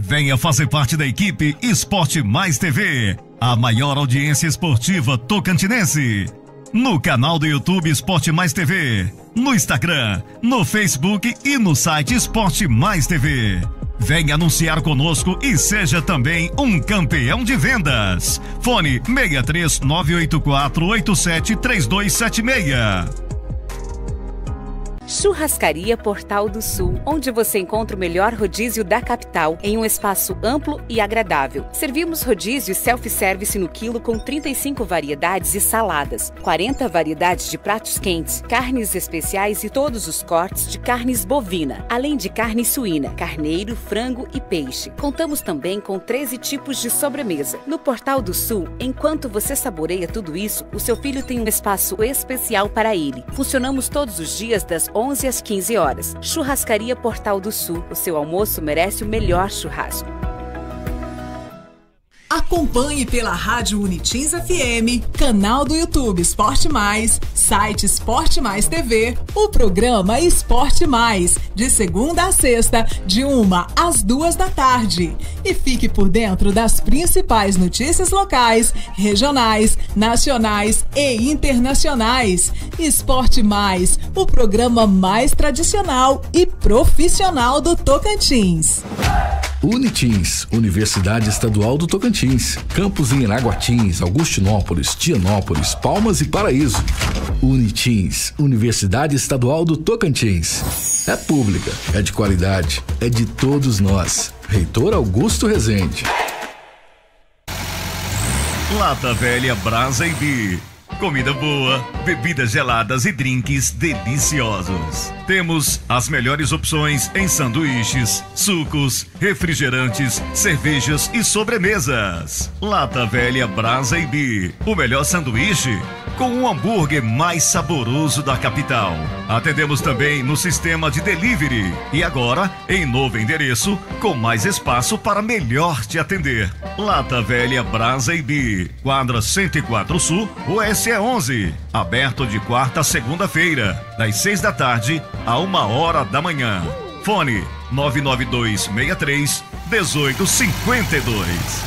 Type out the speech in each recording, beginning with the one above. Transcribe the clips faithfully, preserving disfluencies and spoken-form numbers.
Venha fazer parte da equipe Esporte Mais T V, a maior audiência esportiva tocantinense. No canal do YouTube Esporte Mais T V, no Instagram, no Facebook e no site Esporte Mais T V. Venha anunciar conosco e seja também um campeão de vendas. Fone seis três nove oito quatro oito sete três dois sete seis. Churrascaria Portal do Sul, onde você encontra o melhor rodízio da capital em um espaço amplo e agradável. Servimos rodízio e self-service no quilo com trinta e cinco variedades e saladas, quarenta variedades de pratos quentes, carnes especiais e todos os cortes de carnes bovina, além de carne suína, carneiro, frango e peixe. Contamos também com treze tipos de sobremesa. No Portal do Sul, enquanto você saboreia tudo isso, o seu filho tem um espaço especial para ele. Funcionamos todos os dias das onze às quinze horas. Churrascaria Portal do Sul. O seu almoço merece o melhor churrasco. Acompanhe pela Rádio Unitins F M, canal do YouTube Esporte Mais, site Esporte Mais T V, o programa Esporte Mais, de segunda a sexta, de uma às duas da tarde. E fique por dentro das principais notícias locais, regionais, nacionais e internacionais. Esporte Mais, o programa mais tradicional e profissional do Tocantins. Unitins, Universidade Estadual do Tocantins. Campus em Iraguatins, Augustinópolis, Tianópolis, Palmas e Paraíso. Unitins, Universidade Estadual do Tocantins. É pública, é de qualidade, é de todos nós. Reitor Augusto Rezende. Lata Velha Brasa e Bi. Comida boa, bebidas geladas e drinks deliciosos. Temos as melhores opções em sanduíches, sucos, refrigerantes, cervejas e sobremesas. Lata Velha Brasa e Bi. O melhor sanduíche com um hambúrguer mais saboroso da capital. Atendemos também no sistema de delivery. E agora, em novo endereço, com mais espaço para melhor te atender. Lata Velha Brasa e Bi. Quadra cento e quatro Sul, U S E onze. Aberto de quarta a segunda-feira, das seis da tarde a uma hora da manhã. Fone nove nove dois seis três um oito cinco dois.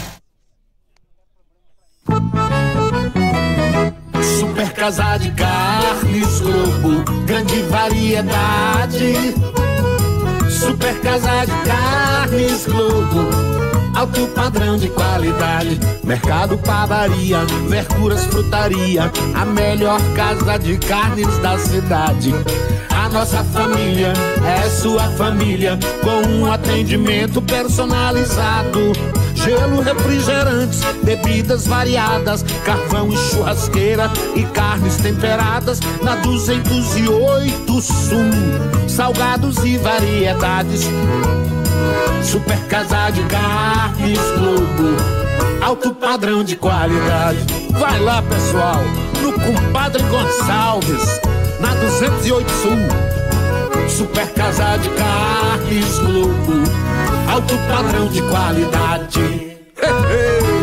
Super Casa de Carnes Globo, grande variedade. Super Casa de Carnes Globo, alto padrão de qualidade. Mercado, padaria, verduras, frutaria, a melhor casa de carnes da cidade. A nossa família é sua família, com um atendimento personalizado. Gelo, refrigerantes, bebidas variadas, carvão e churrasqueira e carnes temperadas na duzentos e oito Sul. Salgados e variedades. Super Casa de Carnes Globo, alto padrão de qualidade. Vai lá, pessoal, no Compadre Gonçalves, na duzentos e oito Sul. Super Casa de Carnes Globo, alto padrão de qualidade. Hey, hey.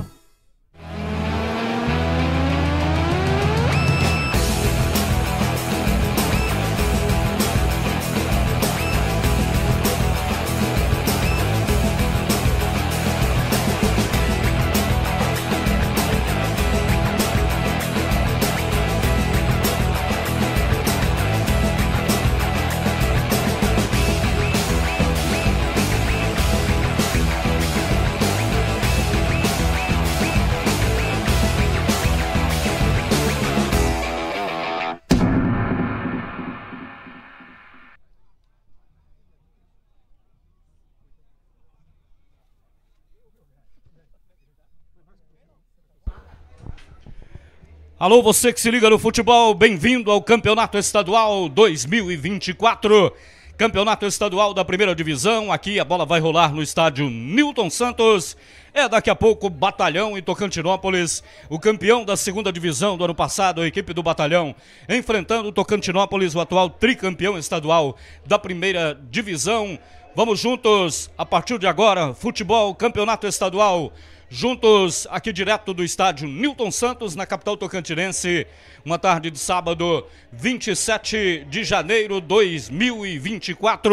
Alô, você que se liga no futebol, bem-vindo ao Campeonato Estadual dois mil e vinte e quatro. Campeonato Estadual da Primeira Divisão. Aqui a bola vai rolar no estádio Newton Santos. É daqui a pouco Batalhão e Tocantinópolis. O campeão da segunda divisão do ano passado, a equipe do Batalhão, enfrentando o Tocantinópolis, o atual tricampeão estadual da Primeira Divisão. Vamos juntos, a partir de agora, futebol, Campeonato Estadual. Juntos aqui direto do estádio Newton Santos, na capital tocantinense, uma tarde de sábado, vinte e sete de janeiro de dois mil e vinte e quatro.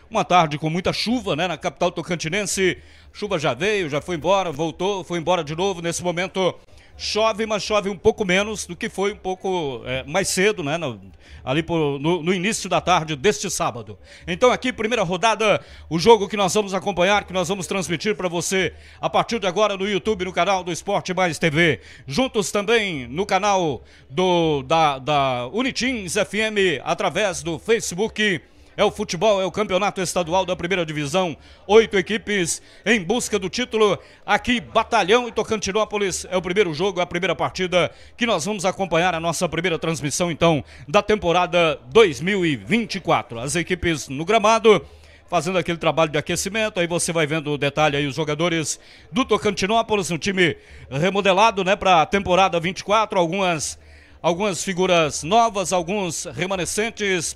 uma tarde com muita chuva, né, na capital tocantinense. Chuva já veio, já foi embora, voltou, foi embora de novo. Nesse momento chove, mas chove um pouco menos do que foi um pouco é, mais cedo, né? No, ali por, no, no início da tarde deste sábado. Então aqui, primeira rodada, o jogo que nós vamos acompanhar, que nós vamos transmitir para você a partir de agora no YouTube, no canal do Esporte Mais T V. Juntos também no canal do, da, da Unitins F M, através do Facebook. É o futebol, é o campeonato estadual da primeira divisão. Oito equipes em busca do título. Aqui, Batalhão e Tocantinópolis. É o primeiro jogo, é a primeira partida que nós vamos acompanhar a nossa primeira transmissão, então, da temporada dois mil e vinte e quatro. As equipes no gramado, fazendo aquele trabalho de aquecimento. Aí você vai vendo o detalhe aí, os jogadores do Tocantinópolis, um time remodelado, né, para a temporada vinte e quatro. Algumas, algumas figuras novas, alguns remanescentes.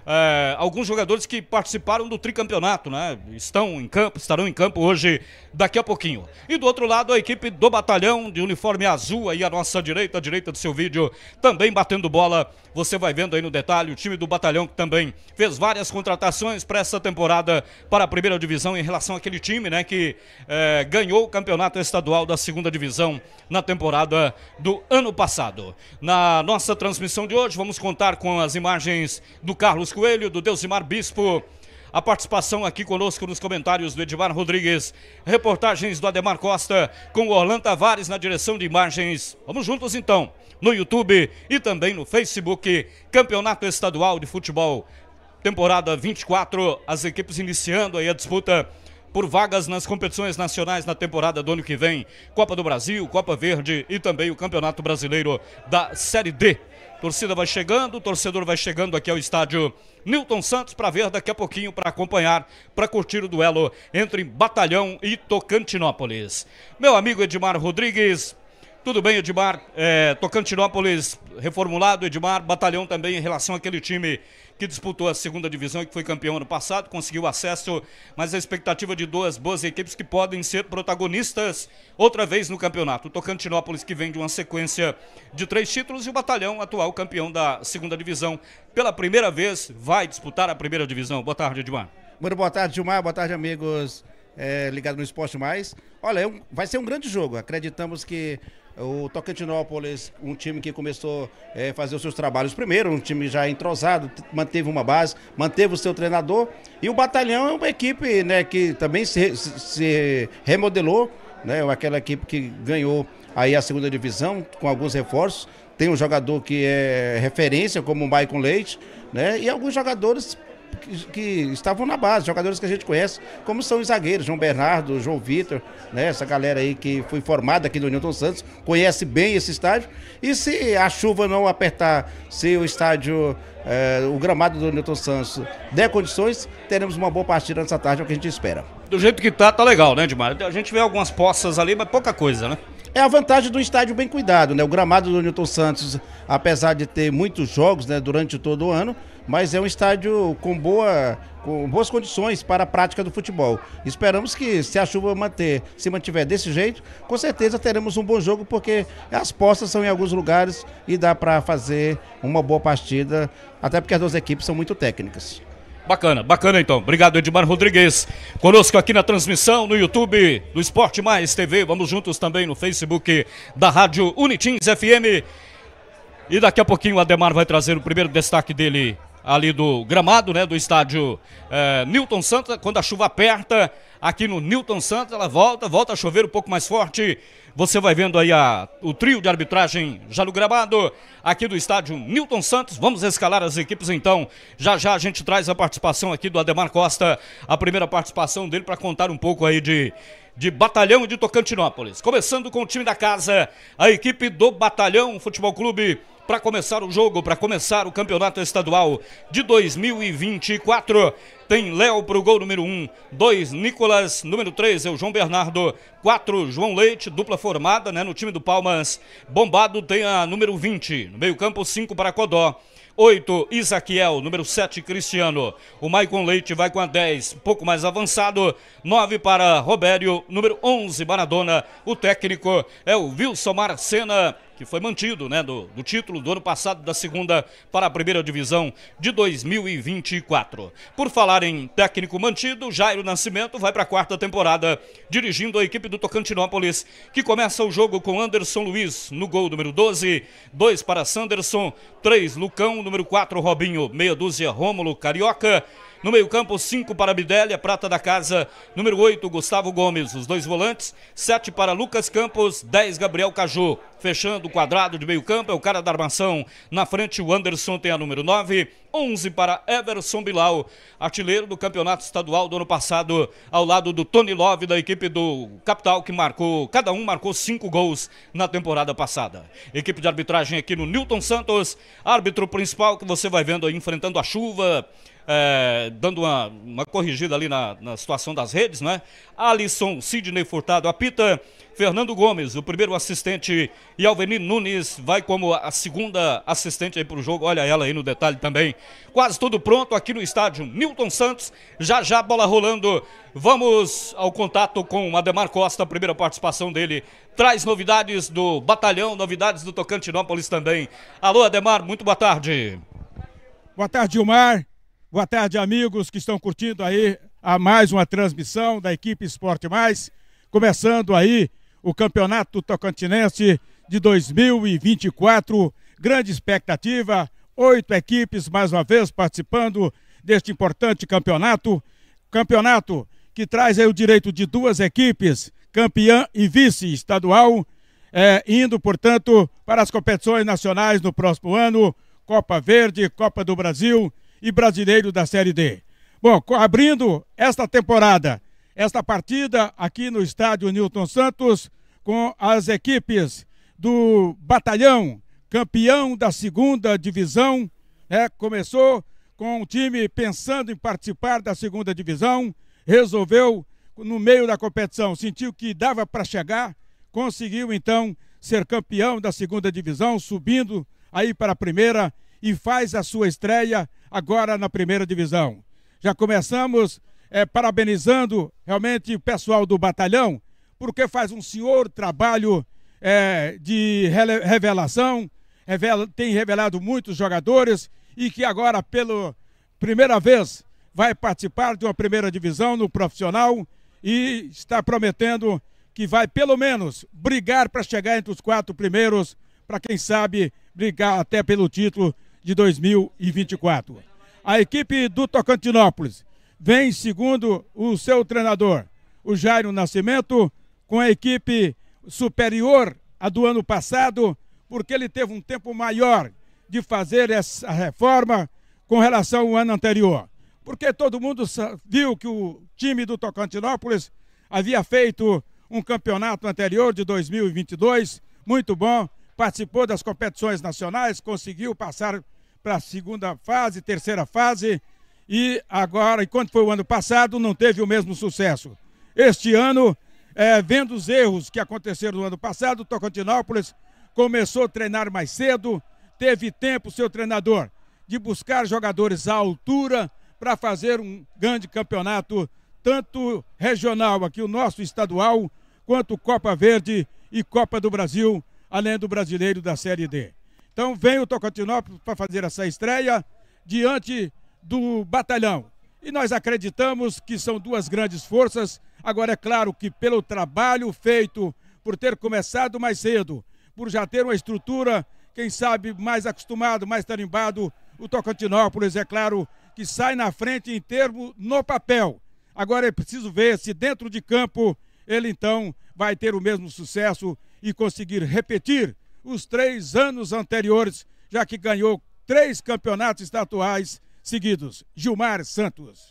É, alguns jogadores que participaram do tricampeonato, né? Estão em campo, estarão em campo hoje, daqui a pouquinho. E do outro lado, a equipe do Batalhão, de uniforme azul, aí à nossa direita, à direita do seu vídeo, também batendo bola. Você vai vendo aí no detalhe o time do Batalhão, que também fez várias contratações para essa temporada, para a primeira divisão, em relação àquele time, né? Que é, ganhou o campeonato estadual da segunda divisão na temporada do ano passado. Na nossa transmissão de hoje, vamos contar com as imagens do Carlos Coelho, do Deusimar Bispo, a participação aqui conosco nos comentários do Edmar Rodrigues, reportagens do Ademar Costa, com o Orlando Tavares na direção de imagens. Vamos juntos então, no YouTube e também no Facebook, Campeonato Estadual de Futebol, temporada vinte e quatro, as equipes iniciando aí a disputa por vagas nas competições nacionais na temporada do ano que vem, Copa do Brasil, Copa Verde e também o Campeonato Brasileiro da Série D. Torcida vai chegando, o torcedor vai chegando aqui ao estádio Newton Santos para ver daqui a pouquinho, para acompanhar, para curtir o duelo entre Batalhão e Tocantinópolis. Meu amigo Edmar Rodrigues, tudo bem, Edmar? É, Tocantinópolis reformulado, Edmar, Batalhão também em relação àquele time que disputou a segunda divisão e que foi campeão ano passado, conseguiu acesso, mas a expectativa de duas boas equipes que podem ser protagonistas outra vez no campeonato. O Tocantinópolis, que vem de uma sequência de três títulos, e o Batalhão, atual campeão da segunda divisão, pela primeira vez vai disputar a primeira divisão. Boa tarde, Edmar. Muito boa tarde, Gilmar. Boa tarde, amigos é, ligados no Esporte Mais. Olha, é um, vai ser um grande jogo. Acreditamos que o Tocantinópolis, um time que começou a é, fazer os seus trabalhos primeiro, um time já entrosado, manteve uma base, manteve o seu treinador. E o Batalhão é uma equipe, né, que também se, se remodelou, né, aquela equipe que ganhou aí a segunda divisão com alguns reforços. Tem um jogador que é referência, como o Maicon Leite, né, e alguns jogadores Que, que estavam na base, jogadores que a gente conhece, como são os zagueiros, João Bernardo, João Vitor, né, essa galera aí que foi formada aqui no Newton Santos, conhece bem esse estádio. E se a chuva não apertar, se o estádio, é, o gramado do Newton Santos der condições, teremos uma boa partida nessa tarde, é o que a gente espera. Do jeito que tá, tá legal, né, Edmar? A gente vê algumas poças ali, mas pouca coisa, né? É a vantagem do estádio bem cuidado, né? O gramado do Newton Santos, apesar de ter muitos jogos, né, durante todo o ano, mas é um estádio com, boa, com boas condições para a prática do futebol. Esperamos que, se a chuva manter, se mantiver desse jeito, com certeza teremos um bom jogo, porque as postas são em alguns lugares e dá para fazer uma boa partida, até porque as duas equipes são muito técnicas. Bacana, bacana então. Obrigado, Edmar Rodrigues. Conosco aqui na transmissão no YouTube do Esporte Mais T V. Vamos juntos também no Facebook da Rádio Unitins F M. E daqui a pouquinho o Ademar vai trazer o primeiro destaque dele ali do gramado, né, do estádio é, Newton Santos. Quando a chuva aperta aqui no Newton Santos, ela volta, volta a chover um pouco mais forte. Você vai vendo aí a, o trio de arbitragem já no gramado aqui do estádio Newton Santos. Vamos escalar as equipes então. Já já a gente traz a participação aqui do Ademar Costa, a primeira participação dele para contar um pouco aí de, de Batalhão e de Tocantinópolis. Começando com o time da casa, a equipe do Batalhão Futebol Clube, para começar o jogo, para começar o campeonato estadual de dois mil e vinte e quatro. Tem Léo para o gol número um, dois Nicolas, número três é o João Bernardo, quatro João Leite, dupla formada, né, no time do Palmas. Bombado tem a número vinte, no meio campo cinco para Codó, oito Isaquiel, número sete Cristiano. O Maicon Leite vai com a dez, um pouco mais avançado, nove para Robério, número onze Maradona. O técnico é o Wilson Marcena que foi mantido, né, do, do título do ano passado da segunda para a primeira divisão de dois mil e vinte e quatro. Por falar em técnico mantido, Jairo Nascimento vai para a quarta temporada dirigindo a equipe do Tocantinópolis, que começa o jogo com Anderson Luiz no gol número doze, dois para Sanderson, três Lucão, número quatro Robinho, meia dúzia Rômulo Carioca. No meio-campo, cinco para Bidélia, prata da casa, número oito, Gustavo Gomes, os dois volantes, sete para Lucas Campos, dez, Gabriel Caju. Fechando o quadrado de meio-campo, é o cara da armação. Na frente, o Anderson tem a número nove, onze para Everson Bilal, artilheiro do campeonato estadual do ano passado, ao lado do Tony Love, da equipe do Capital, que marcou, cada um marcou cinco gols na temporada passada. Equipe de arbitragem aqui no Newton Santos, árbitro principal que você vai vendo aí enfrentando a chuva, É, dando uma, uma corrigida ali na, na situação das redes, né? Alisson Sidney Furtado apita, Fernando Gomes, o primeiro assistente, e Alvenir Nunes vai como a segunda assistente aí pro jogo. Olha ela aí no detalhe também. Quase tudo pronto aqui no estádio Newton Santos. Já já bola rolando. Vamos ao contato com o Ademar Costa, a primeira participação dele. Traz novidades do batalhão, novidades do Tocantinópolis também. Alô, Ademar, muito boa tarde. Boa tarde, Gilmar. Boa tarde, amigos que estão curtindo aí a mais uma transmissão da equipe Esporte Mais, começando aí o Campeonato Tocantinense de dois mil e vinte e quatro, grande expectativa, oito equipes mais uma vez participando deste importante campeonato, campeonato que traz aí o direito de duas equipes, campeã e vice estadual, é, indo, portanto, para as competições nacionais no próximo ano, Copa Verde, Copa do Brasil e Brasileiro da Série D. Bom, abrindo esta temporada, esta partida aqui no estádio Newton Santos, com as equipes do Batalhão, campeão da segunda divisão, né? Começou com um time pensando em participar da segunda divisão, resolveu, no meio da competição, sentiu que dava para chegar, conseguiu então ser campeão da segunda divisão, subindo aí para a primeira, e faz a sua estreia agora na primeira divisão. Já começamos é, parabenizando realmente o pessoal do Batalhão, porque faz um senhor trabalho é, de revelação, revela, tem revelado muitos jogadores e que agora, pela primeira vez, vai participar de uma primeira divisão no profissional e está prometendo que vai pelo menos brigar para chegar entre os quatro primeiros, para quem sabe brigar até pelo título de dois mil e vinte e quatro. A equipe do Tocantinópolis vem segundo o seu treinador, o Jairo Nascimento, com a equipe superior à do ano passado, porque ele teve um tempo maior de fazer essa reforma com relação ao ano anterior. Porque todo mundo viu que o time do Tocantinópolis havia feito um campeonato anterior de dois mil e vinte e dois, muito bom, participou das competições nacionais, conseguiu passar para a segunda fase, terceira fase, e agora, enquanto foi o ano passado, não teve o mesmo sucesso. Este ano, é, vendo os erros que aconteceram no ano passado, o Tocantinópolis começou a treinar mais cedo, teve tempo, seu treinador, de buscar jogadores à altura para fazer um grande campeonato, tanto regional, aqui o nosso estadual, quanto Copa Verde e Copa do Brasil, além do Brasileiro da Série D. Então vem o Tocantinópolis para fazer essa estreia diante do Batalhão. E nós acreditamos que são duas grandes forças. Agora é claro que pelo trabalho feito, por ter começado mais cedo, por já ter uma estrutura, quem sabe, mais acostumado, mais tarimbado, o Tocantinópolis, é claro, que sai na frente em termos no papel. Agora é preciso ver se dentro de campo ele então vai ter o mesmo sucesso e conseguir repetir os três anos anteriores, já que ganhou três campeonatos estaduais seguidos. Gilmar Santos.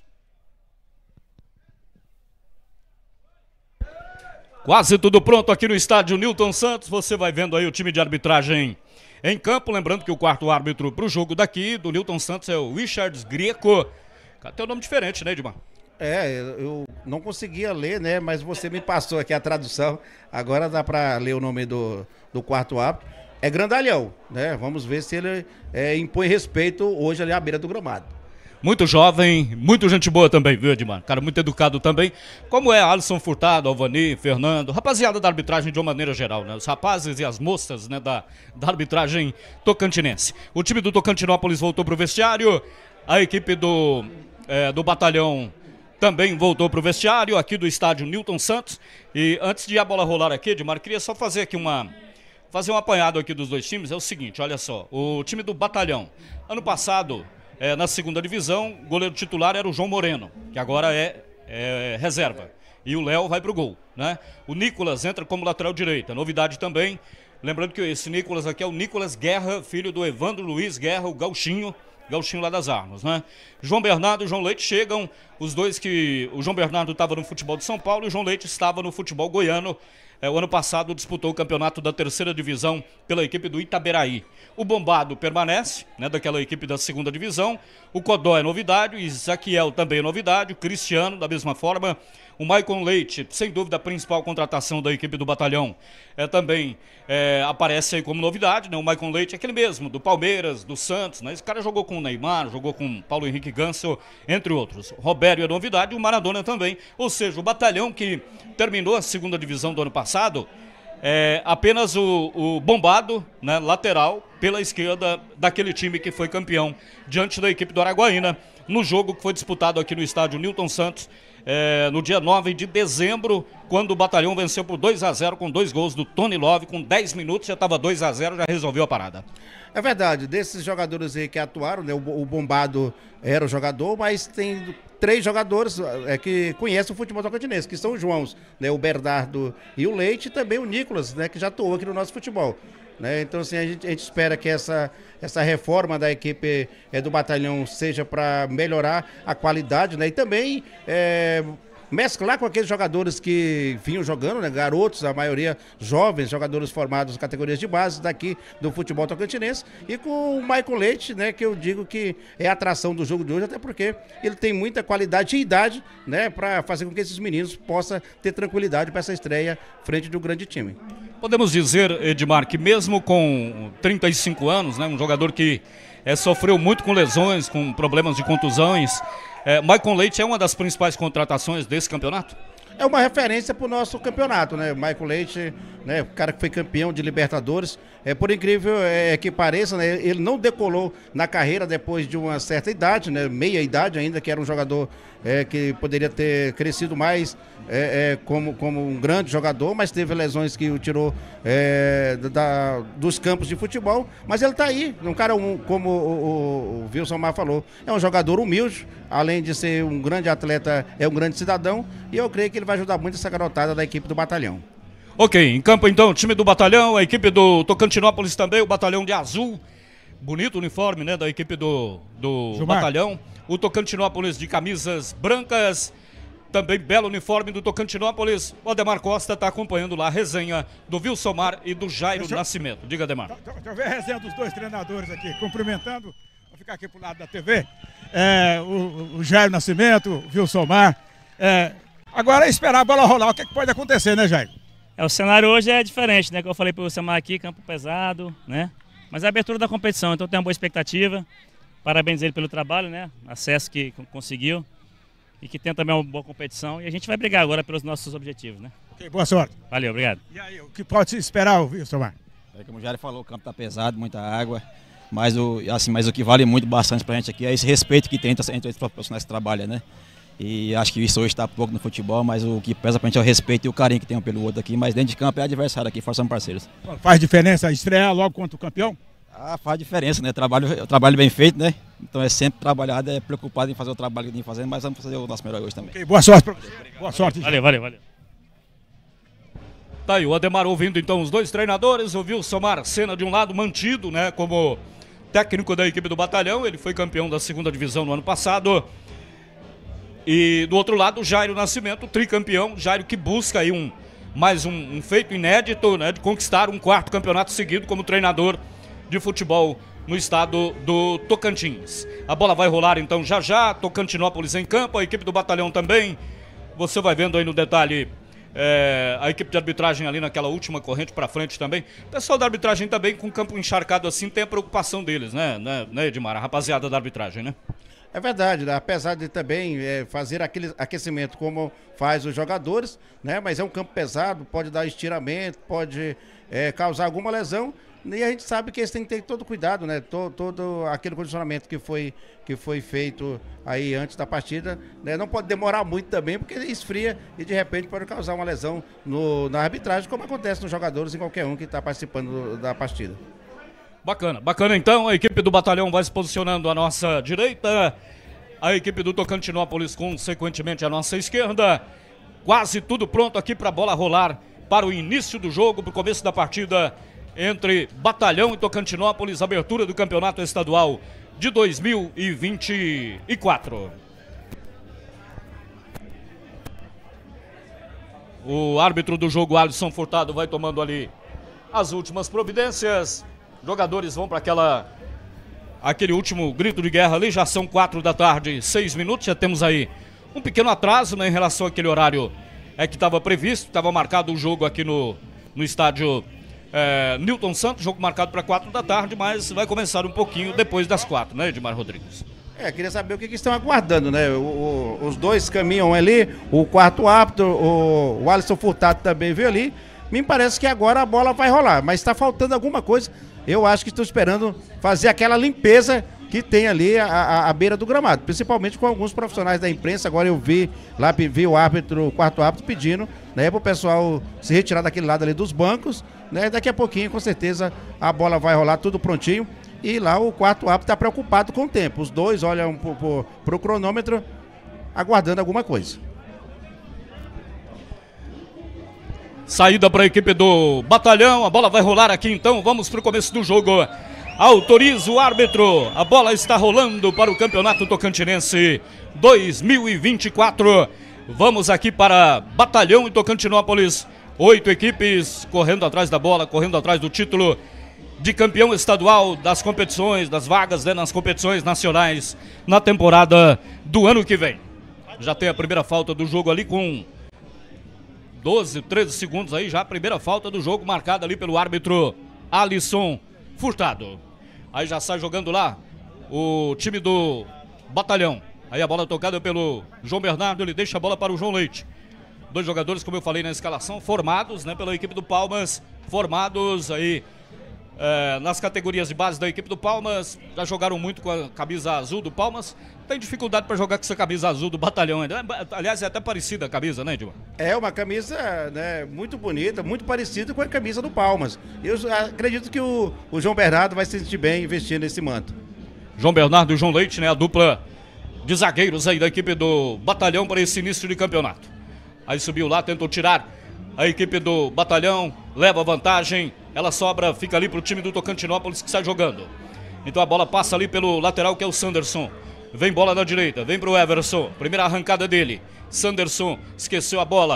Quase tudo pronto aqui no estádio Newton Santos. Você vai vendo aí o time de arbitragem em campo. Lembrando que o quarto árbitro para o jogo daqui do Newton Santos é o Richard Greco. Tem um nome diferente, né, Edmar? É, eu não conseguia ler, né? Mas você me passou aqui a tradução. Agora dá para ler o nome do, do quarto árbitro. É Grandalhão, né? Vamos ver se ele é, impõe respeito hoje ali à beira do gramado. Muito jovem, muito gente boa também, viu, Edmar? Cara muito educado também, como é Alisson Furtado, Alvani, Fernando, rapaziada da arbitragem de uma maneira geral, né? Os rapazes e as moças, né, da, da arbitragem tocantinense. O time do Tocantinópolis voltou pro vestiário, a equipe do, é, do batalhão também voltou pro vestiário, aqui do estádio Newton Santos. E antes de a bola rolar aqui, Edmar, queria só fazer aqui uma... fazer um apanhado aqui dos dois times. É o seguinte, olha só, o time do batalhão, ano passado... É, na segunda divisão, o goleiro titular era o João Moreno, que agora é, é reserva. E o Léo vai pro gol, né? O Nicolas entra como lateral direito. Novidade também, lembrando que esse Nicolas aqui é o Nicolas Guerra, filho do Evandro Luiz Guerra, o Gauchinho, Gauchinho lá das Armas, né? João Bernardo e João Leite chegam, os dois que... O João Bernardo estava no futebol de São Paulo e o João Leite estava no futebol goiano. É, o ano passado disputou o campeonato da terceira divisão pela equipe do Itaberaí. O Bombado permanece, né, daquela equipe da segunda divisão. O Codó é novidade, o Isaquiel também é novidade, o Cristiano da mesma forma. O Maicon Leite, sem dúvida a principal contratação da equipe do batalhão, é, também é, aparece aí como novidade, né? O Maicon Leite é aquele mesmo, do Palmeiras, do Santos, né? Esse cara jogou com o Neymar, jogou com o Paulo Henrique Ganso, entre outros. O Robério é novidade e o Maradona também. Ou seja, o batalhão que terminou a segunda divisão do ano passado, é apenas o, o Bombado, né, lateral, pela esquerda daquele time que foi campeão diante da equipe do Araguaína, no jogo que foi disputado aqui no estádio Newton Santos, é, no dia nove de dezembro, quando o batalhão venceu por dois a zero com dois gols do Tony Love, com dez minutos já estava dois a zero, já resolveu a parada. É verdade, desses jogadores aí que atuaram, né, o, o Bombado era o jogador, mas tem três jogadores é, que conhecem o futebol tocantinense, que são os Joãos, né, o Bernardo e o Leite, e também o Nicolas, né, que já atuou aqui no nosso futebol. Né? Então, assim, a gente, a gente espera que essa, essa reforma da equipe é, do batalhão seja para melhorar a qualidade, né? E também é, mesclar com aqueles jogadores que vinham jogando, né? Garotos, a maioria jovens, jogadores formados em categorias de base daqui do futebol tocantinense, e com o Maicon Leite, né? Que eu digo que é a atração do jogo de hoje, até porque ele tem muita qualidade e idade, né? Para fazer com que esses meninos possam ter tranquilidade para essa estreia frente de um grande time. Podemos dizer, Edmar, que mesmo com trinta e cinco anos, né, um jogador que é, sofreu muito com lesões, com problemas de contusões, é, Maicon Leite é uma das principais contratações desse campeonato? É uma referência para o nosso campeonato, né? O Maicon Leite, né, o cara que foi campeão de Libertadores, é, por incrível é, que pareça, né, ele não decolou na carreira depois de uma certa idade, né, meia idade ainda, que era um jogador é, que poderia ter crescido mais é, é, como, como um grande jogador, mas teve lesões que o tirou é, da, dos campos de futebol, mas ele está aí, um cara um, como o, o, o Wilson Mar falou, é um jogador humilde, além de ser um grande atleta, é um grande cidadão, e eu creio que ele vai ajudar muito essa garotada da equipe do batalhão. Ok, em campo então o time do batalhão, a equipe do Tocantinópolis também, o batalhão de azul, bonito uniforme, né, da equipe do, do batalhão, o Tocantinópolis de camisas brancas, também belo uniforme do Tocantinópolis. O Ademar Costa está acompanhando lá a resenha do Wilson Mar e do Jairo Deixa Nascimento. Diga, Ademar. Deixa eu ver a resenha dos dois treinadores aqui, cumprimentando, vou ficar aqui pro lado da T V, é, o, o Jairo Nascimento, o Wilson Mar, é, agora é esperar a bola rolar, o que, é que pode acontecer, né, Jairo? É, o cenário hoje é diferente, né? Que eu falei para você chamar aqui, campo pesado, né? Mas é a abertura da competição, então tem uma boa expectativa. Parabéns a ele pelo trabalho, né? Acesso que conseguiu e que tem também uma boa competição. E a gente vai brigar agora pelos nossos objetivos, né? Ok, boa sorte. Valeu, obrigado. E aí, o que pode se esperar, Wilson Mar? É como o Jair falou, o campo tá pesado, muita água. Mas o, assim, mas o que vale muito bastante pra gente aqui é esse respeito que tem entre os profissionais que trabalham, né? E acho que isso hoje está pouco no futebol, mas o que pesa pra gente é o respeito e o carinho que tem um pelo outro aqui. Mas dentro de campo é adversário aqui, forçamos parceiros. Faz diferença estrear logo contra o campeão? Ah, faz diferença, né? Trabalho, trabalho bem feito, né? Então é sempre trabalhado, é preocupado em fazer o trabalho que tem fazendo, mas vamos fazer o nosso melhor hoje também. Okay, boa sorte pra você. Boa sorte. Valeu, valeu, valeu. Tá aí o Ademar ouvindo então os dois treinadores, o Wilson Mar Sena de um lado mantido, né? Como técnico da equipe do batalhão, ele foi campeão da segunda divisão no ano passado. E do outro lado, o Jairo Nascimento, tricampeão, Jairo que busca aí um, mais um, um feito inédito, né, de conquistar um quarto campeonato seguido como treinador de futebol no estado do Tocantins. A bola vai rolar então já já, Tocantinópolis em campo, a equipe do batalhão também, você vai vendo aí no detalhe é, a equipe de arbitragem ali naquela última corrente para frente também. O pessoal da arbitragem também com o campo encharcado assim tem a preocupação deles, né, né, né Edmar, a rapaziada da arbitragem, né? É verdade, né? Apesar de também é, fazer aquele aquecimento como faz os jogadores, né? Mas é um campo pesado, pode dar estiramento, pode é, causar alguma lesão. E a gente sabe que eles têm que ter todo cuidado, né? Todo, todo aquele condicionamento que foi, que foi feito aí antes da partida, né? Não pode demorar muito também, porque esfria e de repente pode causar uma lesão no, na arbitragem, como acontece nos jogadores e qualquer um que está participando do, da partida. Bacana, bacana então, a equipe do Batalhão vai se posicionando à nossa direita, a equipe do Tocantinópolis consequentemente à nossa esquerda, quase tudo pronto aqui para a bola rolar para o início do jogo, para o começo da partida entre Batalhão e Tocantinópolis, abertura do campeonato estadual de dois mil e vinte e quatro. O árbitro do jogo, Alisson Furtado, vai tomando ali as últimas providências. Jogadores vão para aquela aquele último grito de guerra ali, já são quatro da tarde, seis minutos, já temos aí um pequeno atraso, né, em relação àquele horário é que estava previsto, estava marcado o jogo aqui no, no estádio é, Newton Santos, jogo marcado para quatro da tarde, mas vai começar um pouquinho depois das quatro, né, Edmar Rodrigues? É, queria saber o que, que estão aguardando, né? O, o, os dois caminham ali, o quarto árbitro, o, o Alisson Furtado também veio ali. Me parece que agora a bola vai rolar, mas está faltando alguma coisa. Eu acho que estou esperando fazer aquela limpeza que tem ali à, à, à beira do gramado, principalmente com alguns profissionais da imprensa. Agora eu vi lá, vi o árbitro, o quarto árbitro pedindo, né, para o pessoal se retirar daquele lado ali dos bancos, né? Daqui a pouquinho, com certeza, a bola vai rolar tudo prontinho. E lá o quarto árbitro está preocupado com o tempo. Os dois olham para o cronômetro, aguardando alguma coisa. Saída para a equipe do Batalhão, a bola vai rolar aqui então, vamos para o começo do jogo. Autoriza o árbitro, a bola está rolando para o Campeonato Tocantinense dois mil e vinte e quatro. Vamos aqui para Batalhão e Tocantinópolis, oito equipes correndo atrás da bola, correndo atrás do título de campeão estadual das competições, das vagas, né, nas competições nacionais na temporada do ano que vem. Já tem a primeira falta do jogo ali com doze, treze segundos aí, já a primeira falta do jogo marcada ali pelo árbitro Alisson Furtado. Aí já sai jogando lá o time do Batalhão. Aí a bola tocada pelo João Bernardo, ele deixa a bola para o João Leite. Dois jogadores, como eu falei na escalação, formados, né, pela equipe do Palmas, formados aí é, nas categorias de base da equipe do Palmas, já jogaram muito com a camisa azul do Palmas. Tem dificuldade para jogar com essa camisa azul do Batalhão ainda. Aliás, é até parecida a camisa, né, Edmar? É uma camisa, né, muito bonita, muito parecida com a camisa do Palmas. Eu acredito que o, o João Bernardo vai se sentir bem investindo nesse manto. João Bernardo e João Leite, né, a dupla de zagueiros aí da equipe do Batalhão para esse início de campeonato. Aí subiu lá, tentou tirar a equipe do Batalhão, leva vantagem, ela sobra, fica ali para o time do Tocantinópolis que sai jogando. Então a bola passa ali pelo lateral, que é o Sanderson. Vem bola na direita, vem pro Everson, primeira arrancada dele. Sanderson esqueceu a bola,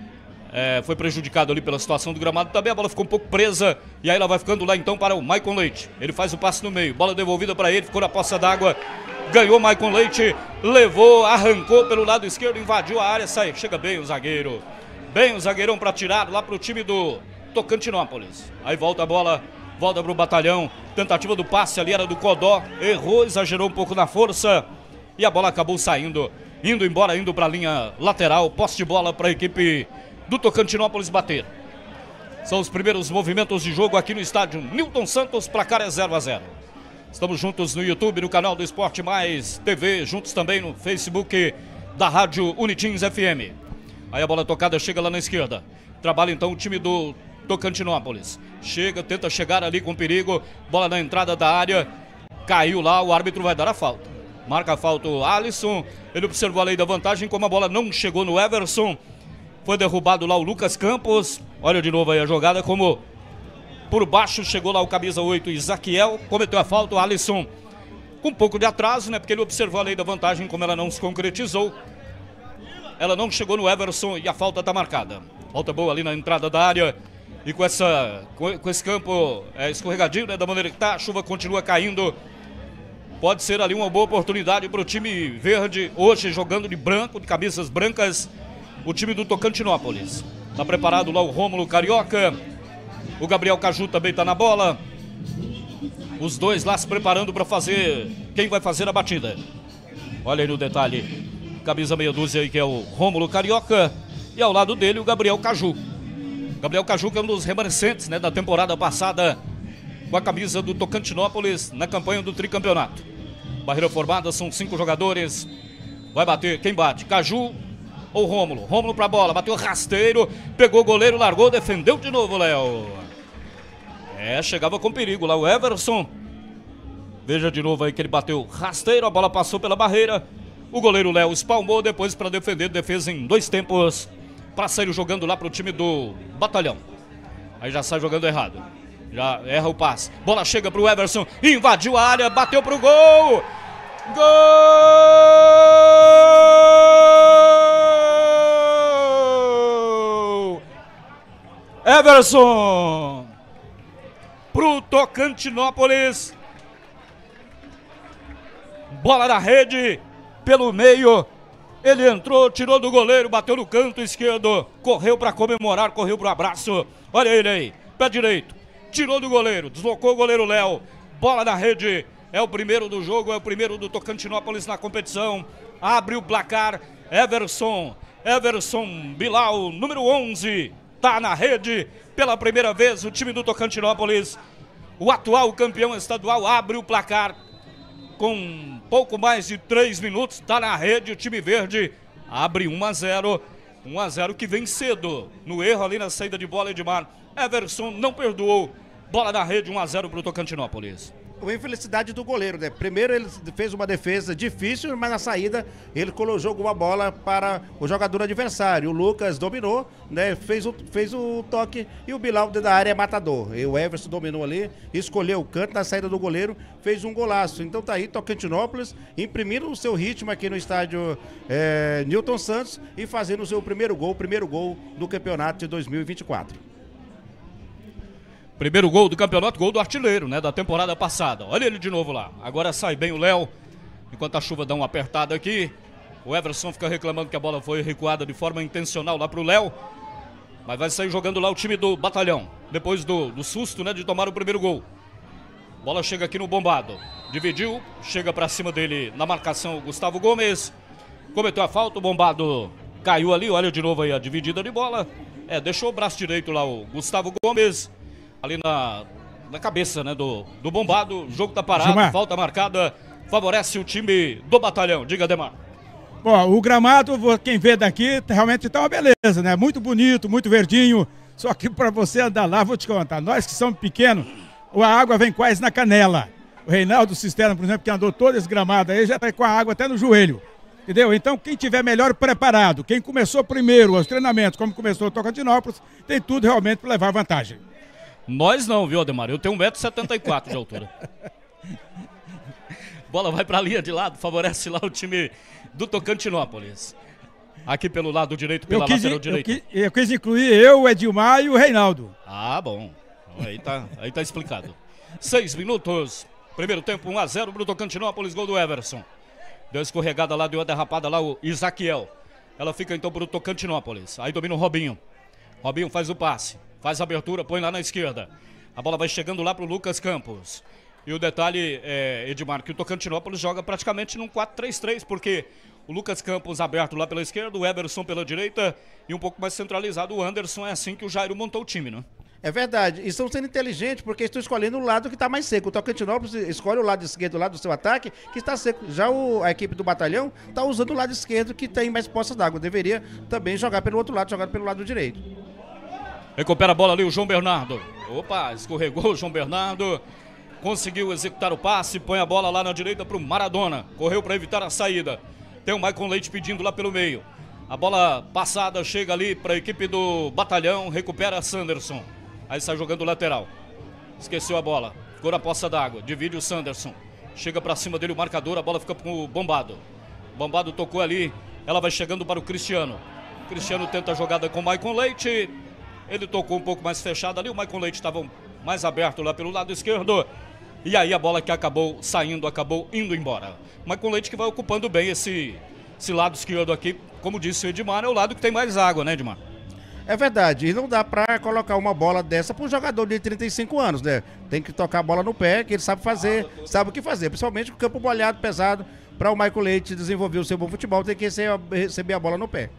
é, foi prejudicado ali pela situação do gramado também. A bola ficou um pouco presa e aí ela vai ficando lá então para o Maicon Leite. Ele faz o passe no meio, bola devolvida para ele, ficou na poça d'água. Ganhou Maicon Leite, levou, arrancou pelo lado esquerdo, invadiu a área, sai, chega bem o zagueiro. Bem o zagueirão para tirar lá pro time do Tocantinópolis. Aí volta a bola, volta pro Batalhão. Tentativa do passe ali era do Codó, errou, exagerou um pouco na força e a bola acabou saindo, indo embora, indo para a linha lateral. Posse de bola para a equipe do Tocantinópolis bater. São os primeiros movimentos de jogo aqui no estádio Newton Santos, placar é zero a zero. Estamos juntos no YouTube, no canal do Esporte Mais T V, juntos também no Facebook da Rádio Unitins F M. Aí a bola tocada chega lá na esquerda. Trabalha então o time do Tocantinópolis. Chega, tenta chegar ali com perigo. Bola na entrada da área. Caiu lá, o árbitro vai dar a falta. Marca a falta o Alisson. Ele observou a lei da vantagem, como a bola não chegou no Everson. Foi derrubado lá o Lucas Campos. Olha de novo aí a jogada, como por baixo chegou lá o camisa oito, Isaquiel. Cometeu a falta, o Alisson com um pouco de atraso, né? Porque ele observou a lei da vantagem, como ela não se concretizou. Ela não chegou no Everson e a falta está marcada. Falta boa ali na entrada da área. E com, essa, com, com esse campo é, escorregadio, né, da maneira que está, a chuva continua caindo. Pode ser ali uma boa oportunidade para o time verde, hoje jogando de branco, de camisas brancas, o time do Tocantinópolis. Está preparado lá o Rômulo Carioca, o Gabriel Caju também está na bola. Os dois lá se preparando para fazer, quem vai fazer a batida. Olha aí no detalhe. Camisa meia dúzia aí que é o Rômulo Carioca. E ao lado dele o Gabriel Caju. Gabriel Caju que é um dos remanescentes, né, da temporada passada com a camisa do Tocantinópolis na campanha do tricampeonato. Barreira formada, são cinco jogadores. Vai bater, quem bate? Caju ou Rômulo? Rômulo pra bola, bateu rasteiro, pegou o goleiro, largou, defendeu de novo, Léo. É, chegava com perigo lá o Everson. Veja de novo aí que ele bateu rasteiro, a bola passou pela barreira. O goleiro Léo espalmou depois para defender, defesa em dois tempos. Para sair jogando lá pro time do Batalhão. Aí já sai jogando errado. Já erra o passe. Bola chega pro Everson, invadiu a área, bateu pro gol. Gol! Everson! Pro Tocantinópolis. Bola na rede, pelo meio. Ele entrou, tirou do goleiro, bateu no canto esquerdo. Correu para comemorar, correu pro abraço. Olha ele aí, pé direito. Tirou do goleiro, deslocou o goleiro Léo. Bola na rede, é o primeiro do jogo, é o primeiro do Tocantinópolis na competição. Abre o placar, Everson. Everson Bilal, número onze, tá na rede. Pela primeira vez o time do Tocantinópolis, o atual campeão estadual, abre o placar. Com pouco mais de três minutos, tá na rede, o time verde abre um a zero. um a zero que vem cedo, no erro ali na saída de bola, Edmar. Everson não perdoou, bola na rede, um a zero pro Tocantinópolis. A infelicidade do goleiro, né? Primeiro ele fez uma defesa difícil, mas na saída ele jogou uma bola para o jogador adversário. O Lucas dominou, né? Fez o, fez o toque e o Bilal dentro da área é matador. E o Everson dominou ali, escolheu o canto na saída do goleiro, fez um golaço. Então tá aí Tocantinópolis imprimindo o seu ritmo aqui no estádio é, Newton Santos e fazendo o seu primeiro gol, primeiro gol do campeonato de dois mil e vinte e quatro. Primeiro gol do campeonato, gol do artilheiro, né, da temporada passada. Olha ele de novo lá. Agora sai bem o Léo. Enquanto a chuva dá uma apertada aqui, o Everson fica reclamando que a bola foi recuada de forma intencional lá pro Léo. Mas vai sair jogando lá o time do Batalhão. Depois do, do susto, né, de tomar o primeiro gol. Bola chega aqui no bombado. Dividiu, chega pra cima dele na marcação o Gustavo Gomes. Cometeu a falta, o bombado caiu ali. Olha de novo aí a dividida de bola. É, deixou o braço direito lá o Gustavo Gomes. Ali na, na cabeça, né, do, do bombado. O jogo tá parado, Gilmar. Falta marcada. Favorece o time do Batalhão. Diga, Ademar. Bom, o gramado, quem vê daqui, realmente tá uma beleza, né? Muito bonito, muito verdinho. Só que para você andar lá, vou te contar, nós que somos pequenos, a água vem quase na canela. O Reinaldo Cisterna, por exemplo, que andou todo esse gramado aí, já tá com a água até no joelho. Entendeu? Então, quem tiver melhor preparado, quem começou primeiro os treinamentos, como começou o Tocantinópolis, tem tudo realmente para levar vantagem. Nós não, viu, Ademar? Eu tenho um metro e setenta e quatro de altura. Bola vai para a linha de lado, favorece lá o time do Tocantinópolis. Aqui pelo lado direito, pela eu quis, lateral direita. Eu quis, eu quis incluir eu, o Edilmar e o Reinaldo. Ah, bom. Aí tá, aí tá explicado. Seis minutos. Primeiro tempo, um a zero pro Tocantinópolis, gol do Everson. Deu escorregada lá, deu uma derrapada lá o Isaquiel. Ela fica então pro Tocantinópolis. Aí domina o Robinho. Robinho faz o passe. Faz a abertura, põe lá na esquerda. A bola vai chegando lá pro Lucas Campos. E o detalhe, é, Edmar, que o Tocantinópolis joga praticamente num quatro três três, porque o Lucas Campos aberto lá pela esquerda, o Everson pela direita e um pouco mais centralizado o Anderson. É assim que o Jairo montou o time, né? É verdade. E estão sendo inteligentes porque estão escolhendo o lado que está mais seco. O Tocantinópolis escolhe o lado esquerdo, o lado do seu ataque, que está seco. Já o, a equipe do Batalhão está usando o lado esquerdo, que tem mais poças d'água. Deveria também jogar pelo outro lado, jogar pelo lado direito. Recupera a bola ali o João Bernardo. Opa, escorregou o João Bernardo. Conseguiu executar o passe, põe a bola lá na direita para o Maradona. Correu para evitar a saída. Tem o Maicon Leite pedindo lá pelo meio. A bola passada chega ali para a equipe do Batalhão. Recupera Sanderson. Aí sai jogando o lateral. Esqueceu a bola. Ficou na poça d'água. Divide o Sanderson. Chega para cima dele o marcador. A bola fica com o Bombado. Bombado tocou ali. Ela vai chegando para o Cristiano. Cristiano tenta a jogada com o Maicon Leite. Ele tocou um pouco mais fechado ali. O Maicon Leite estava mais aberto lá pelo lado esquerdo. E aí a bola que acabou saindo, acabou indo embora. Maicon Leite que vai ocupando bem esse, esse lado esquerdo aqui. Como disse o Edmar, é o lado que tem mais água, né, Edmar? É verdade. E não dá pra colocar uma bola dessa para um jogador de trinta e cinco anos, né? Tem que tocar a bola no pé, que ele sabe fazer, sabe o que fazer. Principalmente com o campo molhado, pesado. para o Michael Leite desenvolver o seu bom futebol, tem que receber a bola no pé.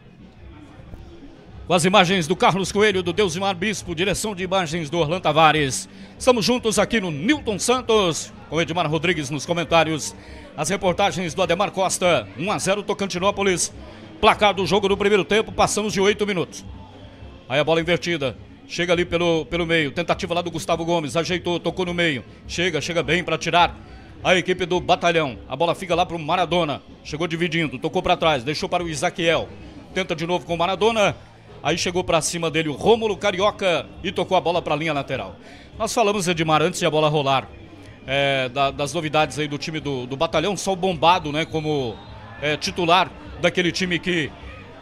Com as imagens do Carlos Coelho, do Deusimar Bispo, direção de imagens do Orlando Tavares. Estamos juntos aqui no Newton Santos, com Edmar Rodrigues nos comentários. As reportagens do Ademar Costa, um a zero Tocantinópolis. Placar do jogo no primeiro tempo, passamos de oito minutos. Aí a bola invertida, chega ali pelo, pelo meio, tentativa lá do Gustavo Gomes, ajeitou, tocou no meio. Chega, chega bem para tirar a equipe do Batalhão. A bola fica lá para o Maradona, chegou dividindo, tocou para trás, deixou para o Isaquiel. Tenta de novo com o Maradona. Aí chegou para cima dele o Rômulo Carioca e tocou a bola para a linha lateral. Nós falamos, Edmar, antes de a bola rolar, é, da, das novidades aí do time do, do Batalhão, só o Bombado, né, como é, titular daquele time que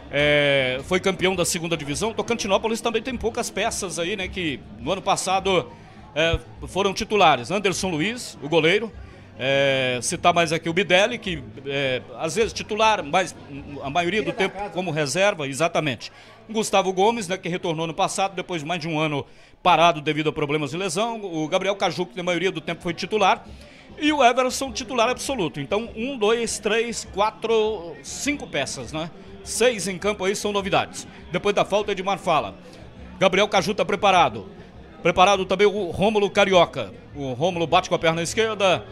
é, foi campeão da segunda divisão. Tocantinópolis também tem poucas peças aí, né, que no ano passado é, foram titulares. Anderson Luiz, o goleiro. É, citar mais aqui o Bidelli, que é, às vezes titular, mas a maioria do tempo como reserva, exatamente. Gustavo Gomes, né, que retornou no passado, depois de mais de um ano parado devido a problemas de lesão. O Gabriel Caju, que na maioria do tempo foi titular. E o Everson, titular absoluto. Então, um, dois, três, quatro, cinco peças, né? Seis em campo aí são novidades. Depois da falta, Edmar fala. Gabriel Caju está preparado. Preparado também o Rômulo Carioca. O Rômulo bate com a perna esquerda.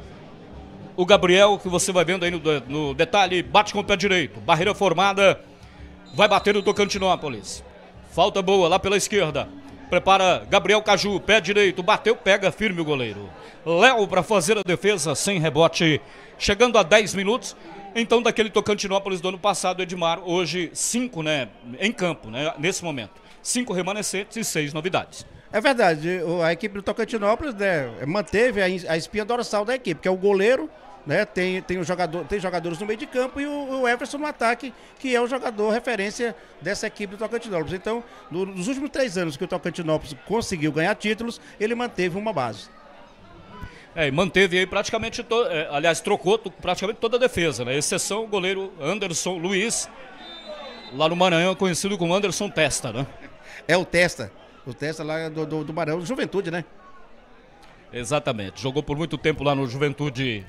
O Gabriel, que você vai vendo aí no, no detalhe, bate com o pé direito. Barreira formada, vai bater o Tocantinópolis. Falta boa lá pela esquerda. Prepara Gabriel Caju, pé direito, bateu, pega firme o goleiro. Léo para fazer a defesa sem rebote. Chegando a dez minutos, então daquele Tocantinópolis do ano passado, Edmar, hoje cinco, né, em campo, né, nesse momento. Cinco remanescentes e seis novidades. É verdade, a equipe do Tocantinópolis, né, manteve a espinha dorsal da equipe, que é o goleiro, né, tem, tem, o jogador, tem jogadores no meio de campo e o, o Everson no ataque, que é o jogador referência dessa equipe do Tocantinópolis. Então, no, nos últimos três anos que o Tocantinópolis conseguiu ganhar títulos, ele manteve uma base. É, e manteve aí praticamente, to, é, aliás, trocou to, praticamente toda a defesa, né, exceção o goleiro Anderson Luiz, lá no Maranhão, conhecido como Anderson Testa, né? É o Testa. O Testa lá do, do, do Maranhão, Juventude, né? Exatamente. Jogou por muito tempo lá no Juventude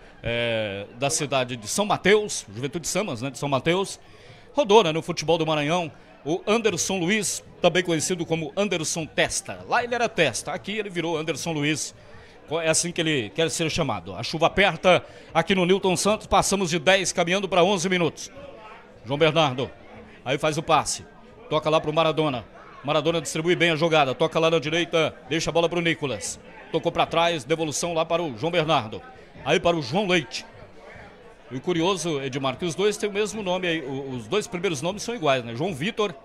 é, da cidade de São Mateus, Juventude Samas, né? De São Mateus. Rodou, né, no futebol do Maranhão. O Anderson Luiz, também conhecido como Anderson Testa. Lá ele era Testa, aqui ele virou Anderson Luiz. É assim que ele quer ser chamado. A chuva aperta aqui no Newton Santos. Passamos de dez, caminhando para onze minutos. João Bernardo. Aí faz o passe. Toca lá para o Maradona. Maradona distribui bem a jogada, toca lá na direita, deixa a bola para o Nicolas. Tocou para trás, devolução lá para o João Bernardo. Aí para o João Leite. E o curioso, Edmar, que os dois têm o mesmo nome aí, os dois primeiros nomes são iguais, né? João Vitor,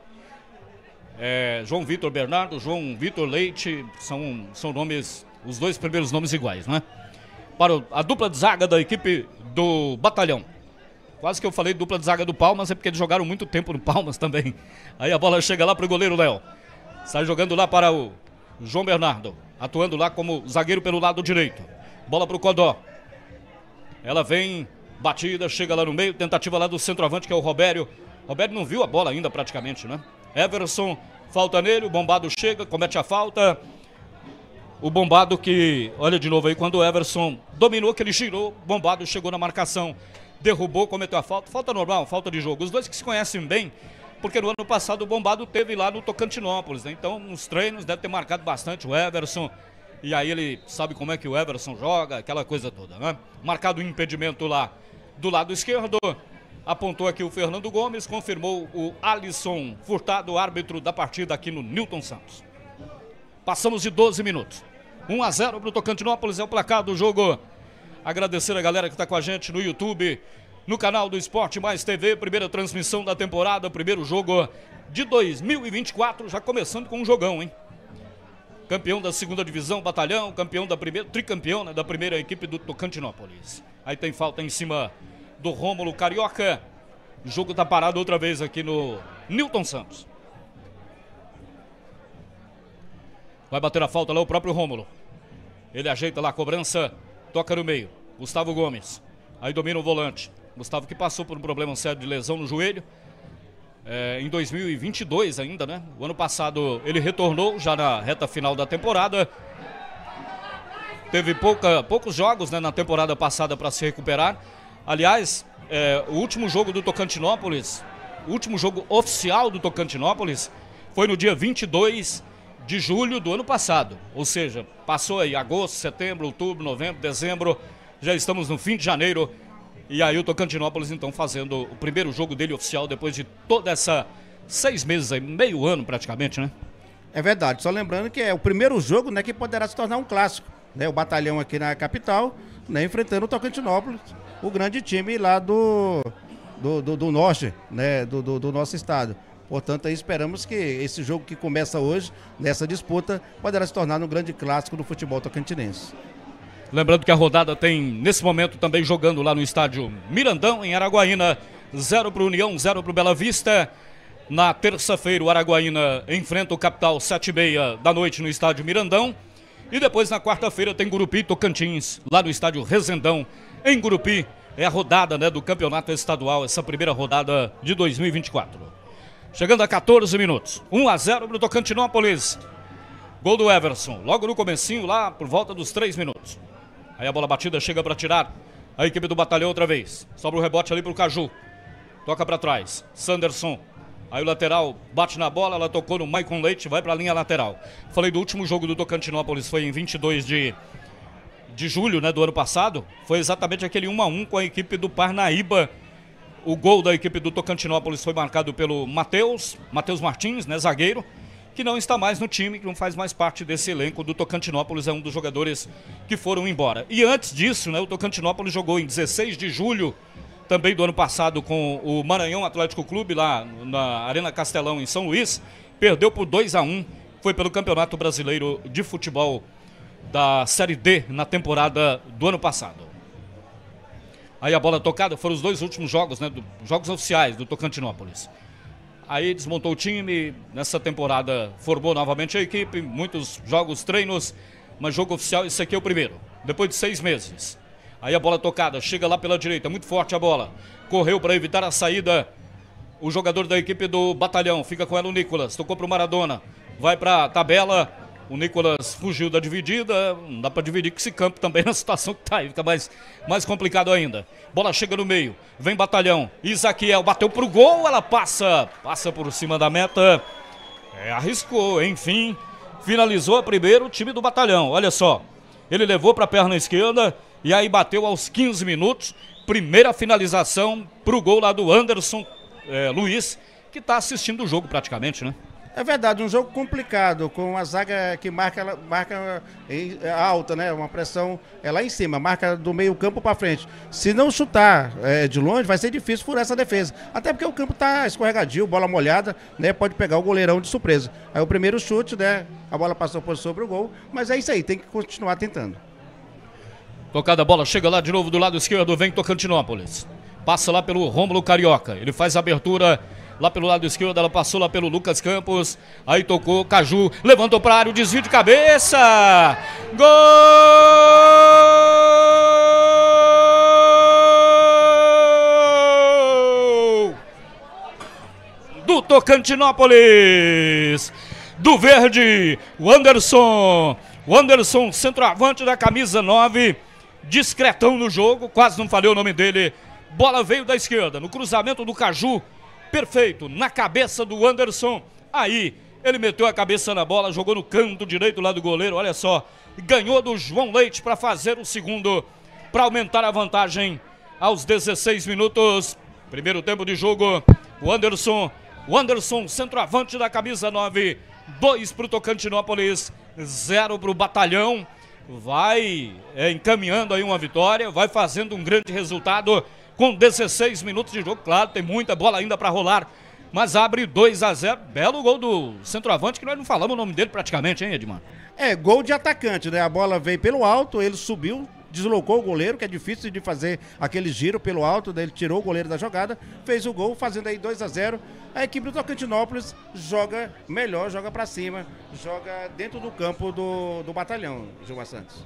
é, João Vitor Bernardo, João Vitor Leite, são, são nomes, os dois primeiros nomes iguais, né? Para a dupla de zaga da equipe do Batalhão. Quase que eu falei dupla de zaga do Palmas, é porque eles jogaram muito tempo no Palmas também. Aí a bola chega lá para o goleiro Léo. Sai jogando lá para o João Bernardo, atuando lá como zagueiro pelo lado direito. Bola para o Codó. Ela vem, batida, chega lá no meio, tentativa lá do centroavante, que é o Robério. Robério não viu a bola ainda praticamente, né? Everson, falta nele, o Bombado chega, comete a falta. O Bombado que, olha de novo aí, quando o Everson dominou, que ele girou, o Bombado chegou na marcação. Derrubou, cometeu a falta, falta normal, falta de jogo. Os dois que se conhecem bem, porque no ano passado o Bombado teve lá no Tocantinópolis, né? Então nos treinos deve ter marcado bastante o Everson, e aí ele sabe como é que o Everson joga, aquela coisa toda, né? Marcado um impedimento lá do lado esquerdo, apontou aqui o Fernando Gomes, confirmou o Alisson Furtado, árbitro da partida aqui no Newton Santos. Passamos de doze minutos, um a zero para o Tocantinópolis, é o placar do jogo. Agradecer a galera que está com a gente no YouTube, no canal do Esporte Mais T V, primeira transmissão da temporada, primeiro jogo de dois mil e vinte e quatro, já começando com um jogão, hein? Campeão da segunda divisão, Batalhão, campeão da primeira, tricampeão, né, da primeira equipe do Tocantinópolis. Aí tem falta em cima do Rômulo Carioca, o jogo está parado outra vez aqui no Newton Santos. Vai bater a falta lá o próprio Rômulo. Ele ajeita lá a cobrança. Toca no meio, Gustavo Gomes. Aí domina o volante. Gustavo que passou por um problema sério de lesão no joelho. É, em dois mil e vinte e dois ainda, né? O ano passado ele retornou já na reta final da temporada. Teve pouca, poucos jogos, né, na temporada passada para se recuperar. Aliás, é, o último jogo do Tocantinópolis, o último jogo oficial do Tocantinópolis foi no dia vinte e dois de julho do ano passado. Ou seja, passou aí agosto, setembro, outubro, novembro, dezembro, já estamos no fim de janeiro. E aí o Tocantinópolis então fazendo o primeiro jogo dele oficial depois de toda essa seis meses aí, meio ano praticamente, né? É verdade, só lembrando que é o primeiro jogo, né, que poderá se tornar um clássico, né? O Batalhão aqui na capital, né, enfrentando o Tocantinópolis, o grande time lá do, do, do, do norte, né, do, do, do nosso estado. Portanto, aí esperamos que esse jogo que começa hoje, nessa disputa, poderá se tornar um grande clássico do futebol tocantinense. Lembrando que a rodada tem, nesse momento, também jogando lá no estádio Mirandão, em Araguaína, zero para o União, zero para o Bela Vista. Na terça-feira, o Araguaína enfrenta o Capital, sete e meia da noite, no estádio Mirandão. E depois, na quarta-feira, tem Gurupi e Tocantins, lá no estádio Rezendão, em Gurupi. É a rodada, né, do campeonato estadual, essa primeira rodada de dois mil e vinte e quatro. Chegando a quatorze minutos, um a zero para o Tocantinópolis. Gol do Everson, logo no comecinho, lá por volta dos três minutos. Aí a bola batida chega para tirar a equipe do Batalhão outra vez. Sobra o rebote ali pro Caju. Toca para trás. Sanderson. Aí o lateral bate na bola, ela tocou no Maicon Leite, vai para a linha lateral. Falei do último jogo do Tocantinópolis, foi em vinte e dois de, de julho, né, do ano passado. Foi exatamente aquele um a um com a equipe do Parnaíba. O gol da equipe do Tocantinópolis foi marcado pelo Matheus, Matheus Martins, né, zagueiro, que não está mais no time, que não faz mais parte desse elenco do Tocantinópolis, é um dos jogadores que foram embora. E antes disso, né, o Tocantinópolis jogou em dezesseis de julho, também do ano passado, com o Maranhão Atlético Clube, lá na Arena Castelão, em São Luís, perdeu por dois a um, foi pelo Campeonato Brasileiro de Futebol da Série D, na temporada do ano passado. Aí a bola tocada, foram os dois últimos jogos, né, do, jogos oficiais do Tocantinópolis. Aí desmontou o time, nessa temporada formou novamente a equipe, muitos jogos, treinos, mas jogo oficial, esse aqui é o primeiro, depois de seis meses. Aí a bola tocada, chega lá pela direita, muito forte a bola, correu para evitar a saída, o jogador da equipe do Batalhão, fica com ela o Nicolas, tocou para o Maradona, vai para a tabela, o Nicolas fugiu da dividida, não dá para dividir com esse campo também na situação que tá aí, fica mais, mais complicado ainda. Bola chega no meio, vem Batalhão, Isaquiel bateu pro gol, ela passa, passa por cima da meta, é, arriscou, enfim, finalizou a primeiro o time do Batalhão, olha só, ele levou para a perna esquerda e aí bateu aos quinze minutos, primeira finalização pro gol lá do Anderson é, Luiz, que tá assistindo o jogo praticamente, né? É verdade, um jogo complicado, com uma zaga que marca, marca alta, né? Uma pressão é lá em cima, marca do meio campo para frente. Se não chutar é, de longe, vai ser difícil furar essa defesa. Até porque o campo tá escorregadio, bola molhada, né? Pode pegar o goleirão de surpresa. Aí o primeiro chute, né? A bola passou por sobre o gol, mas é isso aí, tem que continuar tentando. Tocada a bola, chega lá de novo do lado esquerdo, vem Tocantinópolis. Passa lá pelo Rômulo Carioca, ele faz a abertura lá pelo lado esquerdo, ela passou lá pelo Lucas Campos, aí tocou, Caju, levantou para a área, o desvio de cabeça, gol do Tocantinópolis, do verde, o Anderson, o Anderson, centroavante da camisa nove, discretão no jogo, quase não falei o nome dele, bola veio da esquerda, no cruzamento do Caju, perfeito, na cabeça do Anderson, aí ele meteu a cabeça na bola, jogou no canto direito lá do goleiro, olha só, ganhou do João Leite para fazer o segundo, para aumentar a vantagem aos dezesseis minutos, primeiro tempo de jogo, o Anderson, o Anderson, centroavante da camisa nove, dois para o Tocantinópolis, zero para o Batalhão, vai é, encaminhando aí uma vitória, vai fazendo um grande resultado, com dezesseis minutos de jogo, claro, tem muita bola ainda para rolar, mas abre dois a zero, belo gol do centroavante, que nós não falamos o nome dele praticamente, hein, Edmar? É, gol de atacante, né? A bola veio pelo alto, ele subiu, deslocou o goleiro, que é difícil de fazer aquele giro pelo alto, daí ele tirou o goleiro da jogada, fez o gol, fazendo aí dois a zero. A equipe do Tocantinópolis joga melhor, joga para cima, joga dentro do campo do, do Batalhão, Gilmar Santos.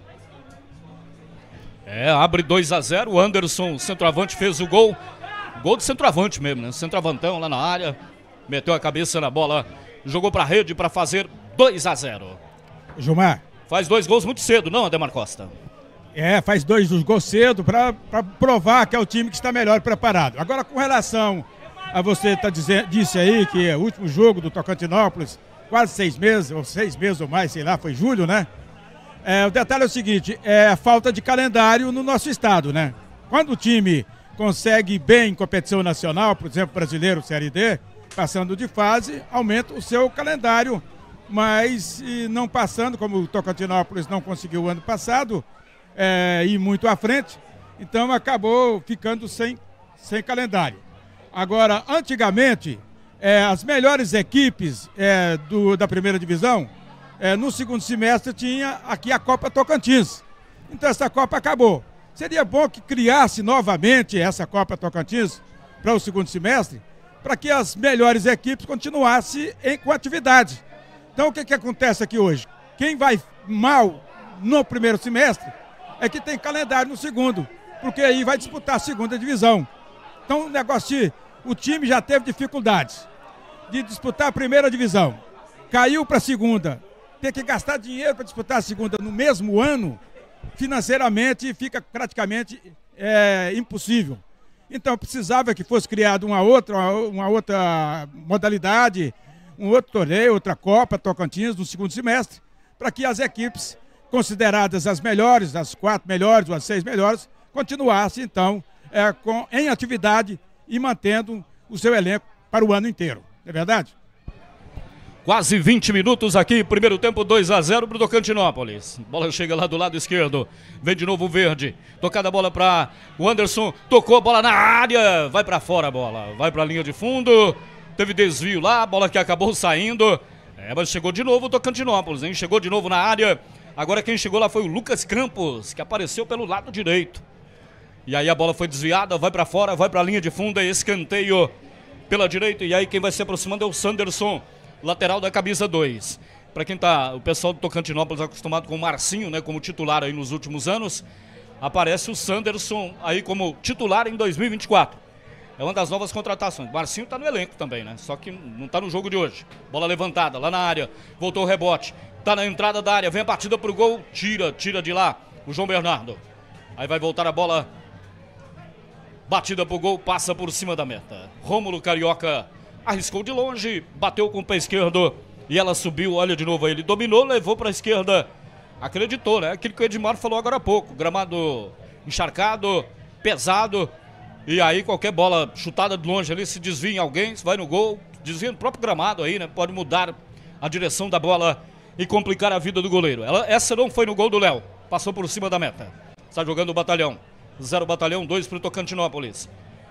É, abre dois a zero, o Anderson, centroavante, fez o gol, gol de centroavante mesmo, né? Centroavantão lá na área, meteu a cabeça na bola, jogou pra rede para fazer dois a zero. Gilmar. Faz dois gols muito cedo, não, Ademar Costa? É, faz dois dos gols cedo para provar que é o time que está melhor preparado. Agora, com relação a você tá dizendo, disse aí que é o último jogo do Tocantinópolis, quase seis meses, ou seis meses ou mais, sei lá, foi julho, né? É, o detalhe é o seguinte, é a falta de calendário no nosso estado, né? Quando o time consegue bem em competição nacional, por exemplo, brasileiro, Série D, passando de fase, aumenta o seu calendário, mas e não passando, como o Tocantinópolis não conseguiu o ano passado, é, ir muito à frente, então acabou ficando sem, sem calendário. Agora, antigamente, é, as melhores equipes é, do, da primeira divisão, é, no segundo semestre tinha aqui a Copa Tocantins. Então essa Copa acabou. Seria bom que criasse novamente essa Copa Tocantins para o segundo semestre, para que as melhores equipes continuassem em, com atividade. Então o que, que acontece aqui hoje? Quem vai mal no primeiro semestre é que tem calendário no segundo, porque aí vai disputar a segunda divisão. Então o negócio, o time já teve dificuldades de disputar a primeira divisão, caiu para a segunda, ter que gastar dinheiro para disputar a segunda no mesmo ano, financeiramente fica praticamente é, impossível. Então precisava que fosse criada uma outra, uma outra modalidade, um outro torneio, outra Copa Tocantins no segundo semestre, para que as equipes consideradas as melhores, as quatro melhores ou as seis melhores, continuassem então é, com, em atividade e mantendo o seu elenco para o ano inteiro. Não é verdade? Quase vinte minutos aqui, primeiro tempo dois a zero para o Tocantinópolis. Bola chega lá do lado esquerdo, vem de novo o Verde. Tocada a bola para o Anderson, tocou a bola na área, vai para fora a bola, vai para a linha de fundo. Teve desvio lá, bola que acabou saindo. É, mas chegou de novo o Tocantinópolis, hein? Chegou de novo na área. Agora quem chegou lá foi o Lucas Campos, que apareceu pelo lado direito. E aí a bola foi desviada, vai para fora, vai para a linha de fundo, é escanteio pela direita. E aí quem vai se aproximando é o Sanderson, lateral da camisa dois. Para quem tá, o pessoal do Tocantinópolis acostumado com o Marcinho, né, como titular aí nos últimos anos, aparece o Sanderson aí como titular em dois mil e vinte e quatro. É uma das novas contratações. O Marcinho tá no elenco também, né? Só que não tá no jogo de hoje. Bola levantada lá na área, voltou o rebote, tá na entrada da área, vem a batida pro gol, tira, tira de lá o João Bernardo. Aí vai voltar a bola, batida pro gol, passa por cima da meta. Rômulo Carioca arriscou de longe, bateu com o pé esquerdo e ela subiu, olha de novo aí, ele dominou, levou para a esquerda, acreditou, né? Aquilo que o Edmar falou agora há pouco, gramado encharcado, pesado, e aí qualquer bola chutada de longe ali, se desvia em alguém, se vai no gol, desvia no próprio gramado aí, né? Pode mudar a direção da bola e complicar a vida do goleiro. Ela, essa não foi no gol do Léo, passou por cima da meta. Está jogando o Batalhão, zero Batalhão, dois para o Tocantinópolis.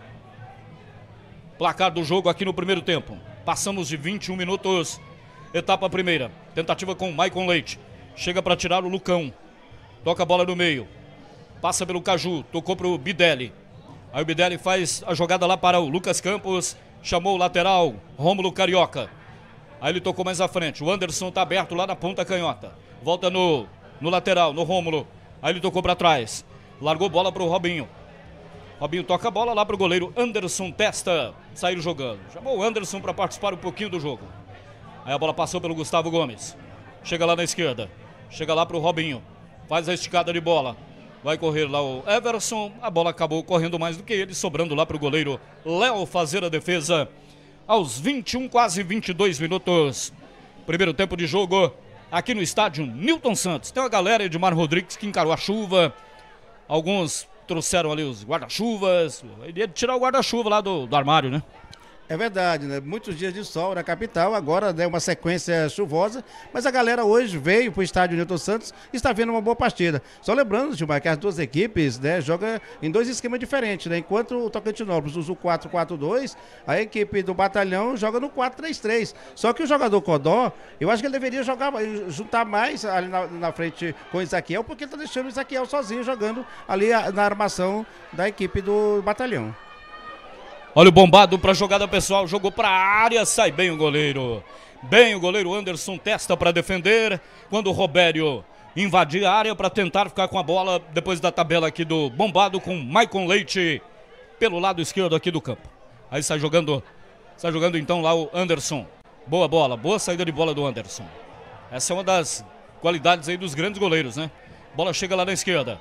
Placar do jogo aqui no primeiro tempo. Passamos de vinte e um minutos. Etapa primeira. Tentativa com o Maicon Leite. Chega para tirar o Lucão. Toca a bola no meio. Passa pelo Caju. Tocou para o Bidelli. Aí o Bidelli faz a jogada lá para o Lucas Campos. Chamou o lateral, Rômulo Carioca. Aí ele tocou mais à frente. O Anderson está aberto lá na ponta canhota. Volta no, no lateral, no Rômulo. Aí ele tocou para trás. Largou bola para o Robinho. Robinho toca a bola lá para o goleiro Anderson Testa sair jogando. Chamou o Anderson para participar um pouquinho do jogo. Aí a bola passou pelo Gustavo Gomes. Chega lá na esquerda. Chega lá para o Robinho. Faz a esticada de bola. Vai correr lá o Everson. A bola acabou correndo mais do que ele, sobrando lá para o goleiro Léo fazer a defesa. Aos vinte e um, quase vinte e dois minutos. Primeiro tempo de jogo aqui no estádio Newton Santos. Tem uma galera, Edmar Rodrigues, que encarou a chuva. Alguns trouxeram ali os guarda-chuvas. Ele ia tirar o guarda-chuva lá do, do armário, né? É verdade, né? Muitos dias de sol na capital, agora né, uma sequência chuvosa, mas a galera hoje veio para o estádio Newton Santos e está vendo uma boa partida. Só lembrando, Gilmar, que as duas equipes né, jogam em dois esquemas diferentes, né? Enquanto o Tocantinópolis usa o quatro quatro dois, a equipe do Batalhão joga no quatro três três. Só que o jogador Codó, eu acho que ele deveria jogar, juntar mais ali na, na frente com o Isaquiel, porque ele está deixando o Isaquiel sozinho jogando ali na armação da equipe do Batalhão. Olha o bombado para a jogada pessoal, jogou para a área, sai bem o goleiro. Bem o goleiro Anderson Testa para defender, quando o Robério invadir a área para tentar ficar com a bola, depois da tabela aqui do bombado com Maicon Leite pelo lado esquerdo aqui do campo. Aí sai jogando, sai jogando então lá o Anderson. Boa bola, boa saída de bola do Anderson. Essa é uma das qualidades aí dos grandes goleiros, né? Bola chega lá na esquerda.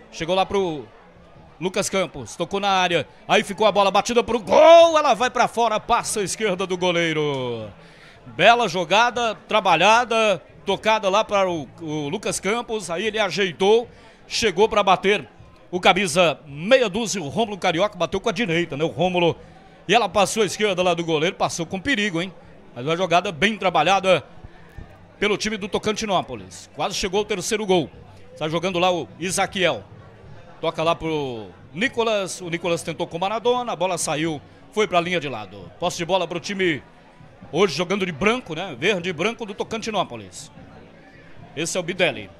Chegou lá pro Lucas Campos, tocou na área, aí ficou a bola batida pro gol, ela vai pra fora, passa a esquerda do goleiro. Bela jogada, trabalhada, tocada lá para o, o Lucas Campos, aí ele ajeitou, chegou para bater o camisa meia dúzia, o Rômulo Carioca, bateu com a direita, né, o Rômulo, e ela passou a esquerda lá do goleiro, passou com perigo, hein, mas uma jogada bem trabalhada pelo time do Tocantinópolis, quase chegou o terceiro gol, está jogando lá o Isaquiel, toca lá pro Nicolas, o Nicolas tentou com o Maradona, a bola saiu, foi para a linha de lado, posse de bola para o time, hoje jogando de branco, né, verde e branco do Tocantinópolis, esse é o Bidelli.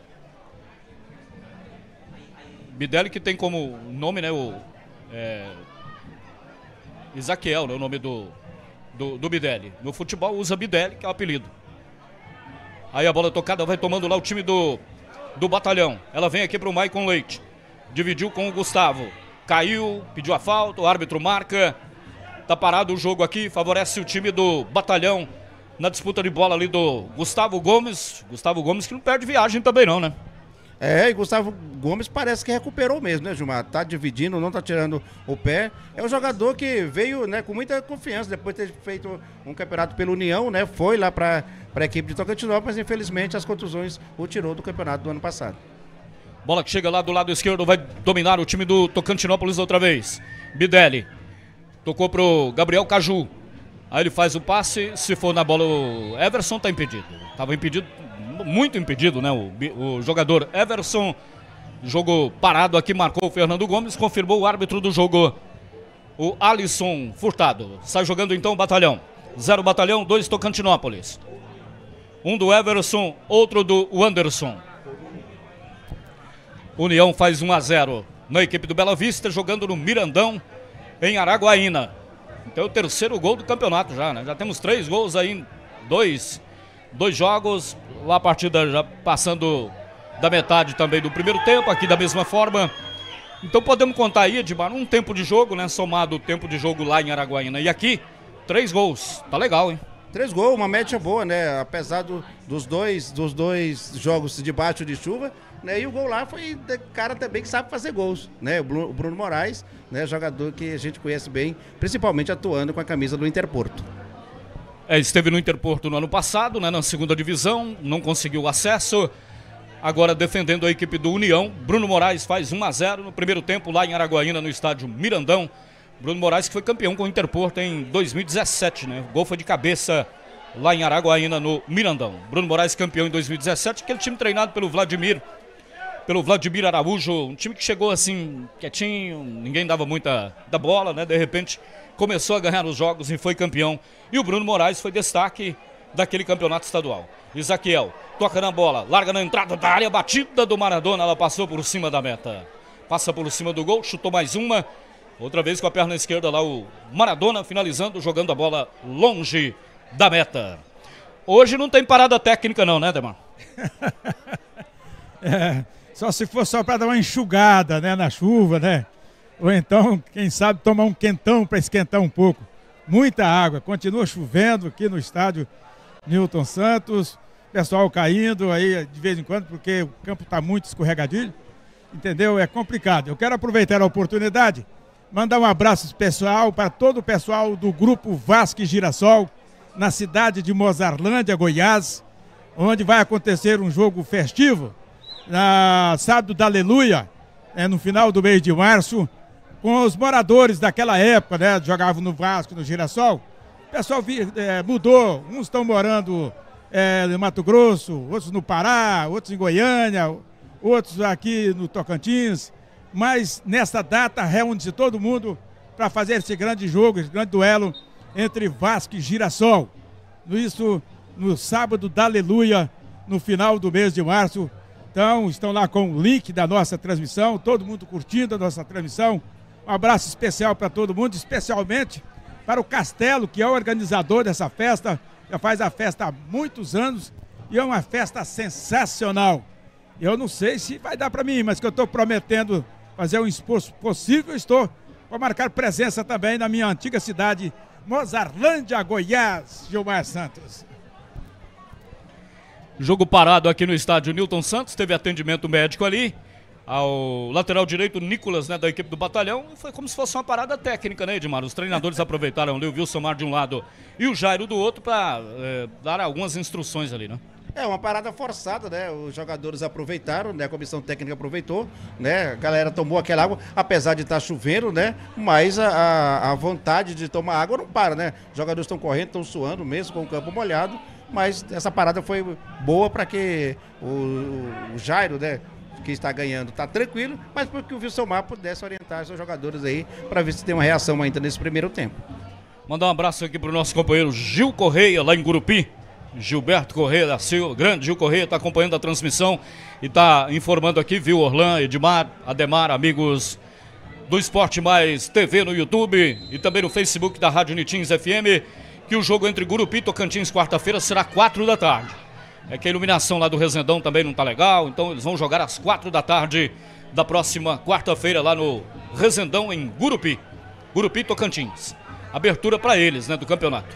Bidelli que tem como nome, né, o é, Isaquiel, né, o nome do, do, do Bidelli. No futebol usa Bidelli, que é o apelido. Aí a bola tocada vai tomando lá o time do, do Batalhão. Ela vem aqui para o Maicon Leite. Dividiu com o Gustavo. Caiu, pediu a falta, o árbitro marca. Tá parado o jogo aqui, favorece o time do Batalhão na disputa de bola ali do Gustavo Gomes. Gustavo Gomes que não perde viagem também não, né? É, e Gustavo Gomes parece que recuperou mesmo, né, Gilmar? Tá dividindo, não tá tirando o pé. É um jogador que veio, né, com muita confiança, depois de ter feito um campeonato pela União, né? Foi lá para a equipe de Tocantinópolis, mas infelizmente as contusões o tirou do campeonato do ano passado. Bola que chega lá do lado esquerdo, vai dominar o time do Tocantinópolis outra vez. Bidelli. Tocou pro Gabriel Caju. Aí ele faz o passe, se for na bola o Everson tá impedido. Tava impedido, muito impedido, né? O, o jogador Everson, jogo parado aqui, marcou o Fernando Gomes, confirmou o árbitro do jogo, o Alisson Furtado. Sai jogando então o Batalhão. Zero Batalhão, dois Tocantinópolis. Um do Everson, outro do Anderson. União faz um a zero na equipe do Bela Vista, jogando no Mirandão, em Araguaína. Então é o terceiro gol do campeonato já, né? Já temos três gols aí em dois, dois jogos. Lá a partida já passando da metade também do primeiro tempo, aqui da mesma forma. Então podemos contar aí, Edmar, um tempo de jogo, né? Somado o tempo de jogo lá em Araguaína. E aqui, três gols. Tá legal, hein? Três gols, uma média boa, né? Apesar do, dos, dois, dos dois jogos debaixo de chuva, né? E o gol lá foi de cara também que sabe fazer gols, né? O Bruno, o Bruno Moraes, né? Jogador que a gente conhece bem, principalmente atuando com a camisa do Interporto. É, esteve no Interporto no ano passado, né? Na segunda divisão, não conseguiu acesso. Agora defendendo a equipe do União, Bruno Moraes faz um a zero no primeiro tempo lá em Araguaína, no estádio Mirandão. Bruno Moraes que foi campeão com o Interporto em dois mil e dezessete, né? O gol foi de cabeça lá em Araguaína, no Mirandão. Bruno Moraes campeão em dois mil e dezessete, aquele time treinado pelo Vladimir, pelo Vladimir Araújo, um time que chegou assim, quietinho, ninguém dava muita da bola, né? De repente começou a ganhar os jogos e foi campeão. E o Bruno Moraes foi destaque daquele campeonato estadual. Isaquiel toca na bola, larga na entrada da área, batida do Maradona, ela passou por cima da meta. Passa por cima do gol, chutou mais uma. Outra vez com a perna esquerda lá o Maradona finalizando, jogando a bola longe da meta. Hoje não tem parada técnica não, né, Demar? É, só se for só para dar uma enxugada, né, na chuva, né? Ou então, quem sabe, tomar um quentão para esquentar um pouco. Muita água, continua chovendo aqui no estádio Newton Santos. Pessoal caindo aí de vez em quando, porque o campo está muito escorregadio. Entendeu? É complicado. Eu quero aproveitar a oportunidade, mandar um abraço especial para todo o pessoal do Grupo Vasque Girassol, na cidade de Mozarlândia, Goiás, onde vai acontecer um jogo festivo, na sábado da Aleluia, é, no final do mês de março, com os moradores daquela época, né, jogavam no Vasco, no Girassol. O pessoal é, mudou, uns estão morando é, no Mato Grosso, outros no Pará, outros em Goiânia, outros aqui no Tocantins, mas nessa data reúne-se todo mundo para fazer esse grande jogo, esse grande duelo entre Vasco e Girassol. Isso no sábado da Aleluia, no final do mês de março. Então, estão lá com o link da nossa transmissão, todo mundo curtindo a nossa transmissão. Um abraço especial para todo mundo, especialmente para o Castelo, que é o organizador dessa festa. Já faz a festa há muitos anos e é uma festa sensacional. Eu não sei se vai dar para mim, mas que eu estou prometendo fazer um esforço possível, estou para marcar presença também na minha antiga cidade, Mozarlândia, Goiás, Gilmar Santos. Jogo parado aqui no estádio Newton Santos, teve atendimento médico ali. ao lateral direito, Nicolas, né, da equipe do Batalhão. Foi como se fosse uma parada técnica, né, Edmar? Os treinadores aproveitaram ali o Wilson de um lado e o Jairo do outro para é, dar algumas instruções ali, né? É uma parada forçada, né? Os jogadores aproveitaram, né? A comissão técnica aproveitou, né? A galera tomou aquela água, apesar de estar chovendo, né? Mas a, a vontade de tomar água não para, né? Os jogadores estão correndo, estão suando mesmo com o campo molhado, mas essa parada foi boa para que o, o Jairo, né? Que está ganhando, está tranquilo, mas porque o Wilsomar pudesse orientar seus jogadores aí para ver se tem uma reação ainda nesse primeiro tempo. Mandar um abraço aqui para o nosso companheiro Gil Correia, lá em Gurupi. Gilberto Correia da Silva, grande Gil Correia, está acompanhando a transmissão e está informando aqui, viu, Orlan, Edmar, Ademar, amigos do Esporte Mais T V no YouTube e também no Facebook da Rádio Unitins F M, que o jogo entre Gurupi e Tocantins quarta-feira será quatro da tarde. É que a iluminação lá do Resendão também não tá legal, então eles vão jogar às quatro da tarde da próxima quarta-feira lá no Resendão, em Gurupi. Gurupi Tocantins. Abertura para eles, né, do campeonato.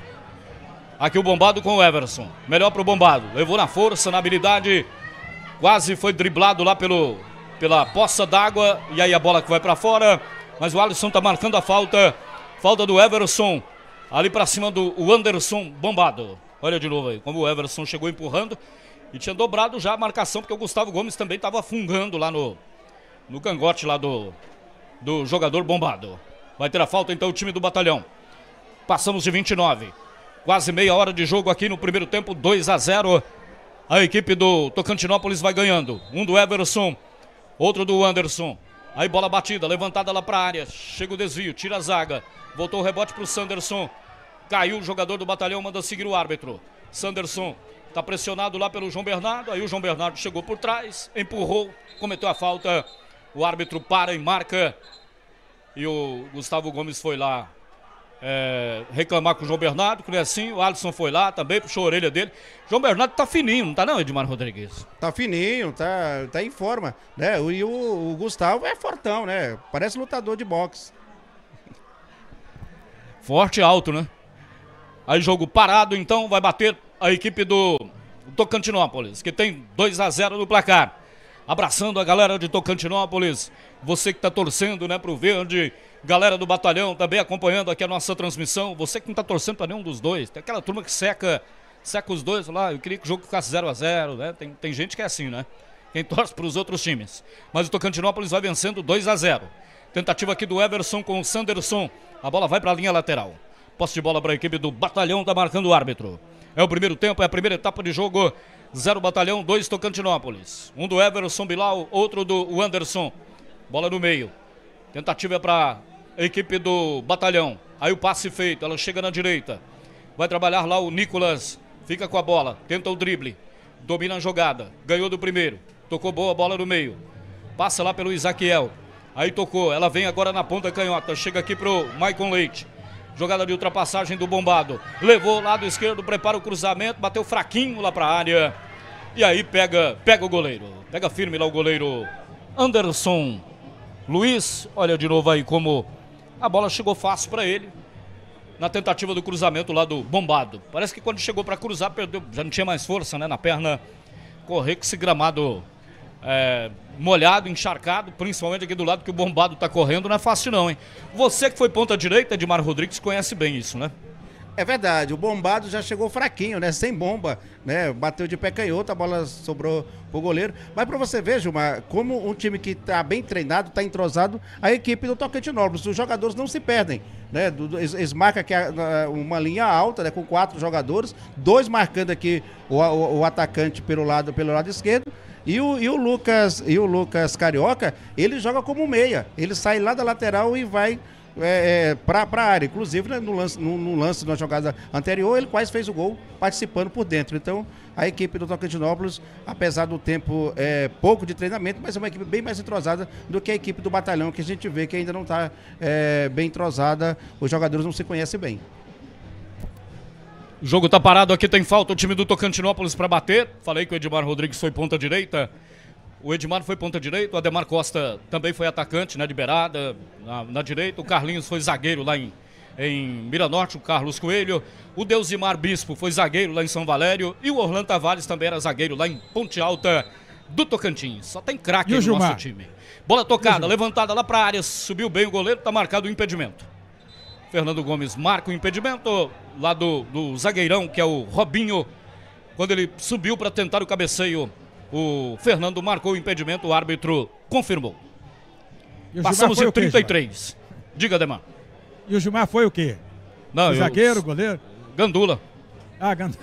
Aqui o Bombado com o Everson. Melhor pro Bombado. Levou na força, na habilidade. Quase foi driblado lá pelo, pela poça d'água. E aí a bola que vai para fora. Mas o Alisson tá marcando a falta. Falta do Everson. Ali para cima do Anderson Bombado. Olha de novo aí, como o Everson chegou empurrando e tinha dobrado já a marcação, porque o Gustavo Gomes também estava afungando lá no, no cangote lá do, do jogador Bombado. Vai ter a falta então o time do Batalhão. Passamos de vinte e nove. Quase meia hora de jogo aqui no primeiro tempo, dois a zero. A equipe do Tocantinópolis vai ganhando. Um do Everson, outro do Anderson. Aí bola batida, levantada lá para a área. Chega o desvio, tira a zaga. Voltou o rebote para o Sanderson. Caiu o jogador do Batalhão, manda seguir o árbitro. Sanderson está pressionado lá pelo João Bernardo. Aí o João Bernardo chegou por trás, empurrou, cometeu a falta. O árbitro para e marca. E o Gustavo Gomes foi lá é, reclamar com o João Bernardo, que não é assim. O Alisson foi lá também, puxou a orelha dele. João Bernardo tá fininho, não tá não, Edmar Rodrigues? Tá fininho, tá, tá em forma, né? E o, o Gustavo é fortão, né? Parece lutador de boxe. Forte e alto, né? Aí jogo parado, então vai bater a equipe do Tocantinópolis, que tem dois a zero no placar. Abraçando a galera de Tocantinópolis, você que tá torcendo, né, pro verde, galera do Batalhão também acompanhando aqui a nossa transmissão, você que não tá torcendo pra nenhum dos dois, tem aquela turma que seca, seca os dois lá, eu queria que o jogo ficasse zero a zero, né, tem, tem gente que é assim, né, quem torce pros outros times. Mas o Tocantinópolis vai vencendo dois a zero. Tentativa aqui do Everson com o Sanderson, a bola vai pra linha lateral. Posse de bola para a equipe do Batalhão, tá marcando o árbitro. É o primeiro tempo, é a primeira etapa de jogo. Zero Batalhão, dois Tocantinópolis. Um do Everson Bilal, outro do Anderson. Bola no meio. Tentativa é para a equipe do Batalhão. Aí o passe feito, ela chega na direita. Vai trabalhar lá o Nicolas. Fica com a bola, tenta o drible. Domina a jogada, ganhou do primeiro. Tocou boa bola no meio. Passa lá pelo Isaquiel. Aí tocou, ela vem agora na ponta canhota. Chega aqui pro Maicon Leite. Jogada de ultrapassagem do Bombado. Levou o lado esquerdo, prepara o cruzamento, bateu fraquinho lá pra área. E aí pega, pega o goleiro. Pega firme lá o goleiro Anderson Luiz. Olha de novo aí como a bola chegou fácil pra ele. Na tentativa do cruzamento lá do Bombado. Parece que quando chegou pra cruzar, perdeu, já não tinha mais força, né, na perna. Correr com esse gramado é, molhado, encharcado, principalmente aqui do lado que o Bombado tá correndo, não é fácil não, hein? Você que foi ponta direita, Edmar Rodrigues, conhece bem isso, né? É verdade, o Bombado já chegou fraquinho, né? Sem bomba, né? Bateu de pé canhoto, a bola sobrou pro goleiro. Mas pra você ver, Gilmar, como um time que tá bem treinado, tá entrosado, a equipe do Tocantinópolis, os jogadores não se perdem, né? Eles marcam aqui uma linha alta, né? Com quatro jogadores, dois marcando aqui o, o, o atacante pelo lado, pelo lado esquerdo. E o, e, o Lucas, e o Lucas Carioca, ele joga como meia. Ele sai lá da lateral e vai é, é, para a área. Inclusive, né, no, lance, no, no lance da jogada anterior, ele quase fez o gol participando por dentro. Então, a equipe do Tocantinópolis, apesar do tempo é, pouco de treinamento, mas é uma equipe bem mais entrosada do que a equipe do Batalhão, que a gente vê que ainda não está é, bem entrosada. Os jogadores não se conhecem bem. O jogo tá parado aqui, tem falta o time do Tocantinópolis para bater. Falei que o Edmar Rodrigues foi ponta direita. O Edmar foi ponta direita, o Ademar Costa também foi atacante, né, de beirada, na, na direita. O Carlinhos foi zagueiro lá em, em Miranorte, o Carlos Coelho. O Deusimar Bispo foi zagueiro lá em São Valério. E o Orlando Tavares também era zagueiro lá em Ponte Alta do Tocantins. Só tem craque E o no Gilmar? nosso time. Bola tocada, levantada lá para a área, subiu bem o goleiro, tá marcado o impedimento. Fernando Gomes marca o impedimento lá do, do zagueirão, que é o Robinho. Quando ele subiu para tentar o cabeceio, o Fernando marcou o impedimento, o árbitro confirmou. E o Passamos Gilmar em foi o quê, trinta e três. Diga, Ademar. E o Gilmar foi o quê? Não, o eu- zagueiro, goleiro? Gandula. Ah, Gandula.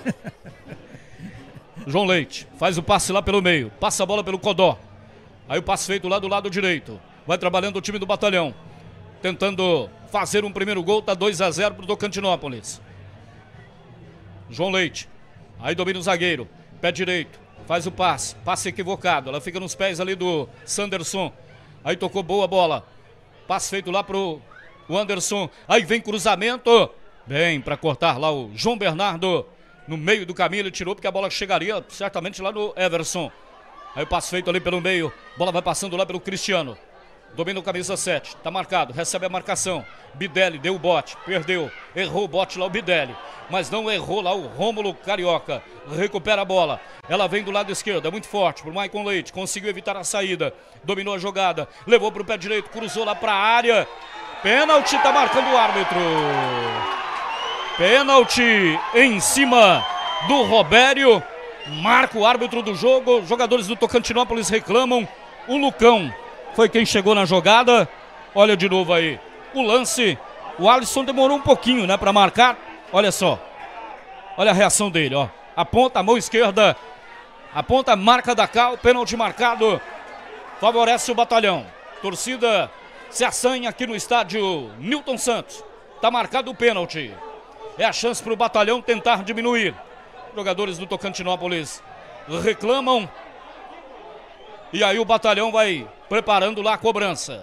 João Leite faz o passe lá pelo meio, passa a bola pelo Codó. Aí o passe feito lá do lado direito. Vai trabalhando o time do Batalhão, tentando fazer um primeiro gol, tá dois a zero pro Tocantinópolis. João Leite, aí domina o zagueiro, pé direito, faz o passe, passe equivocado, ela fica nos pés ali do Sanderson. Aí tocou boa bola, passe feito lá pro o Anderson, aí vem cruzamento, bem para cortar lá o João Bernardo. No meio do caminho ele tirou porque a bola chegaria certamente lá no Everson. Aí o passe feito ali pelo meio, bola vai passando lá pelo Cristiano. Domina o camisa sete, tá marcado, recebe a marcação. Bidelli deu o bote, perdeu, errou o bote lá o Bidelli, mas não errou lá o Rômulo Carioca. Recupera a bola, ela vem do lado esquerdo, é muito forte pro Maicon Leite, conseguiu evitar a saída, dominou a jogada, levou pro pé direito, cruzou lá pra área. Pênalti, tá marcando o árbitro. Pênalti em cima do Robério. Marca o árbitro do jogo. Jogadores do Tocantinópolis reclamam. O Lucão foi quem chegou na jogada. Olha de novo aí o lance. O Alisson demorou um pouquinho, né, para marcar. Olha só. Olha a reação dele, ó. Aponta a mão esquerda. Aponta a marca da Cal. Pênalti marcado. Favorece o Batalhão. Torcida se assanha aqui no estádio Newton Santos. Tá marcado o pênalti. É a chance para o Batalhão tentar diminuir. Jogadores do Tocantinópolis reclamam. E aí o Batalhão vai preparando lá a cobrança.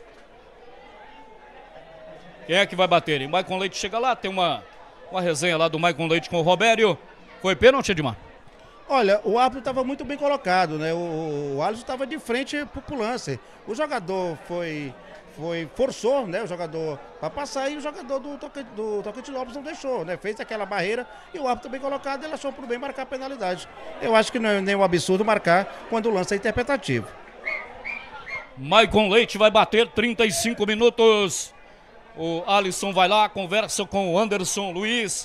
Quem é que vai bater? E Maicon Leite chega lá, tem uma, uma resenha lá do Maicon Leite com o Robério. Foi pênalti, Edmar? Olha, o árbitro estava muito bem colocado, né? O, o Alisson estava de frente pro lance. O jogador foi, foi forçou, né? O jogador para passar e o jogador do, Toca, do Tocantinópolis não deixou, né? Fez aquela barreira e o árbitro bem colocado, ele achou por bem marcar a penalidade. Eu acho que não é nenhum absurdo marcar quando o lance é interpretativo. Maicon Leite vai bater trinta e cinco minutos. O Alisson vai lá, conversa com o Anderson Luiz.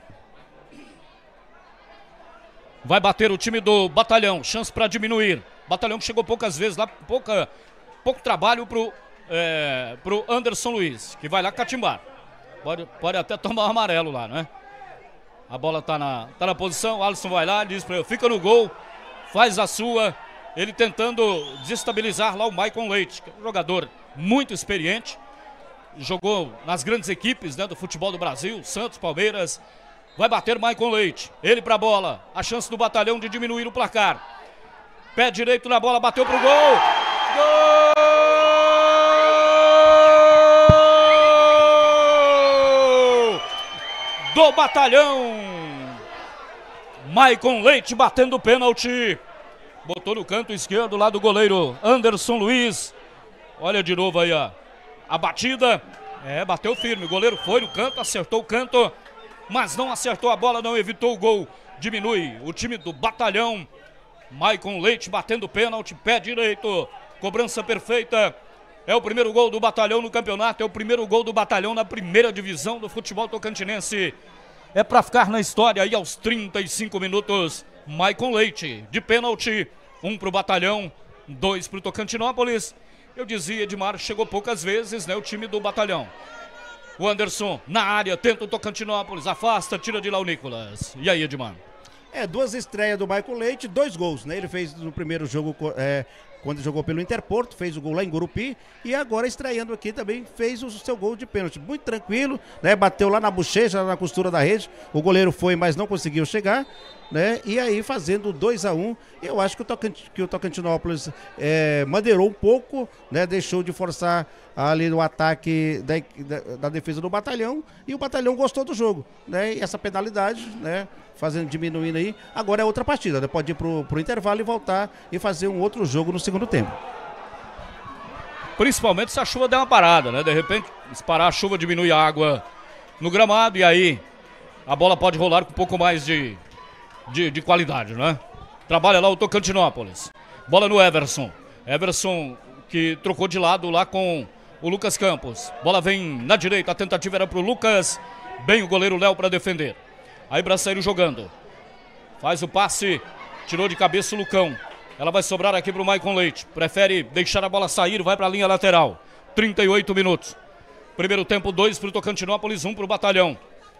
Vai bater o time do Batalhão, chance para diminuir. Batalhão que chegou poucas vezes lá, pouca, pouco trabalho pro, é, pro Anderson Luiz, que vai lá catimbar. Pode, pode até tomar um amarelo lá, né? A bola tá na, tá na posição, o Alisson vai lá, diz para ele, fica no gol, faz a sua. Ele tentando desestabilizar lá o Maicon Leite, que é um jogador muito experiente. Jogou nas grandes equipes, né, do futebol do Brasil, Santos, Palmeiras. Vai bater Maicon Leite, ele pra bola, a chance do Batalhão de diminuir o placar. Pé direito na bola, bateu pro gol. Gol do Batalhão. Maicon Leite batendo o pênalti. Botou no canto esquerdo lá do goleiro Anderson Luiz. Olha de novo aí, ó. A batida, é, bateu firme, o goleiro foi no canto, acertou o canto, mas não acertou a bola, não evitou o gol. Diminui o time do Batalhão. Maicon Leite batendo pênalti, pé direito, cobrança perfeita. É o primeiro gol do Batalhão no campeonato, é o primeiro gol do Batalhão na primeira divisão do futebol tocantinense. É para ficar na história aí aos trinta e cinco minutos. Maicon Leite de pênalti, um pro Batalhão, dois pro Tocantinópolis. Eu dizia, Edmar, chegou poucas vezes, né, o time do Batalhão. O Anderson na área, tenta o Tocantinópolis, afasta, tira de lá o Nicolas. E aí, Edmar? É, duas estreias do Maicon Leite, dois gols, né? Ele fez no primeiro jogo, é, quando ele jogou pelo Interporto, fez o gol lá em Gurupi, e agora estreando aqui também fez o seu gol de pênalti. Muito tranquilo, né? Bateu lá na bochecha, na costura da rede, o goleiro foi, mas não conseguiu chegar, né? E aí fazendo dois a um, eu acho que o, Tocant, que o Tocantinópolis é, madeirou um pouco, né? Deixou de forçar ali no ataque da, da, da defesa do Batalhão, e o Batalhão gostou do jogo, né? E essa penalidade, né? Fazendo, diminuindo aí, agora é outra partida, né? Pode ir pro, pro intervalo e voltar e fazer um outro jogo no segundo tempo. Principalmente se a chuva der uma parada, né? De repente, se parar a chuva, diminui a água no gramado e aí a bola pode rolar com um pouco mais de, de, de qualidade, né? Trabalha lá o Tocantinópolis. Bola no Everson. Everson que trocou de lado lá com o Lucas Campos. Bola vem na direita, a tentativa era pro Lucas. Bem o goleiro Léo para defender. Aí Braceiro jogando. Faz o passe, tirou de cabeça o Lucão. Ela vai sobrar aqui pro Maicon Leite. Prefere deixar a bola sair, vai para a linha lateral. trinta e oito minutos. Primeiro tempo, dois pro Tocantinópolis, um pro Batalhão.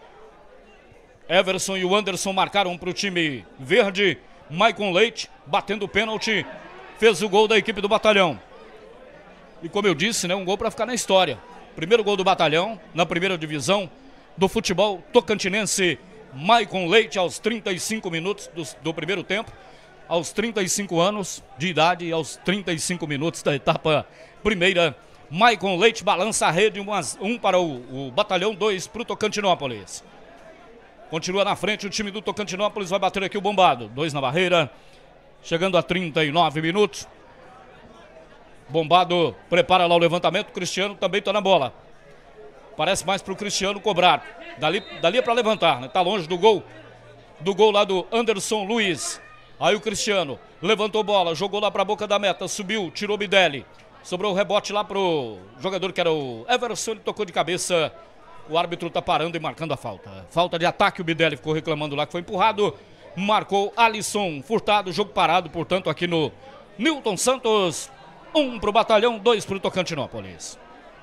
Everson e o Anderson marcaram pro time verde. Maicon Leite, batendo o pênalti, fez o gol da equipe do Batalhão. E como eu disse, né, um gol para ficar na história. Primeiro gol do Batalhão, na primeira divisão do futebol tocantinense. Maicon Leite aos trinta e cinco minutos do, do primeiro tempo. Aos trinta e cinco anos de idade e aos trinta e cinco minutos da etapa primeira. Maicon Leite balança a rede, um, um para o, o Batalhão, dois para o Tocantinópolis. Continua na frente o time do Tocantinópolis, vai bater aqui o Bombado. Dois na barreira, chegando a trinta e nove minutos. Bombado prepara lá o levantamento, o Cristiano também está na bola. Parece mais para o Cristiano cobrar. Dali, dali é para levantar, né? Tá longe do gol. Do gol lá do Anderson Luiz. Aí o Cristiano levantou bola, jogou lá para a boca da meta, subiu, tirou Bidelli. Sobrou o rebote lá pro jogador que era o Everson, ele tocou de cabeça. O árbitro tá parando e marcando a falta. Falta de ataque, o Bidelli ficou reclamando lá que foi empurrado. Marcou Alisson Furtado, jogo parado, portanto, aqui no Newton Santos. Um pro Batalhão, dois pro Tocantinópolis.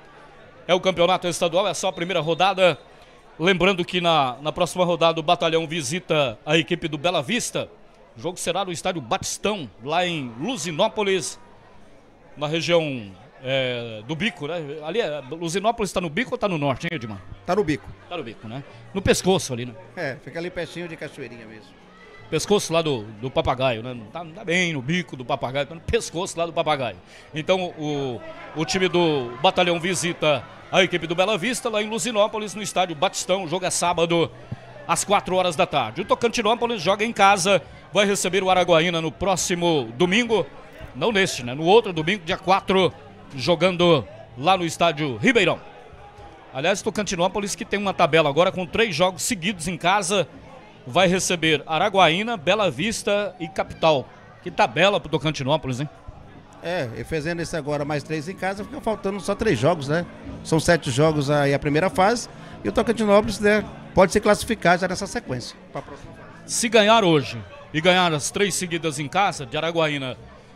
É o campeonato estadual, é só a primeira rodada. Lembrando que na, na próxima rodada o Batalhão visita a equipe do Bela Vista. O jogo será no estádio Batistão, lá em Luzinópolis, na região é, do Bico, né? Ali, é, Luzinópolis está no Bico ou está no norte, hein, Edmar? Tá no Bico. Tá no Bico, né? No pescoço ali, né? É, fica ali pertinho de Cachoeirinha mesmo. Pescoço lá do, do papagaio, né? Não tá, não tá bem no bico do papagaio, tá no pescoço lá do papagaio. Então o, o time do Batalhão visita a equipe do Bela Vista lá em Luzinópolis, no estádio Batistão. O jogo é sábado às quatro horas da tarde. O Tocantinópolis joga em casa, vai receber o Araguaína no próximo domingo. Não neste, né? No outro domingo, dia quatro, jogando lá no estádio Ribeirão. Aliás, o Tocantinópolis, que tem uma tabela agora com três jogos seguidos em casa, vai receber Araguaína, Bela Vista e Capital. Que tabela pro Tocantinópolis, hein? É, e fazendo esse agora mais três em casa, fica faltando só três jogos, né? São sete jogos aí a primeira fase, e o Tocantinópolis, né, pode se classificar já nessa sequência pra próxima fase. Se ganhar hoje e ganhar as três seguidas em casa, de Araguaína,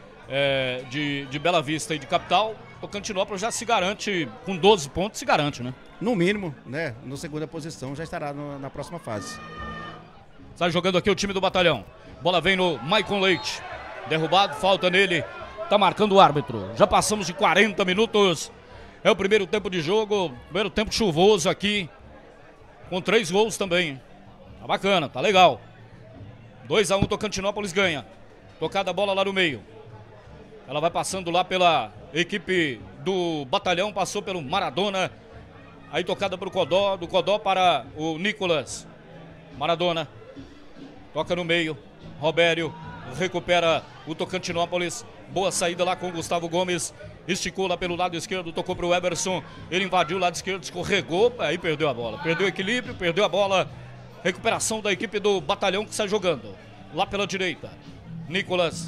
é, de, de Bela Vista e de Capital, o Tocantinópolis já se garante, com doze pontos, se garante, né? No mínimo, né? Na segunda posição, já estará no, na próxima fase. Está jogando aqui o time do Batalhão. Bola vem no Maicon Leite. Derrubado, falta nele. Tá marcando o árbitro. Já passamos de quarenta minutos. É o primeiro tempo de jogo. Primeiro tempo chuvoso aqui. Com três gols também. Tá bacana, tá legal. dois a um, Tocantinópolis ganha. Tocada a bola lá no meio. Ela vai passando lá pela equipe do Batalhão. Passou pelo Maradona. Aí tocada para o Codó. Do Codó para o Nicolas. Maradona. Toca no meio, Robério recupera o Tocantinópolis, boa saída lá com o Gustavo Gomes, esticou lá pelo lado esquerdo, tocou para o Everson, ele invadiu o lado esquerdo, escorregou, aí perdeu a bola, perdeu o equilíbrio, perdeu a bola, recuperação da equipe do Batalhão que sai jogando, lá pela direita, Nicolas,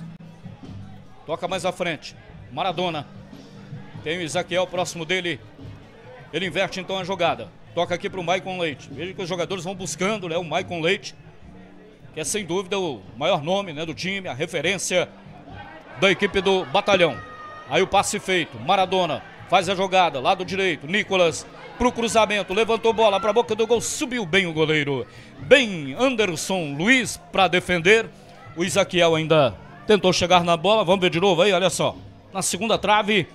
toca mais à frente, Maradona, tem o Isaquiel próximo dele, ele inverte então a jogada, toca aqui para o Maicon Leite, veja que os jogadores vão buscando, né, o Maicon Leite, que é sem dúvida o maior nome, né, do time, a referência da equipe do Batalhão. Aí o passe feito, Maradona faz a jogada, lado direito, Nicolas pro cruzamento, levantou bola para a boca do gol, subiu bem o goleiro. Bem Anderson Luiz para defender, o Isaquiel ainda tentou chegar na bola, vamos ver de novo aí, olha só, na segunda trave,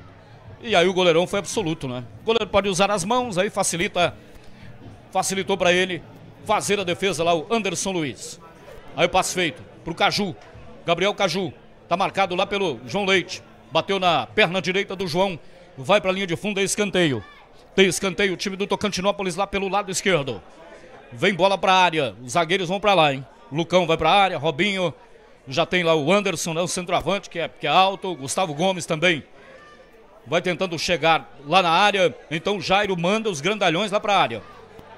e aí o goleirão foi absoluto, né? O goleiro pode usar as mãos, aí facilita, facilitou para ele fazer a defesa lá, o Anderson Luiz. Aí o passe feito pro Caju, Gabriel Caju, tá marcado lá pelo João Leite, bateu na perna direita do João, vai pra linha de fundo, é escanteio. Tem escanteio, o time do Tocantinópolis lá pelo lado esquerdo. Vem bola pra área, os zagueiros vão pra lá, hein? Lucão vai pra área, Robinho, já tem lá o Anderson, né, o centroavante, que é, que é alto, Gustavo Gomes também vai tentando chegar lá na área, então Jairo manda os grandalhões lá pra área.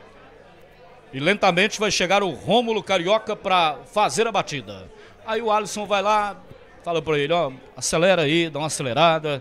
E lentamente vai chegar o Rômulo Carioca para fazer a batida. Aí o Alisson vai lá, fala pra ele, ó, acelera aí, dá uma acelerada.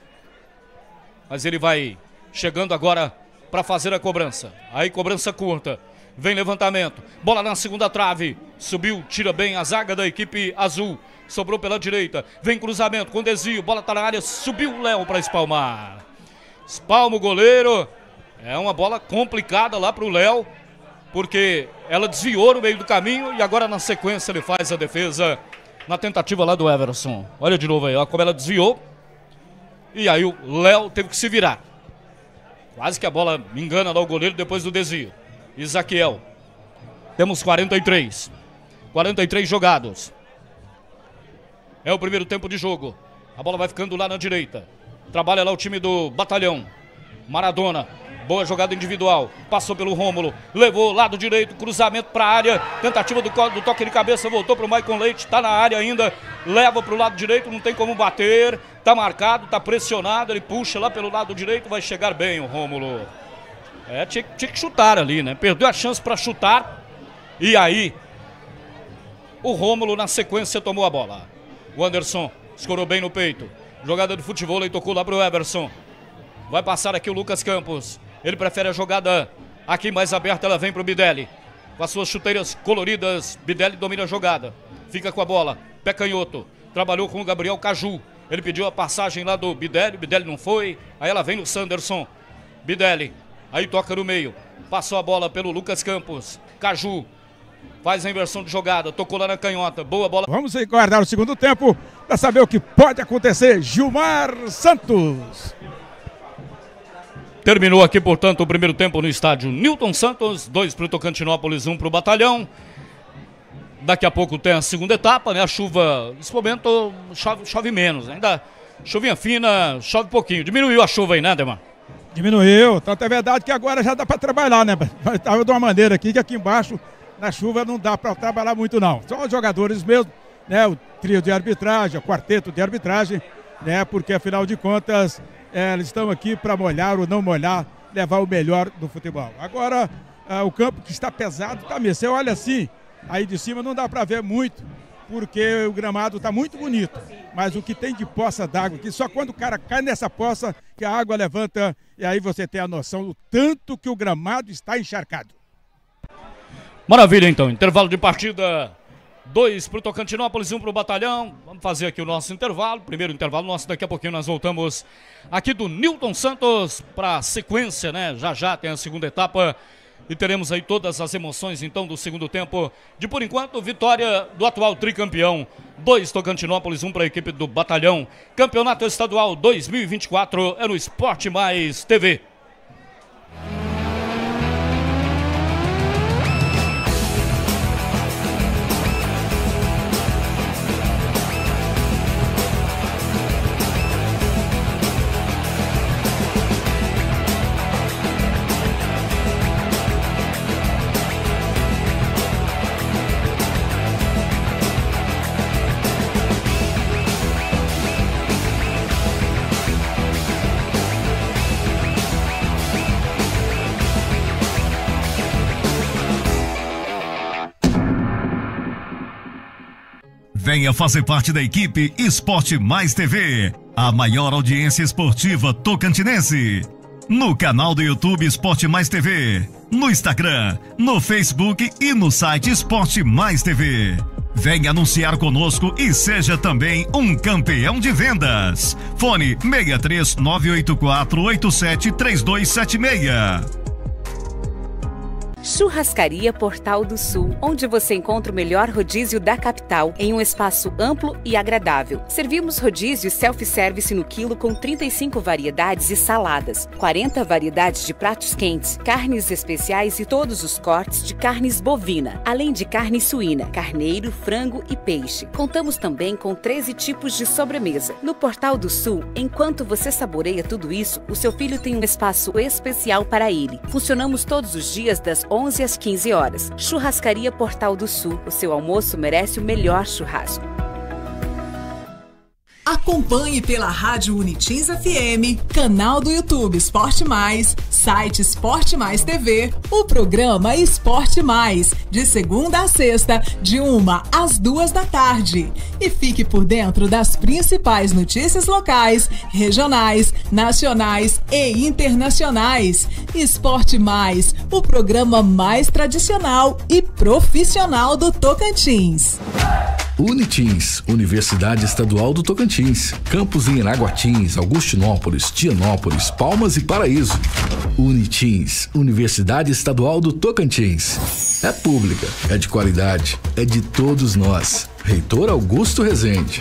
Mas ele vai chegando agora para fazer a cobrança. Aí cobrança curta. Vem levantamento. Bola na segunda trave. Subiu, tira bem a zaga da equipe azul. Sobrou pela direita. Vem cruzamento com desvio. Bola tá na área. Subiu o Léo para espalmar. Espalma o goleiro. É uma bola complicada lá pro Léo, porque ela desviou no meio do caminho e agora na sequência ele faz a defesa na tentativa lá do Everson. Olha de novo aí, ó, como ela desviou. E aí o Léo teve que se virar. Quase que a bola engana lá o goleiro depois do desvio. Isaquiel. Temos quarenta e três. quarenta e três jogados. É o primeiro tempo de jogo. A bola vai ficando lá na direita. Trabalha lá o time do Batalhão. Maradona. Boa jogada individual. Passou pelo Rômulo. Levou lado direito. Cruzamento para a área. Tentativa do, do toque de cabeça. Voltou para o Maicon Leite. Está na área ainda. Leva para o lado direito. Não tem como bater. Está marcado. Está pressionado. Ele puxa lá pelo lado direito. Vai chegar bem o Rômulo. É, tinha, tinha que chutar ali, né? Perdeu a chance para chutar. E aí, o Rômulo na sequência tomou a bola. O Anderson escorou bem no peito. Jogada de futebol e tocou lá para o Everson. Vai passar aqui o Lucas Campos. Ele prefere a jogada aqui mais aberta. Ela vem para o Bidelli. Com as suas chuteiras coloridas, Bidelli domina a jogada. Fica com a bola. Pé canhoto. Trabalhou com o Gabriel Caju. Ele pediu a passagem lá do Bidelli. Bidelli não foi. Aí ela vem no Sanderson. Bidelli. Aí toca no meio. Passou a bola pelo Lucas Campos. Caju. Faz a inversão de jogada. Tocou lá na canhota. Boa bola. Vamos guardar o segundo tempo para saber o que pode acontecer. Gilmar Santos. Terminou aqui, portanto, o primeiro tempo no estádio Newton Santos. Dois para o Tocantinópolis, um para o Batalhão. Daqui a pouco tem a segunda etapa, né? A chuva, nesse momento, chove, chove menos. Ainda chuvinha fina, chove pouquinho. Diminuiu a chuva aí, né, Demar? Diminuiu. Tanto é verdade que agora já dá para trabalhar, né? Estava de uma maneira aqui que aqui embaixo, na chuva, não dá para trabalhar muito, não. Só os jogadores mesmo, né? O trio de arbitragem, o quarteto de arbitragem, né? Porque, afinal de contas, é, eles estão aqui para molhar ou não molhar, levar o melhor do futebol. Agora, é, o campo que está pesado, tá mesmo. Você olha assim, aí de cima não dá para ver muito, porque o gramado está muito bonito. Mas o que tem de poça d'água aqui, só quando o cara cai nessa poça que a água levanta, e aí você tem a noção do tanto que o gramado está encharcado. Maravilha, então. Intervalo de partida. Dois para o Tocantinópolis, um para o Batalhão. Vamos fazer aqui o nosso intervalo. Primeiro intervalo nosso, daqui a pouquinho nós voltamos aqui do Newton Santos para a sequência, né? Já já tem a segunda etapa e teremos aí todas as emoções então do segundo tempo. De por enquanto, vitória do atual tricampeão. Dois Tocantinópolis, um para a equipe do Batalhão. Campeonato Estadual dois mil e vinte e quatro é no Esporte Mais T V. Venha fazer parte da equipe Esporte Mais T V, a maior audiência esportiva tocantinense. No canal do YouTube Esporte Mais T V, no Instagram, no Facebook e no site Esporte Mais T V. Venha anunciar conosco e seja também um campeão de vendas. Fone seis três nove oito quatro oito sete três dois sete seis. Churrascaria Portal do Sul, onde você encontra o melhor rodízio da capital em um espaço amplo e agradável. Servimos rodízio self-service no quilo com trinta e cinco variedades e saladas, quarenta variedades de pratos quentes, carnes especiais e todos os cortes de carnes bovina, além de carne suína, carneiro, frango e peixe. Contamos também com treze tipos de sobremesa. No Portal do Sul, enquanto você saboreia tudo isso, o seu filho tem um espaço especial para ele. Funcionamos todos os dias das onze às quinze horas. Churrascaria Portal do Sul. O seu almoço merece o melhor churrasco. A Acompanhe pela Rádio Unitins F M, canal do YouTube Esporte Mais, site Esporte Mais T V, o programa Esporte Mais, de segunda a sexta, de uma às duas da tarde. E fique por dentro das principais notícias locais, regionais, nacionais e internacionais. Esporte Mais, o programa mais tradicional e profissional do Tocantins. Unitins, Universidade Estadual do Tocantins. Campus em Iraguatins, Augustinópolis, Tianópolis, Palmas e Paraíso. Unitins, Universidade Estadual do Tocantins. É pública, é de qualidade, é de todos nós. Reitor Augusto Rezende.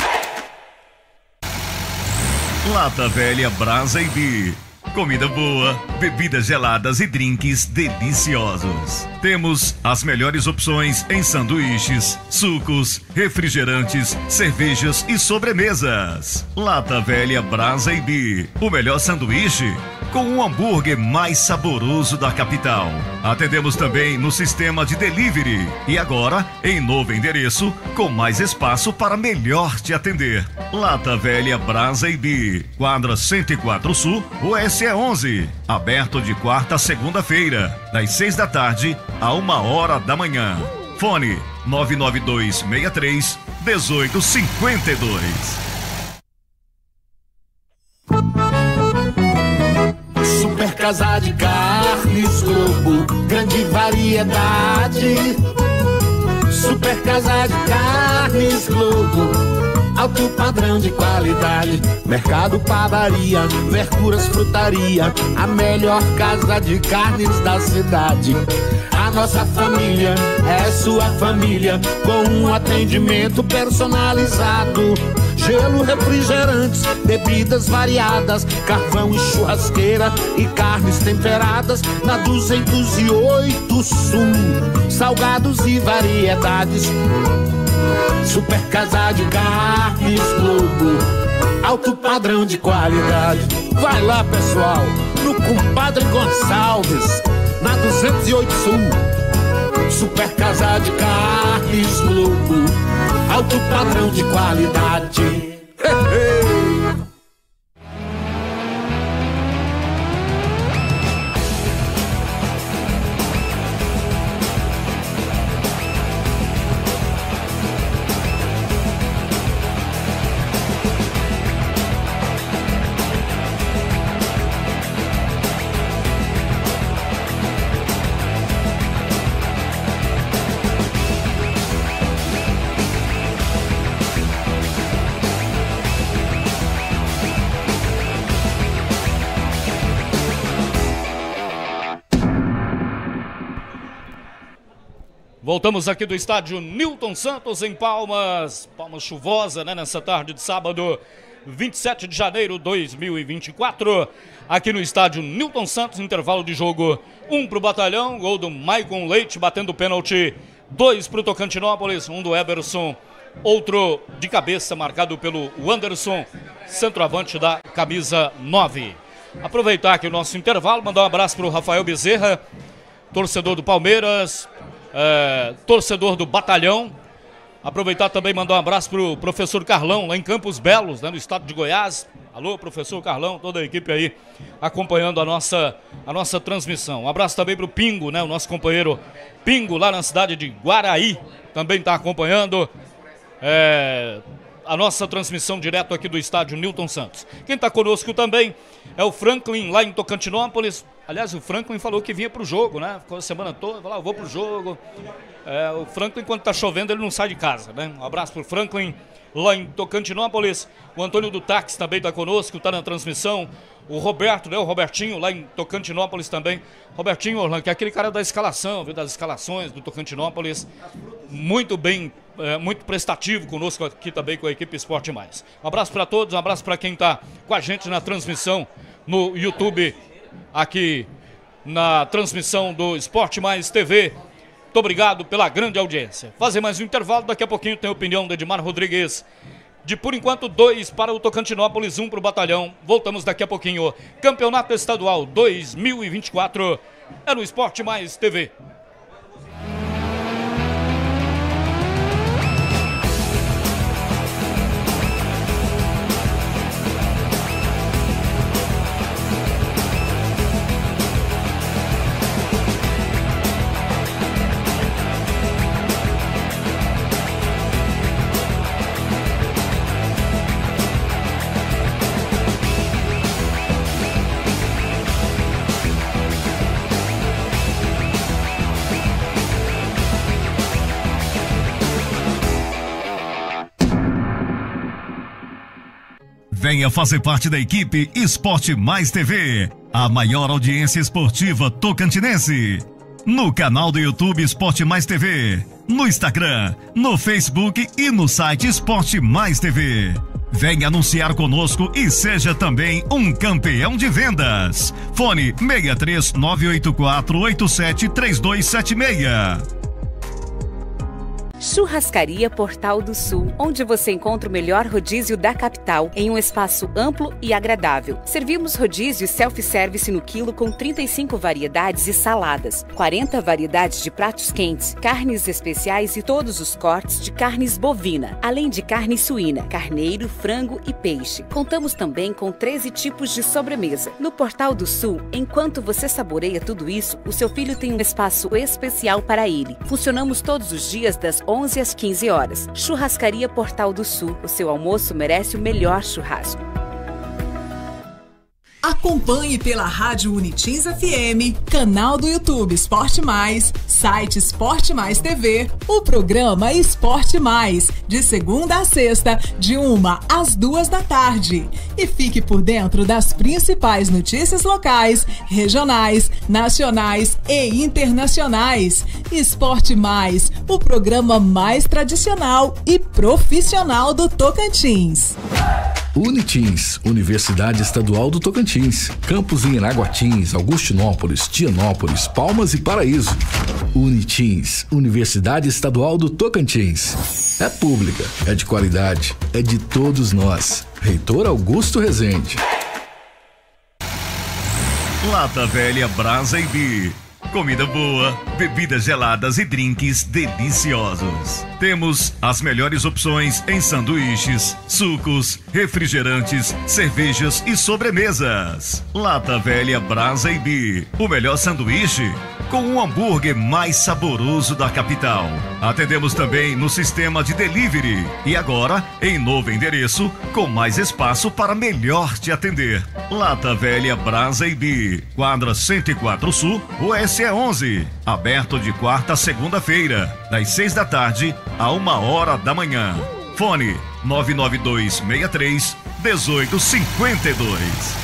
Lata Velha Brasa e Bi. Comida boa, bebidas geladas e drinks deliciosos. Temos as melhores opções em sanduíches, sucos, refrigerantes, cervejas e sobremesas. Lata Velha Brasa e Bi. O melhor sanduíche com o hambúrguer mais saboroso da capital. Atendemos também no sistema de delivery e agora em novo endereço com mais espaço para melhor te atender. Lata Velha Brasa e Bi. Quadra cento e quatro Sul, U S E onze. Aberto de quarta a segunda-feira, das seis da tarde a uma hora da manhã. Fone nove nove dois seis três um oito cinco dois. Super Casa de Carnes Globo, grande variedade. Super Casa de Carnes Globo, alto padrão de qualidade. Mercado, padaria, verduras, frutaria, a melhor casa de carnes da cidade. A nossa família é sua família, com um atendimento personalizado. Gelo, refrigerantes, bebidas variadas, carvão e churrasqueira e carnes temperadas na duzentos e oito Sul. Salgados e variedades. Super Casa de Carnes Globo, alto padrão de qualidade. Vai lá, pessoal, no Compadre Gonçalves, na duzentos e oito Sul. Super Casa de Carnes Globo, alto padrão de qualidade. Hey, hey. Voltamos aqui do estádio Newton Santos em Palmas, Palmas chuvosa, né, nessa tarde de sábado, vinte e sete de janeiro de dois mil e vinte e quatro, aqui no estádio Newton Santos, intervalo de jogo, um pro Batalhão, gol do Maicon Leite, batendo pênalti, dois pro Tocantinópolis, um do Eberson, outro de cabeça, marcado pelo Anderson, centroavante da camisa nove. Aproveitar aqui o nosso intervalo, mandar um abraço pro Rafael Bezerra, torcedor do Palmeiras, É, torcedor do Batalhão. Aproveitar também e mandar um abraço pro professor Carlão, lá em Campos Belos, né, no estado de Goiás. Alô, professor Carlão, toda a equipe aí acompanhando a nossa, a nossa transmissão. Um abraço também pro Pingo, né, o nosso companheiro Pingo, lá na cidade de Guaraí, também está acompanhando é, a nossa transmissão direto aqui do estádio Newton Santos. Quem está conosco também é o Franklin, lá em Tocantinópolis. Aliás, o Franklin falou que vinha pro jogo, né? Ficou a semana toda, falou, ah, eu vou pro jogo. É, o Franklin, quando tá chovendo, ele não sai de casa, né? Um abraço pro Franklin, lá em Tocantinópolis. O Antônio do Táxi também tá conosco, tá na transmissão. O Roberto, né? O Robertinho, lá em Tocantinópolis também. Robertinho Orlando, que é aquele cara da escalação, viu? Das escalações do Tocantinópolis. Muito bem, é, muito prestativo conosco aqui também com a equipe Esporte Mais. Um abraço para todos, um abraço para quem tá com a gente na transmissão no YouTube, aqui na transmissão do Esporte Mais T V. Muito obrigado pela grande audiência. Fazer mais um intervalo, daqui a pouquinho tem a opinião de Edmar Rodrigues. De por enquanto, dois para o Tocantinópolis, um para o Batalhão. Voltamos daqui a pouquinho. Campeonato Estadual dois mil e vinte e quatro é no Esporte Mais T V. Venha fazer parte da equipe Esporte Mais T V, a maior audiência esportiva tocantinense. No canal do YouTube Esporte Mais T V, no Instagram, no Facebook e no site Esporte Mais T V. Venha anunciar conosco e seja também um campeão de vendas. Fone seis três nove oito quatro oito sete três dois sete seis. Churrascaria Portal do Sul, onde você encontra o melhor rodízio da capital em um espaço amplo e agradável. Servimos rodízio e self-service no quilo com trinta e cinco variedades e saladas, quarenta variedades de pratos quentes, carnes especiais e todos os cortes de carnes bovina, além de carne suína, carneiro, frango e peixe. Contamos também com treze tipos de sobremesa. No Portal do Sul, enquanto você saboreia tudo isso, o seu filho tem um espaço especial para ele. Funcionamos todos os dias das onze às quinze horas. Churrascaria Portal do Sul. O seu almoço merece o melhor churrasco. Acompanhe pela Rádio Unitins F M, canal do YouTube Esporte Mais, site Esporte Mais T V, o programa Esporte Mais, de segunda a sexta, de uma às duas da tarde. E fique por dentro das principais notícias locais, regionais, nacionais e internacionais. Esporte Mais, o programa mais tradicional e profissional do Tocantins. Unitins, Universidade Estadual do Tocantins. Campus em Iraguatins, Augustinópolis, Tianópolis, Palmas e Paraíso. Unitins, Universidade Estadual do Tocantins. É pública, é de qualidade, é de todos nós. Reitor Augusto Rezende. Lata Velha Brasa e Bi. Comida boa, bebidas geladas e drinks deliciosos. Temos as melhores opções em sanduíches, sucos, refrigerantes, cervejas e sobremesas. Lata Velha Brasa e Bi. O melhor sanduíche com um hambúrguer mais saboroso da capital. Atendemos também no sistema de delivery. E agora, em novo endereço, com mais espaço para melhor te atender. Lata Velha Brasa e Bi. Quadra cento e quatro Sul, U S E onze. Aberto de quarta a segunda-feira, das seis da tarde a uma hora da manhã. Fone nove nove dois seis três um oito cinco dois.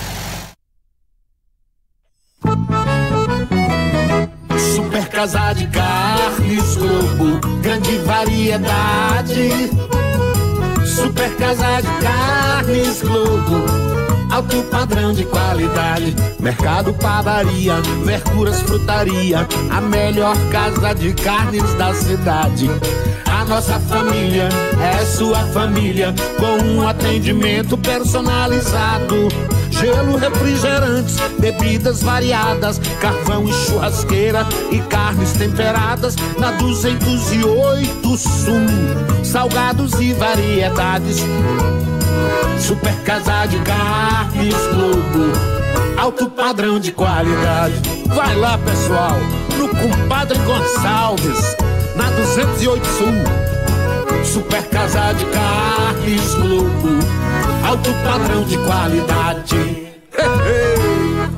Super Casa de Carnes Globo, grande variedade. Super Casa de Carnes Globo, alto padrão de qualidade. Mercado, padaria, verduras, frutaria, a melhor casa de carnes da cidade. A nossa família é sua família, com um atendimento personalizado. Gelo, refrigerantes, bebidas variadas, carvão e churrasqueira e carnes temperadas na duzentos e oito Sul. Salgados e variedades. Super Casa de Carnes Globo, alto padrão de qualidade. Vai lá, pessoal, no Compadre Gonçalves, na duzentos e oito Sul. Super Casa de Carnes Globo, alto padrão de qualidade. Hey, hey.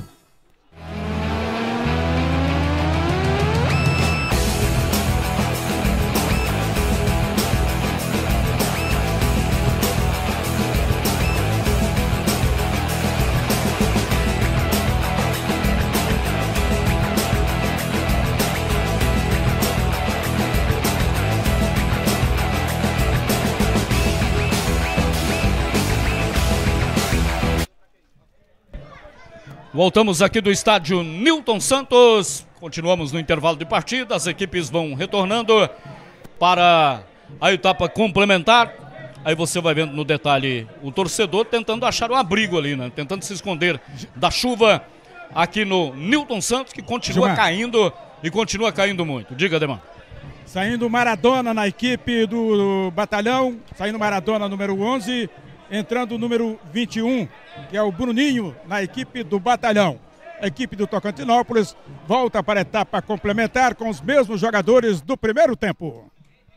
Voltamos aqui do estádio Newton Santos. Continuamos no intervalo de partida. As equipes vão retornando para a etapa complementar. Aí você vai vendo no detalhe o torcedor tentando achar um abrigo ali, né? Tentando se esconder da chuva aqui no Newton Santos, que continua Gilmar. caindo e continua caindo muito. Diga, Demar. Saindo Maradona na equipe do batalhão. Saindo Maradona número onze. Entrando o número vinte e um, que é o Bruninho, na equipe do batalhão. A equipe do Tocantinópolis volta para a etapa complementar com os mesmos jogadores do primeiro tempo.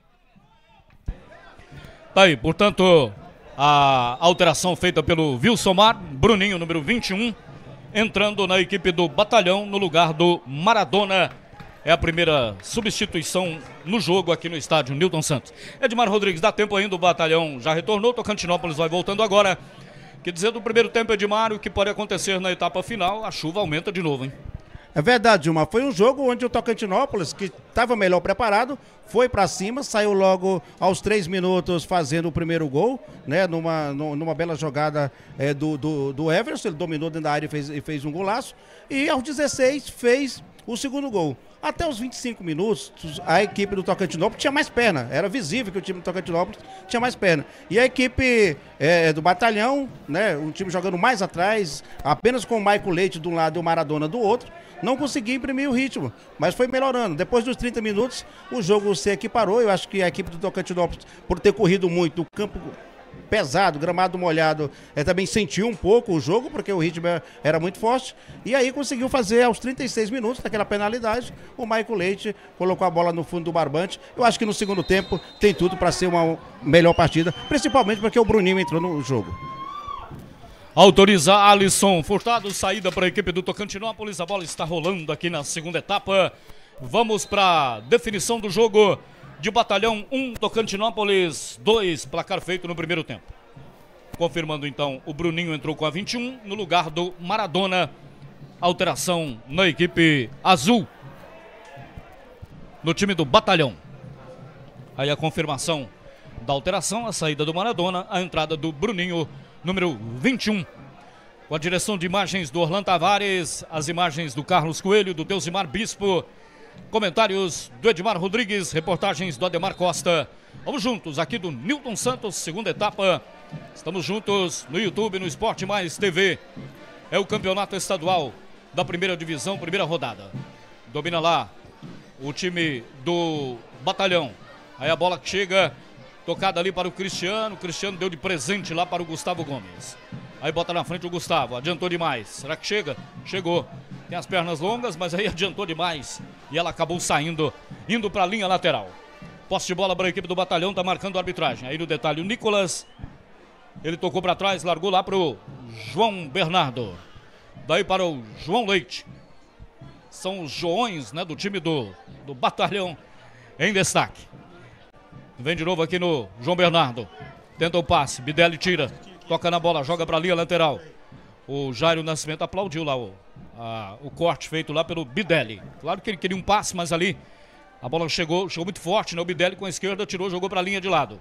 Tá aí, portanto, a alteração feita pelo Wilsomar, Bruninho, número vinte e um, entrando na equipe do batalhão no lugar do Maradona. É a primeira substituição no jogo aqui no estádio Newton Santos. Edmar Rodrigues, dá tempo ainda, o batalhão já retornou, Tocantinópolis vai voltando agora Que dizer do primeiro tempo, Edmário, o que pode acontecer na etapa final? A chuva aumenta de novo, hein? É verdade, Dilma. Foi um jogo onde o Tocantinópolis, que estava melhor preparado, foi para cima, saiu logo aos três minutos fazendo o primeiro gol, né? Numa, numa bela jogada é, do, do, do Everson, ele dominou dentro da área e fez, e fez um golaço. E aos dezesseis fez o segundo gol. Até os vinte e cinco minutos, a equipe do Tocantinópolis tinha mais perna. Era visível que o time do Tocantinópolis tinha mais perna. E a equipe é, do Batalhão, né? Um time jogando mais atrás, apenas com o Maico Leite de um lado e o Maradona do outro, não conseguia imprimir o ritmo, mas foi melhorando. Depois dos trinta minutos, o jogo se equiparou. Eu acho que a equipe do Tocantinópolis, por ter corrido muito, o campo pesado, gramado molhado, é, também sentiu um pouco o jogo, porque o ritmo era muito forte. E aí conseguiu fazer aos trinta e seis minutos, daquela penalidade, o Maico Leite colocou a bola no fundo do barbante. Eu acho que no segundo tempo tem tudo para ser uma melhor partida, principalmente porque o Bruninho entrou no jogo. Autoriza Alisson Furtado, saída para a equipe do Tocantinópolis. A bola está rolando aqui na segunda etapa. Vamos para a definição do jogo de Batalhão um, Tocantinópolis dois, placar feito no primeiro tempo. Confirmando então, o Bruninho entrou com a vinte e um no lugar do Maradona. Alteração na equipe azul, no time do Batalhão. Aí a confirmação da alteração, a saída do Maradona, a entrada do Bruninho, número vinte e um. Com a direção de imagens do Orlando Tavares, as imagens do Carlos Coelho, do Deusimar Bispo, comentários do Edmar Rodrigues, reportagens do Ademar Costa. Vamos juntos aqui do Nilton Santos, segunda etapa. Estamos juntos no YouTube, no Esporte Mais T V. É o campeonato estadual da primeira divisão, primeira rodada. Domina lá o time do Batalhão. Aí a bola que chega, tocada ali para o Cristiano. O Cristiano deu de presente lá para o Gustavo Gomes. Aí bota na frente o Gustavo, adiantou demais. Será que chega? Chegou. Tem as pernas longas, mas aí adiantou demais. E ela acabou saindo, indo para a linha lateral. Posse de bola para a equipe do Batalhão, tá marcando a arbitragem. Aí no detalhe o Nicolas, ele tocou para trás, largou lá para o João Bernardo. Daí para o João Leite. São os Joões, né, do time do, do Batalhão em destaque. Vem de novo aqui no João Bernardo. Tenta o passe, Bidelli tira. Toca na bola, joga para a linha lateral. O Jairo Nascimento aplaudiu lá o, a, o corte feito lá pelo Bidelli. Claro que ele queria um passe, mas ali a bola chegou, chegou muito forte, né? O Bidelli com a esquerda tirou, jogou para a linha de lado.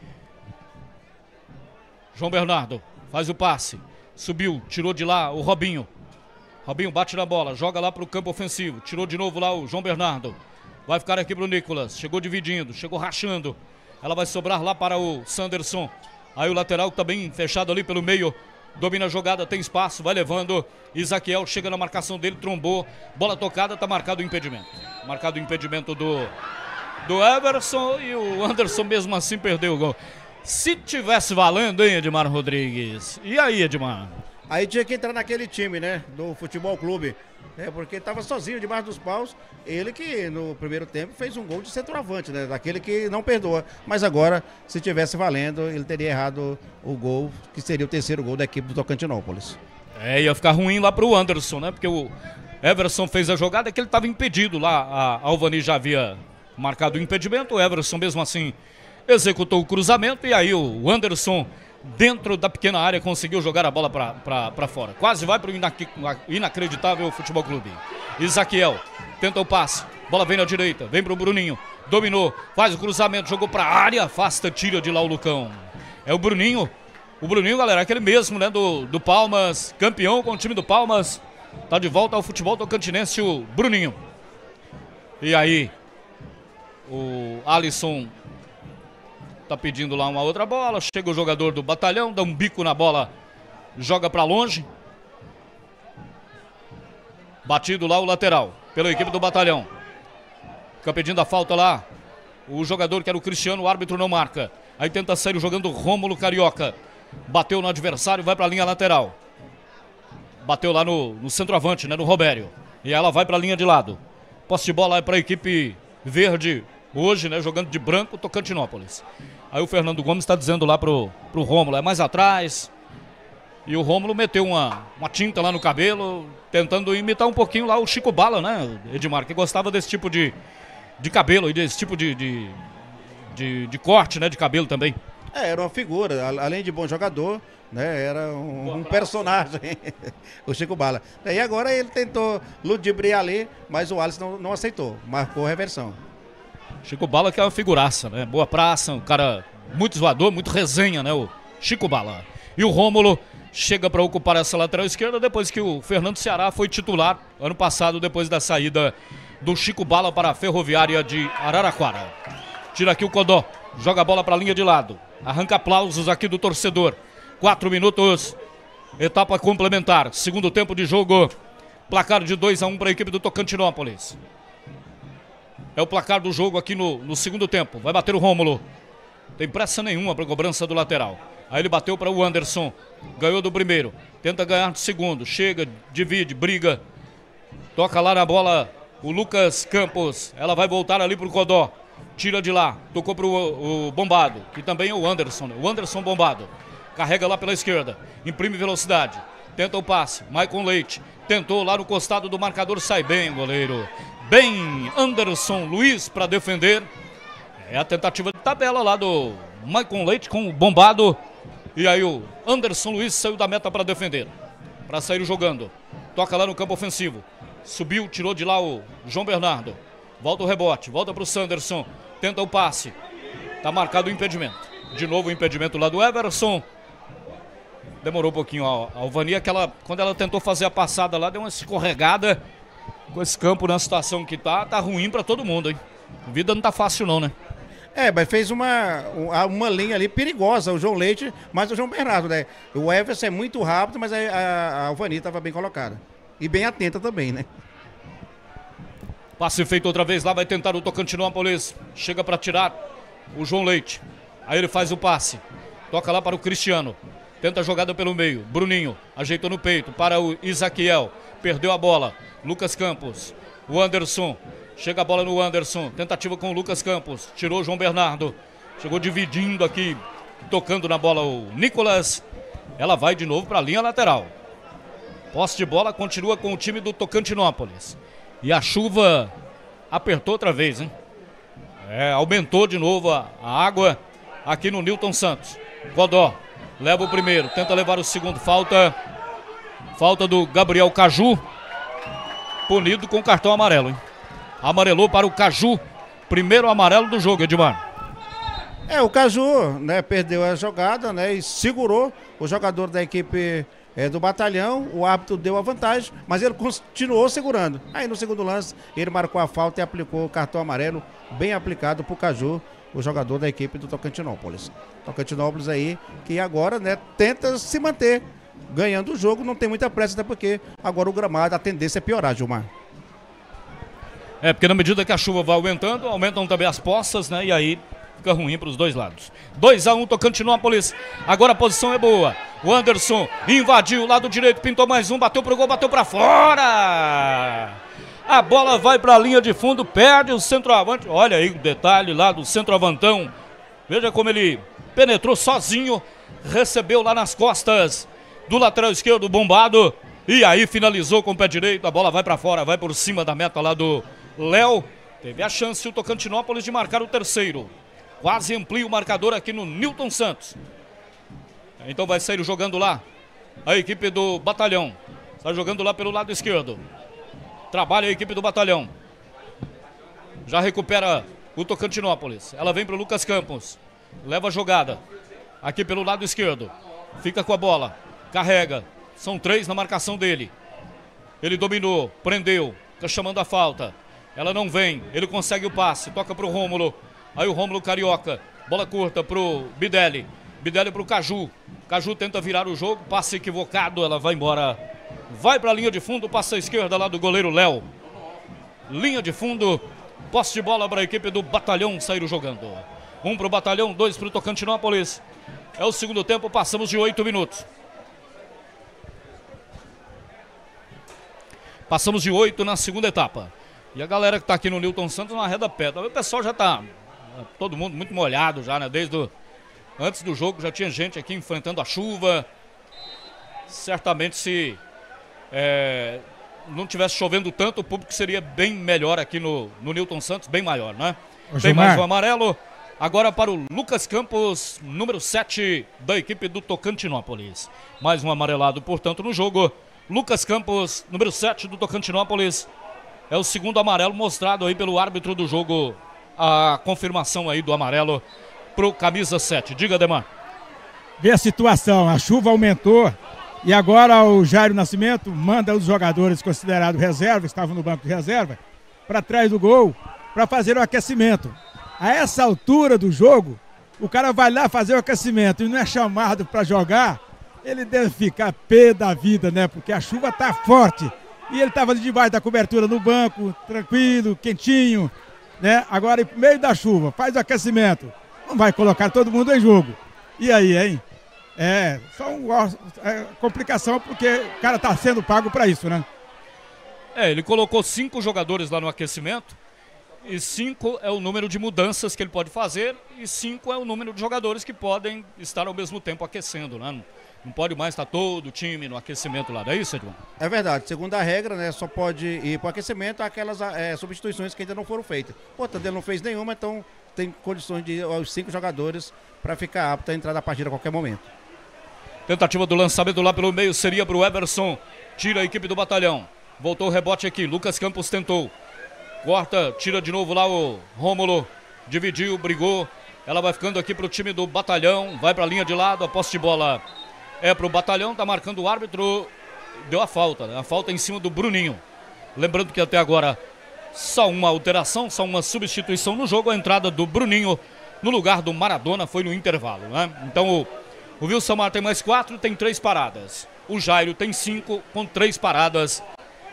João Bernardo faz o passe. Subiu, tirou de lá o Robinho. Robinho bate na bola, joga lá para o campo ofensivo. Tirou de novo lá o João Bernardo. Vai ficar aqui para o Nicolas. Chegou dividindo, chegou rachando. Ela vai sobrar lá para o Sanderson. Aí o lateral também fechado ali pelo meio. Domina a jogada, tem espaço, vai levando. Isaquiel chega na marcação dele, trombou. Bola tocada, tá marcado o impedimento. Marcado o impedimento do, do Everson. E o Anderson mesmo assim perdeu o gol. Se tivesse valendo, hein, Edmar Rodrigues? E aí, Edmar? Aí tinha que entrar naquele time, né, do Futebol Clube. É, porque estava sozinho debaixo dos paus. Ele que no primeiro tempo fez um gol de centroavante, né? Daquele que não perdoa. Mas agora, se tivesse valendo, ele teria errado o gol, que seria o terceiro gol da equipe do Tocantinópolis. É, ia ficar ruim lá pro Anderson, né? Porque o Everson fez a jogada que ele estava impedido lá. A Alvani já havia marcado o impedimento. O Everson, mesmo assim, executou o cruzamento. E aí o Anderson, dentro da pequena área, conseguiu jogar a bola para fora. Quase vai para o inacreditável Futebol Clube. Isaquiel tenta o passe, bola vem na direita, vem para o Bruninho, dominou, faz o cruzamento, jogou para a área, afasta, tira de lá o Lucão. É o Bruninho, o Bruninho, galera, aquele mesmo, né, do, do Palmas, campeão com o time do Palmas, tá de volta ao futebol tocantinense, o Bruninho. E aí, o Alisson tá pedindo lá uma outra bola, chega o jogador do Batalhão, dá um bico na bola, joga para longe. Batido lá o lateral, pela equipe do Batalhão. Fica pedindo a falta lá, o jogador que era o Cristiano, o árbitro não marca. Aí tenta sair jogando o Rômulo Carioca. Bateu no adversário, vai para a linha lateral. Bateu lá no, no centroavante, né, no Robério. E ela vai para a linha de lado. Posse de bola é para a equipe verde, hoje, né, jogando de branco, Tocantinópolis. Aí o Fernando Gomes está dizendo lá pro, pro Rômulo, é mais atrás. E o Rômulo meteu uma, uma tinta lá no cabelo, tentando imitar um pouquinho lá o Chico Bala, né, Edmar, que gostava desse tipo de, de cabelo e desse tipo de, de, de, de corte, né, de cabelo também. É, era uma figura, além de bom jogador, né? Era um, um personagem, o Chico Bala. E agora ele tentou ludibriar ali, mas o Alisson não, não aceitou, marcou a reversão. Chico Bala que é uma figuraça, né? Boa praça, um cara muito zoador, muito resenha, né? O Chico Bala. E o Rômulo chega para ocupar essa lateral esquerda depois que o Fernando Ceará foi titular ano passado, depois da saída do Chico Bala para a Ferroviária de Araraquara. Tira aqui o Codó, joga a bola para a linha de lado. Arranca aplausos aqui do torcedor. Quatro minutos, etapa complementar. Segundo tempo de jogo, placar de dois a um para a equipe do Tocantinópolis. É o placar do jogo aqui no, no segundo tempo. Vai bater o Rômulo. Tem pressa nenhuma para a cobrança do lateral. Aí ele bateu para o Anderson. Ganhou do primeiro. Tenta ganhar do segundo. Chega, divide, briga. Toca lá na bola o Lucas Campos. Ela vai voltar ali para o Codó. Tira de lá. Tocou para o Bombado, que também é o Anderson. Né? O Anderson Bombado. Carrega lá pela esquerda. Imprime velocidade. Tenta o passe. Maicon Leite. Tentou lá no costado do marcador. Sai bem, goleiro. Bem, Anderson Luiz para defender. É a tentativa de tabela lá do Maicon Leite com o Bombado. E aí o Anderson Luiz saiu da meta para defender. Para sair jogando. Toca lá no campo ofensivo. Subiu, tirou de lá o João Bernardo. Volta o rebote, volta para o Sanderson. Tenta o passe. Tá marcado o impedimento. De novo o impedimento lá do Everson. Demorou um pouquinho a Alvania, que ela, quando ela tentou fazer a passada lá, deu uma escorregada. Com esse campo na situação que tá, tá ruim para todo mundo, hein? A vida não tá fácil não, né? É, mas fez uma, uma linha ali perigosa, o João Leite, mas o João Bernardo, né? O Everson é muito rápido, mas a, a, a Alvania estava bem colocada. E bem atenta também, né? Passe feito outra vez lá, vai tentar o Tocantinópolis. Chega para tirar o João Leite. Aí ele faz o passe. Toca lá para o Cristiano. Tenta a jogada pelo meio. Bruninho ajeitou no peito para o Isaquiel. Perdeu a bola. Lucas Campos. O Anderson. Chega a bola no Anderson. Tentativa com o Lucas Campos. Tirou o João Bernardo. Chegou dividindo aqui. Tocando na bola o Nicolas. Ela vai de novo para a linha lateral. Posse de bola continua com o time do Tocantinópolis. E a chuva apertou outra vez, hein? É, aumentou de novo a, a água aqui no Newton Santos. Godó leva o primeiro, tenta levar o segundo. Falta, falta do Gabriel Caju. Punido com cartão amarelo, hein? Amarelou para o Caju. Primeiro amarelo do jogo, Edmar. É, o Caju, né, perdeu a jogada, né, e segurou o jogador da equipe é, do batalhão. O árbitro deu a vantagem, mas ele continuou segurando. Aí no segundo lance, ele marcou a falta e aplicou o cartão amarelo, bem aplicado para o Caju, o jogador da equipe do Tocantinópolis. Tocantinópolis aí, que agora, né, tenta se manter ganhando o jogo, não tem muita pressa, até porque agora o gramado, a tendência é piorar, Gilmar. É, porque na medida que a chuva vai aumentando, aumentam também as poças, né, e aí fica ruim para os dois lados. dois a um Tocantinópolis, agora a posição é boa. O Anderson invadiu o lado direito, pintou mais um, bateu pro gol, bateu para fora. A bola vai para a linha de fundo, perde o centroavante. Olha aí o detalhe lá do centroavantão. Veja como ele penetrou sozinho, recebeu lá nas costas do lateral esquerdo, Bombado. E aí finalizou com o pé direito, a bola vai para fora, vai por cima da meta lá do Léo. Teve a chance o Tocantinópolis de marcar o terceiro. Quase amplia o marcador aqui no Newton Santos. Então vai sair jogando lá a equipe do Batalhão. Está jogando lá pelo lado esquerdo. Trabalha a equipe do Batalhão. Já recupera o Tocantinópolis. Ela vem para o Lucas Campos. Leva a jogada. Aqui pelo lado esquerdo. Fica com a bola. Carrega. São três na marcação dele. Ele dominou. Prendeu. Está chamando a falta. Ela não vem. Ele consegue o passe. Toca para o Rômulo. Aí o Rômulo Carioca. Bola curta para o Bidelli. Bidelli para o Caju. Caju tenta virar o jogo. Passe equivocado. Ela vai embora. Vai para a linha de fundo. Passa à esquerda lá do goleiro Léo. Linha de fundo. Posse de bola para a equipe do Batalhão sair jogando. Um para o Batalhão, dois para o Tocantinópolis. É o segundo tempo. Passamos de oito minutos. Passamos de oito na segunda etapa. E a galera que está aqui no Newton Santos na reta pé. O pessoal já está, todo mundo muito molhado já, né? Desde o, antes do jogo já tinha gente aqui enfrentando a chuva. Certamente se é, não tivesse chovendo tanto, o público seria bem melhor aqui no, no Newton Santos, bem maior, né? Ô, Tem Gilmar. mais um amarelo. Agora para o Lucas Campos, número sete da equipe do Tocantinópolis. Mais um amarelado, portanto, no jogo. Lucas Campos, número sete do Tocantinópolis. É o segundo amarelo mostrado aí pelo árbitro do jogo. A confirmação aí do amarelo pro camisa sete. Diga, Ademar. Vê a situação, a chuva aumentou e agora o Jairo Nascimento manda os jogadores considerados reserva, estavam no banco de reserva, para trás do gol, para fazer o aquecimento. A essa altura do jogo, o cara vai lá fazer o aquecimento e não é chamado para jogar, ele deve ficar pé da vida, né? Porque a chuva tá forte. E ele estava debaixo da cobertura no banco, tranquilo, quentinho, né? Agora, em meio da chuva, faz o aquecimento. Não vai colocar todo mundo em jogo. E aí, hein? É, só uma é, complicação, porque o cara tá sendo pago para isso, né? É, ele colocou cinco jogadores lá no aquecimento. E cinco é o número de mudanças que ele pode fazer. E cinco é o número de jogadores que podem estar ao mesmo tempo aquecendo, né? Não pode mais estar todo o time no aquecimento lá, não é isso, Edmar? É verdade, segundo a regra, né, só pode ir para o aquecimento aquelas é, substituições que ainda não foram feitas. Portanto, ele não fez nenhuma, então tem condições de ir aos cinco jogadores para ficar apto a entrar na partida a qualquer momento. Tentativa do lançamento lá pelo meio seria para o Everson. Tira a equipe do Batalhão. Voltou o rebote aqui, Lucas Campos tentou. Corta, tira de novo lá o Rômulo. Dividiu, brigou. Ela vai ficando aqui para o time do Batalhão. Vai para a linha de lado, a posse de bola é para o Batalhão. Tá marcando o árbitro. Deu a falta, né? A falta em cima do Bruninho. Lembrando que até agora só uma alteração, só uma substituição no jogo. A entrada do Bruninho no lugar do Maradona foi no intervalo, né? Então o, o Wilson tem mais quatro, tem três paradas. O Jairo tem cinco, com três paradas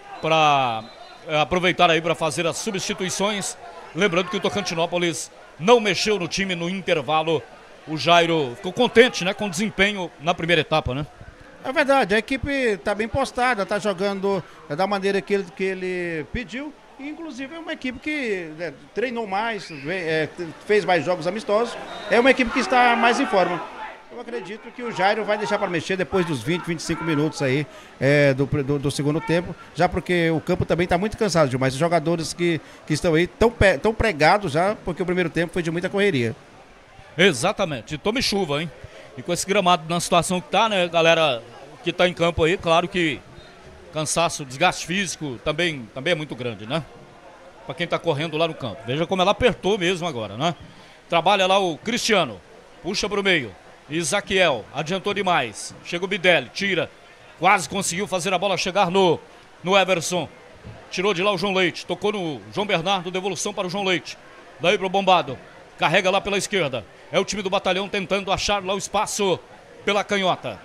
para é, aproveitar aí para fazer as substituições. Lembrando que o Tocantinópolis não mexeu no time no intervalo. O Jairo ficou contente, né, com o desempenho na primeira etapa, né? É verdade, a equipe está bem postada, está jogando da maneira que ele, que ele pediu. E, inclusive, é uma equipe que né, treinou mais, é, fez mais jogos amistosos. É uma equipe que está mais em forma. Eu acredito que o Jairo vai deixar para mexer depois dos vinte, vinte e cinco minutos aí é, do, do, do segundo tempo. Já porque o campo também está muito cansado demais. Os jogadores que, que estão aí estão pregados já, porque o primeiro tempo foi de muita correria. Exatamente. Tome chuva, hein? E com esse gramado na situação que tá, né, galera que tá em campo aí, claro que cansaço, desgaste físico também, também é muito grande, né? Pra quem tá correndo lá no campo. Veja como ela apertou mesmo agora, né? Trabalha lá o Cristiano, puxa pro meio. Isaquiel, adiantou demais. Chega o Bidelli, tira. Quase conseguiu fazer a bola chegar no, no Everson. Tirou de lá o João Leite, tocou no João Bernardo, devolução para o João Leite. Daí pro Bombado, carrega lá pela esquerda. É o time do Batalhão tentando achar lá o espaço pela canhota.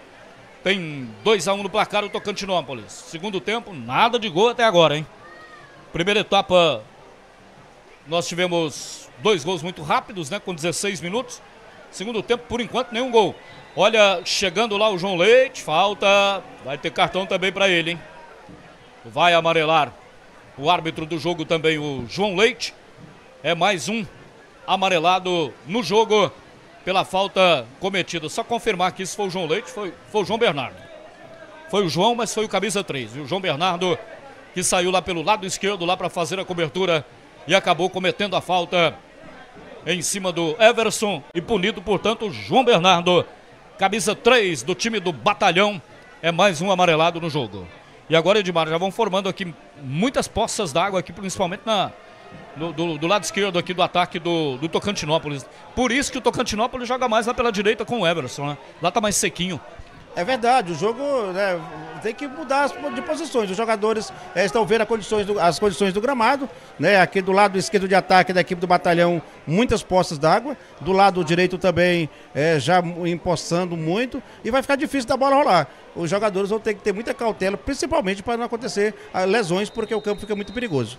Tem dois a um no placar o Tocantinópolis. Segundo tempo, nada de gol até agora, hein? Primeira etapa, nós tivemos dois gols muito rápidos, né? Com dezesseis minutos. Segundo tempo, por enquanto, nenhum gol. Olha, chegando lá o João Leite, falta. Vai ter cartão também para ele, hein? Vai amarelar o árbitro do jogo também, o João Leite. É mais um amarelado no jogo pela falta cometida. Só confirmar que isso foi o João Leite, foi, foi o João Bernardo. Foi o João, mas foi o camisa três. E o João Bernardo que saiu lá pelo lado esquerdo lá para fazer a cobertura e acabou cometendo a falta em cima do Everson e punido, portanto, o João Bernardo, camisa três do time do Batalhão, é mais um amarelado no jogo. E agora, Edmar, já vão formando aqui muitas poças d'água aqui, principalmente na Do, do, do lado esquerdo aqui do ataque do, do Tocantinópolis. Por isso que o Tocantinópolis joga mais lá pela direita com o Everson, né? Lá tá mais sequinho. É verdade, o jogo né, tem que mudar as, de posições. Os jogadores é, estão vendo as condições, do, as condições do gramado, né? Aqui do lado esquerdo de ataque da equipe do Batalhão, muitas poças d'água. Do lado direito também é, já empoçando muito. E vai ficar difícil da bola rolar. Os jogadores vão ter que ter muita cautela, principalmente para não acontecer lesões, porque o campo fica muito perigoso.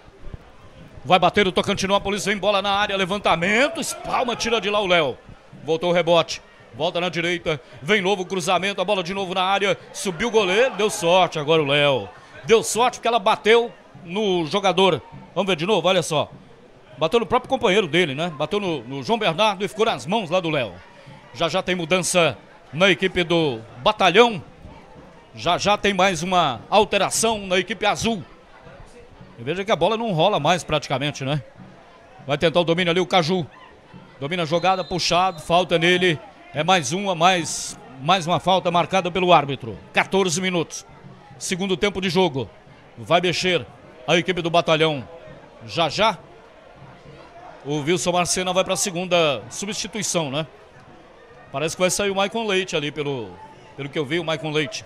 Vai bater o Tocantinópolis, vem bola na área, levantamento, espalma, tira de lá o Léo. Voltou o rebote, volta na direita, vem novo cruzamento, a bola de novo na área, subiu o goleiro, deu sorte agora o Léo. Deu sorte porque ela bateu no jogador. Vamos ver de novo, olha só. Bateu no próprio companheiro dele, né? Bateu no, no João Bernardo e ficou nas mãos lá do Léo. Já já tem mudança na equipe do Batalhão. Já já tem mais uma alteração na equipe azul. E veja que a bola não rola mais praticamente, né? Vai tentar o domínio ali o Caju. Domina a jogada, puxado, falta nele. É mais uma, mais, mais uma falta marcada pelo árbitro. quatorze minutos. Segundo tempo de jogo. Vai mexer a equipe do Batalhão. Já já. O Wilson Marcena vai para a segunda substituição, né? Parece que vai sair o Maicon Leite ali, pelo, pelo que eu vi, o Maicon Leite.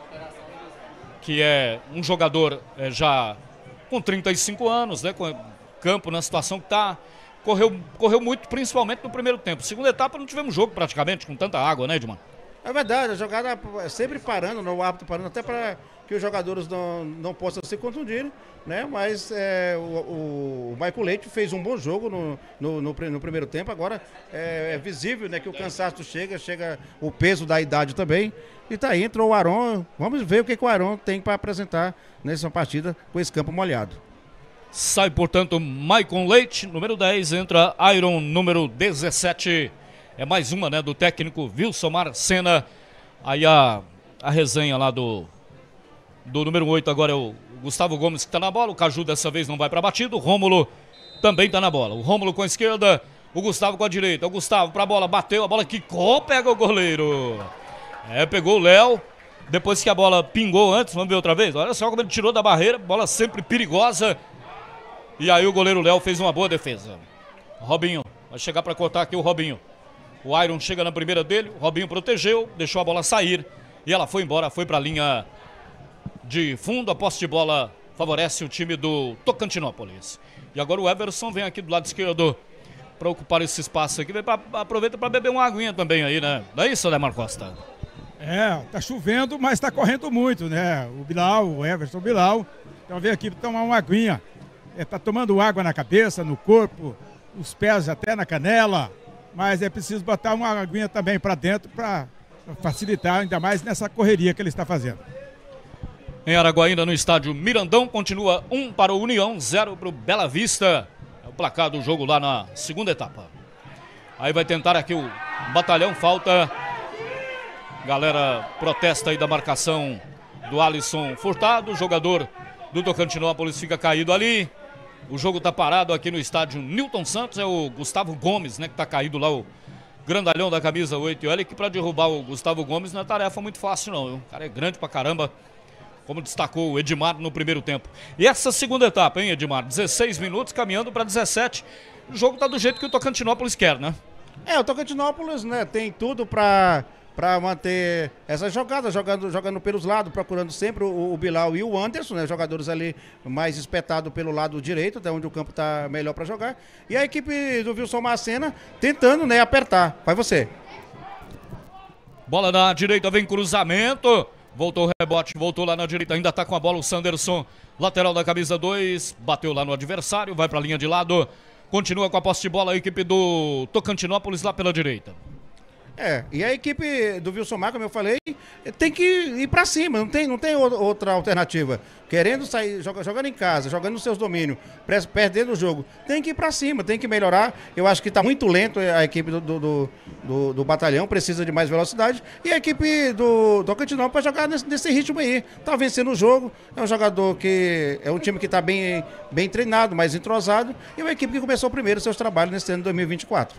Que é um jogador é, já com trinta e cinco anos, né? Com campo na situação que está. Correu, correu muito, principalmente no primeiro tempo. Segunda etapa não tivemos jogo praticamente, com tanta água, né, Edmar? É verdade, a jogada sempre parando, no árbitro parando, até para que os jogadores não, não possam se contundir, né? Mas é, o, o Maicon Leite fez um bom jogo no, no, no, no primeiro tempo. Agora é, é visível, né, que o cansaço chega, chega o peso da idade também. E tá aí, entrou o Aron. Vamos ver o que, que o Aron tem para apresentar nessa partida com esse campo molhado. Sai, portanto, Maicon Leite, número dez, entra Iron, número dezessete. É mais uma, né, do técnico Wilson Marcena. Aí a, a resenha lá do, do número oito agora é o Gustavo Gomes que tá na bola. O Caju dessa vez não vai para batido. O Rômulo também tá na bola. O Rômulo com a esquerda, o Gustavo com a direita. O Gustavo pra bola, bateu, a bola quicou, pega o goleiro. É, pegou o Léo. Depois que a bola pingou antes, vamos ver outra vez. Olha só como ele tirou da barreira, bola sempre perigosa. E aí o goleiro Léo fez uma boa defesa. Robinho, vai chegar para cortar aqui o Robinho. O Iron chega na primeira dele, o Robinho protegeu, deixou a bola sair. E ela foi embora, foi para a linha de fundo. A posse de bola favorece o time do Tocantinópolis. E agora o Everson vem aqui do lado esquerdo para ocupar esse espaço aqui. Vem pra, aproveita para beber uma aguinha também aí, né? Não é isso, Ademar Costa? É, tá chovendo, mas tá correndo muito, né? O Bilal, o Everson Bilal. Então vem aqui tomar uma aguinha. É, tá tomando água na cabeça, no corpo, os pés até na canela. Mas é preciso botar uma aguinha também para dentro para facilitar, ainda mais nessa correria que ele está fazendo. Em Araguaína, no estádio Mirandão, continua um para o União, zero para o Bela Vista. É o placar do jogo lá na segunda etapa. Aí vai tentar aqui o Batalhão, falta. Galera protesta aí da marcação do Alisson Furtado. O jogador do Tocantinópolis fica caído ali. O jogo tá parado aqui no estádio Newton Santos. É o Gustavo Gomes, né, que tá caído lá, o grandalhão da camisa oito. E olha que pra derrubar o Gustavo Gomes não é tarefa muito fácil não, viu? O cara é grande pra caramba, como destacou o Edmar no primeiro tempo. E essa segunda etapa, hein, Edmar? dezesseis minutos, caminhando pra dezessete. O jogo tá do jeito que o Tocantinópolis quer, né? É, o Tocantinópolis, né, tem tudo pra... para manter essa jogada, jogando, jogando pelos lados, procurando sempre o, o Bilal e o Anderson, né, jogadores ali mais espetados pelo lado direito, até onde o campo está melhor para jogar. E a equipe do Wilson Marcena tentando, né, apertar. Vai você. Bola na direita, vem cruzamento. Voltou o rebote, voltou lá na direita, ainda está com a bola o Sanderson, lateral da camisa dois, bateu lá no adversário, vai para a linha de lado, continua com a posse de bola a equipe do Tocantinópolis lá pela direita. É, e a equipe do Wilson Mar, como eu falei, tem que ir pra cima, não tem, não tem outra alternativa. Querendo sair, jogando em casa, jogando nos seus domínios, perdendo o jogo, tem que ir pra cima, tem que melhorar. Eu acho que tá muito lento a equipe do, do, do, do Batalhão, precisa de mais velocidade. E a equipe do Tocantinópolis para jogar nesse, nesse ritmo aí. Tá vencendo o jogo, é um jogador que, é um time que tá bem, bem treinado, mais entrosado. E é uma equipe que começou primeiro seus trabalhos nesse ano de dois mil e vinte e quatro.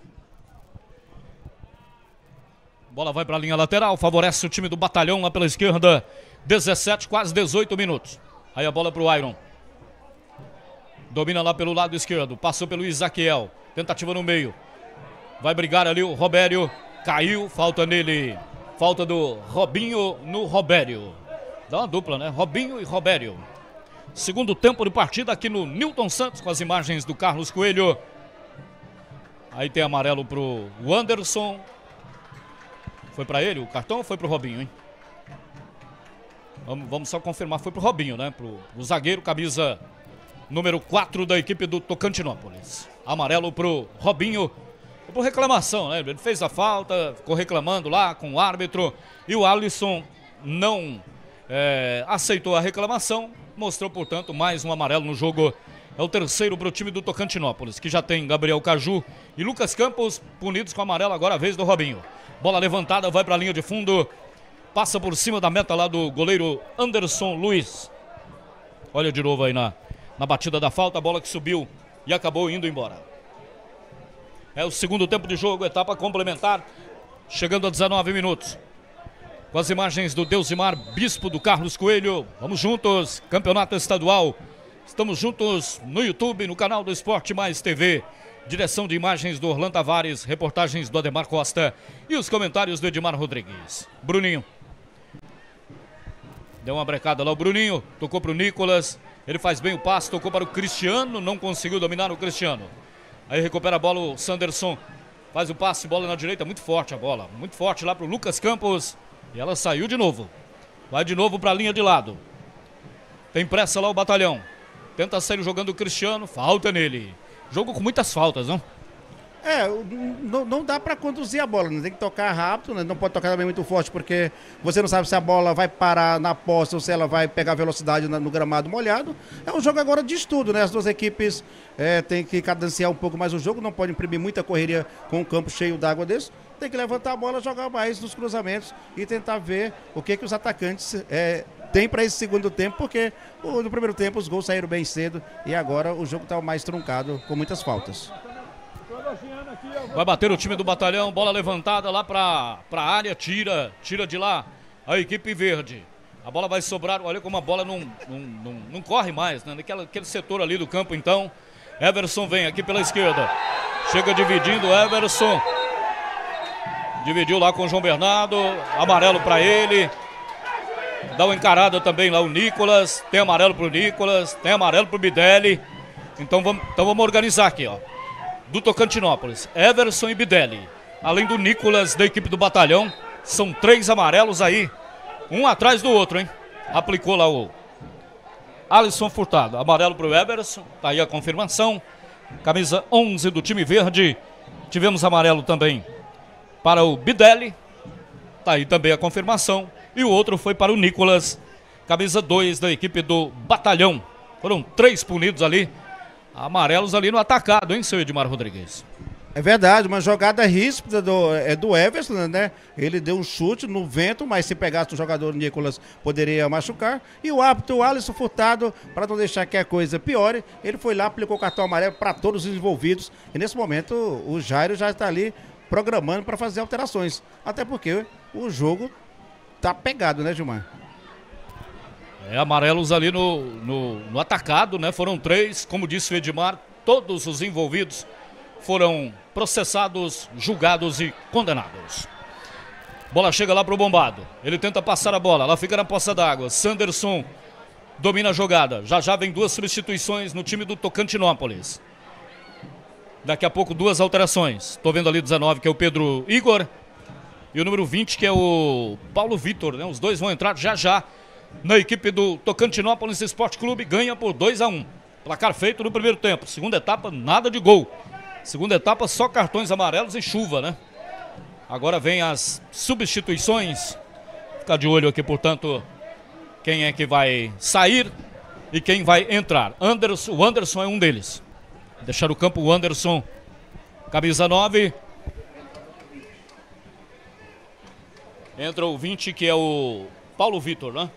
Bola vai para a linha lateral, favorece o time do Batalhão lá pela esquerda. dezessete, quase dezoito minutos. Aí a bola para o Iron. Domina lá pelo lado esquerdo, passou pelo Isaquiel. Tentativa no meio. Vai brigar ali o Robério. Caiu, falta nele. Falta do Robinho no Robério. Dá uma dupla, né? Robinho e Robério. Segundo tempo de partida aqui no Newton Santos, com as imagens do Carlos Coelho. Aí tem amarelo pro Anderson. Foi para ele o cartão ou foi pro Robinho, hein? Vamos, vamos só confirmar, foi pro Robinho, né? Pro o zagueiro, camisa número quatro da equipe do Tocantinópolis. Amarelo pro Robinho. Foi por reclamação, né? Ele fez a falta, ficou reclamando lá com o árbitro. E o Alisson não é, aceitou a reclamação. Mostrou, portanto, mais um amarelo no jogo. É o terceiro para o time do Tocantinópolis, que já tem Gabriel Caju e Lucas Campos punidos com amarelo. Agora a vez do Robinho. Bola levantada, vai para a linha de fundo. Passa por cima da meta lá do goleiro Anderson Luiz. Olha de novo aí na, na batida da falta. A bola que subiu e acabou indo embora. É o segundo tempo de jogo, etapa complementar, chegando a dezenove minutos. Com as imagens do Deusimar Bispo, do Carlos Coelho, vamos juntos, campeonato estadual. Estamos juntos no YouTube, no canal do Esporte Mais T V. Direção de imagens do Orlando Tavares, reportagens do Ademar Costa e os comentários do Edmar Rodrigues. Bruninho. Deu uma brecada lá o Bruninho, tocou para o Nicolas. Ele faz bem o passe, tocou para o Cristiano, não conseguiu dominar o Cristiano. Aí recupera a bola o Sanderson, faz o passe, bola na direita, muito forte a bola. Muito forte lá para o Lucas Campos. E ela saiu de novo. Vai de novo para a linha de lado. Tem pressa lá o Batalhão. Tenta sair jogando o Cristiano, falta nele. Jogo com muitas faltas, não? É, não, não dá para conduzir a bola, né? Tem que tocar rápido, né? Não pode tocar também muito forte, porque você não sabe se a bola vai parar na posse ou se ela vai pegar velocidade no gramado molhado. É um jogo agora de estudo, né? As duas equipes é, têm que cadenciar um pouco mais o jogo, não pode imprimir muita correria com um campo cheio d'água desse. Tem que levantar a bola, jogar mais nos cruzamentos e tentar ver o que, que os atacantes é, têm para esse segundo tempo, porque no primeiro tempo os gols saíram bem cedo e agora o jogo está mais truncado, com muitas faltas. Vai bater o time do Batalhão, bola levantada lá para a área, tira, tira de lá a equipe verde. A bola vai sobrar, olha como a bola não, não, não, não corre mais, né? Naquela, aquele setor ali do campo, então. Everson vem aqui pela esquerda, chega dividindo o Everson. Dividiu lá com o João Bernardo, amarelo para ele. Dá uma encarada também lá o Nicolas, tem amarelo pro Nicolas, tem amarelo pro Bidelli. Então vamos, então vamos organizar aqui, ó. Do Tocantinópolis, Everson e Bidelli. Além do Nicolas da equipe do Batalhão, são três amarelos aí, um atrás do outro, hein? Aplicou lá o Alisson Furtado, amarelo pro Everson, tá aí a confirmação. Camisa onze do time verde, tivemos amarelo também para o Bidelli, tá aí também a confirmação. E o outro foi para o Nicolas, camisa dois da equipe do Batalhão. Foram três punidos ali, amarelos ali no atacado, hein, seu Edmar Rodrigues? É verdade, uma jogada ríspida do, é do Everson, né? Ele deu um chute no vento, mas se pegasse o jogador Nicolas poderia machucar. E o árbitro, o Alisson Furtado, para não deixar que a coisa piore, ele foi lá, aplicou o cartão amarelo para todos os envolvidos. E nesse momento o Jairo já está ali programando para fazer alterações. Até porque o jogo tá pegado, né, Gilmar? É, amarelos ali no, no, no atacado, né? Foram três, como disse o Edmar, todos os envolvidos foram processados, julgados e condenados. Bola chega lá pro Bombado. Ele tenta passar a bola, ela fica na poça d'água. Sanderson domina a jogada. Já já vem duas substituições no time do Tocantinópolis. Daqui a pouco duas alterações. Tô vendo ali dezenove, que é o Pedro Igor, e o número vinte, que é o Paulo Vitor, né? Os dois vão entrar já já na equipe do Tocantinópolis Esporte Clube. Ganha por dois a um. Placar feito no primeiro tempo. Segunda etapa, nada de gol. Segunda etapa, só cartões amarelos e chuva, né? Agora vem as substituições. Ficar de olho aqui, portanto, quem é que vai sair e quem vai entrar. Anderson, o Anderson é um deles. Deixar o campo o Anderson, camisa nove. Entra o vinte, que é o Paulo Vitor, né?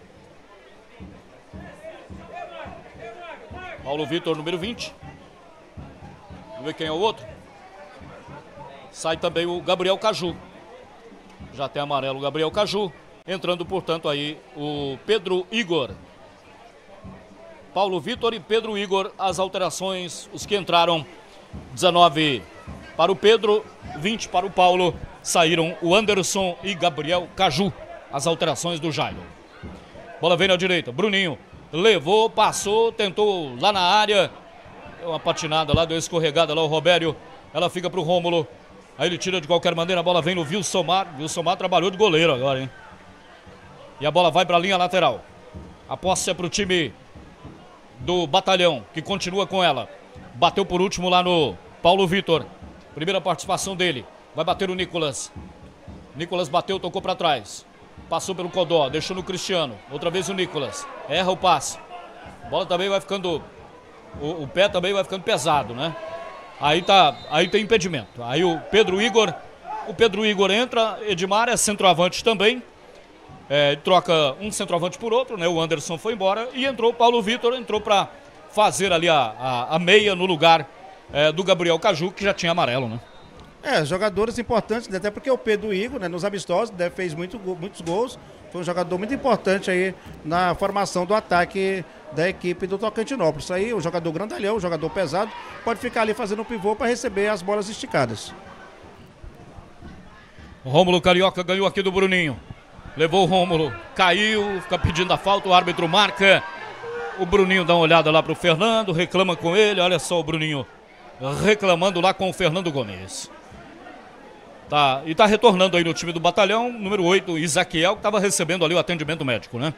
Paulo Vitor, número vinte. Vamos ver quem é o outro. Sai também o Gabriel Caju. Já tem amarelo o Gabriel Caju. Entrando, portanto, aí o Pedro Igor. Paulo Vitor e Pedro Igor, as alterações, os que entraram. dezenove para o Pedro, vinte para o Paulo. Saíram o Anderson e Gabriel Caju. As alterações do Jairo. Bola vem na direita, Bruninho levou, passou, tentou lá na área. Deu uma patinada lá, deu escorregada lá o Robério. Ela fica pro Rômulo. Aí ele tira de qualquer maneira, a bola vem no Wilsomar. Wilsomar trabalhou de goleiro agora, hein? E a bola vai para a linha lateral. A posse é pro time do Batalhão, que continua com ela. Bateu por último lá no Paulo Vitor. Primeira participação dele. Vai bater o Nicolas. Nicolas bateu, tocou para trás. Passou pelo Codó, deixou no Cristiano. Outra vez o Nicolas. Erra o passe. A bola também vai ficando... O, o pé também vai ficando pesado, né? Aí, tá, aí tem impedimento. Aí o Pedro Igor... O Pedro Igor entra, Edmar é centroavante também. É, troca um centroavante por outro, né? O Anderson foi embora e entrou o Paulo Vitor, entrou para fazer ali a, a, a meia no lugar é, do Gabriel Caju, que já tinha amarelo, né? É, jogadores importantes, até porque o Pedro Igor, né, nos amistosos, né, fez muito, muitos gols. Foi um jogador muito importante aí na formação do ataque da equipe do Tocantinópolis. Isso aí, o jogador grandalhão, o jogador pesado, pode ficar ali fazendo um pivô para receber as bolas esticadas. O Rômulo Carioca ganhou aqui do Bruninho. Levou o Rômulo, caiu, fica pedindo a falta, o árbitro marca. O Bruninho dá uma olhada lá pro Fernando, reclama com ele. Olha só o Bruninho reclamando lá com o Fernando Gomes. Tá, e tá retornando aí no time do batalhão, número oito, Isaquiel, que estava recebendo ali o atendimento médico, né?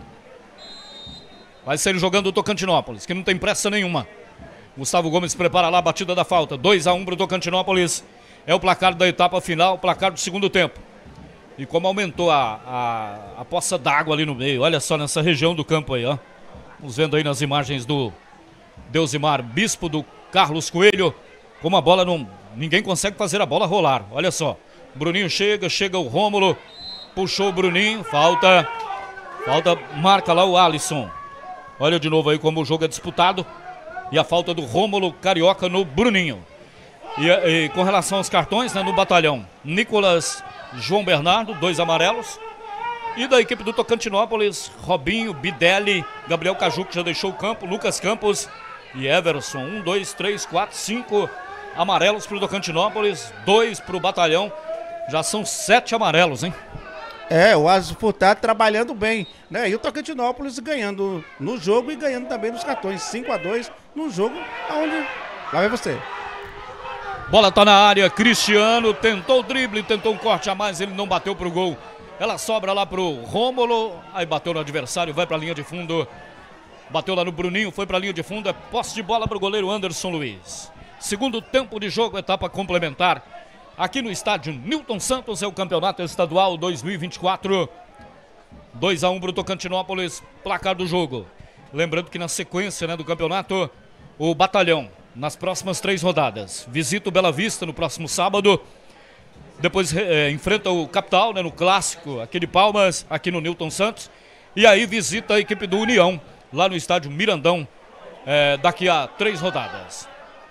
Vai ser jogando o Tocantinópolis, que não tem pressa nenhuma. Gustavo Gomes prepara lá a batida da falta. dois a um pro Tocantinópolis. É o placar da etapa final, o placar do segundo tempo. E como aumentou a, a, a poça d'água ali no meio. Olha só nessa região do campo aí, ó. Vamos vendo aí nas imagens do Deusimar Bispo, do Carlos Coelho. Como a bola não... Ninguém consegue fazer a bola rolar. Olha só. Bruninho chega, chega o Rômulo. Puxou o Bruninho. Falta. Falta, marca lá o Alisson. Olha de novo aí como o jogo é disputado. E a falta do Rômulo Carioca no Bruninho. E, e com relação aos cartões, né, no batalhão, Nicolas João Bernardo, dois amarelos. E da equipe do Tocantinópolis, Robinho, Bidelli, Gabriel Caju, que já deixou o campo, Lucas Campos e Everson. Um, dois, três, quatro, cinco amarelos para o Tocantinópolis, dois para o batalhão. Já são sete amarelos, hein? É, o Asa Furtado trabalhando bem, né? E o Tocantinópolis ganhando no jogo e ganhando também nos cartões. cinco a dois no jogo, aonde... Lá vai você. Bola tá na área, Cristiano tentou o drible, tentou um corte a mais, ele não bateu pro gol. Ela sobra lá pro Rômulo, aí bateu no adversário, vai pra linha de fundo. Bateu lá no Bruninho, foi pra linha de fundo, é posse de bola pro goleiro Anderson Luiz. Segundo tempo de jogo, etapa complementar. Aqui no estádio Newton Santos, é o Campeonato Estadual dois mil e vinte e quatro. dois a um pro Tocantinópolis, placar do jogo. Lembrando que na sequência, né, do campeonato, o batalhão, nas próximas três rodadas, visita o Bela Vista no próximo sábado. Depois é, enfrenta o Capital, né, no clássico aqui de Palmas, aqui no Newton Santos. E aí visita a equipe do União, lá no estádio Mirandão, é, daqui a três rodadas.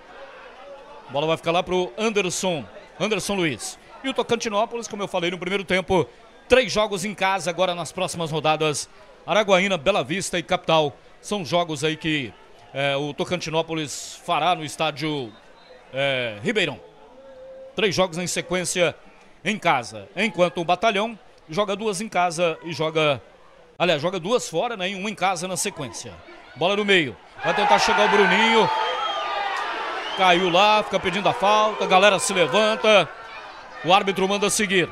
A bola vai ficar lá pro Anderson, Anderson Luiz. E o Tocantinópolis, como eu falei no primeiro tempo, três jogos em casa agora nas próximas rodadas. Araguaína, Bela Vista e Capital. São jogos aí que é, o Tocantinópolis fará no estádio é, Ribeirão. Três jogos em sequência em casa. Enquanto o batalhão joga duas em casa e joga... Aliás, joga duas fora, né? E uma em casa na sequência. Bola no meio. Vai tentar chegar o Bruninho. Caiu lá, fica pedindo a falta. A galera se levanta. O árbitro manda seguir.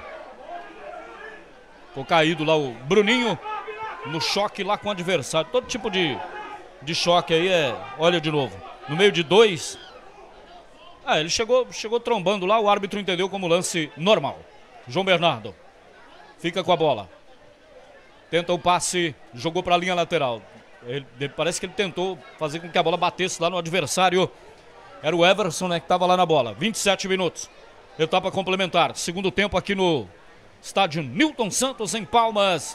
Ficou caído lá o Bruninho. No choque lá com o adversário. Todo tipo de, de choque aí é... Olha de novo. No meio de dois... Ah, ele chegou, chegou trombando lá, o árbitro entendeu como lance normal. João Bernardo fica com a bola. Tenta o passe, jogou para a linha lateral. Ele, parece que ele tentou fazer com que a bola batesse lá no adversário. Era o Everson, né, que estava lá na bola. vinte e sete minutos. Etapa complementar. Segundo tempo aqui no estádio Newton Santos, em Palmas.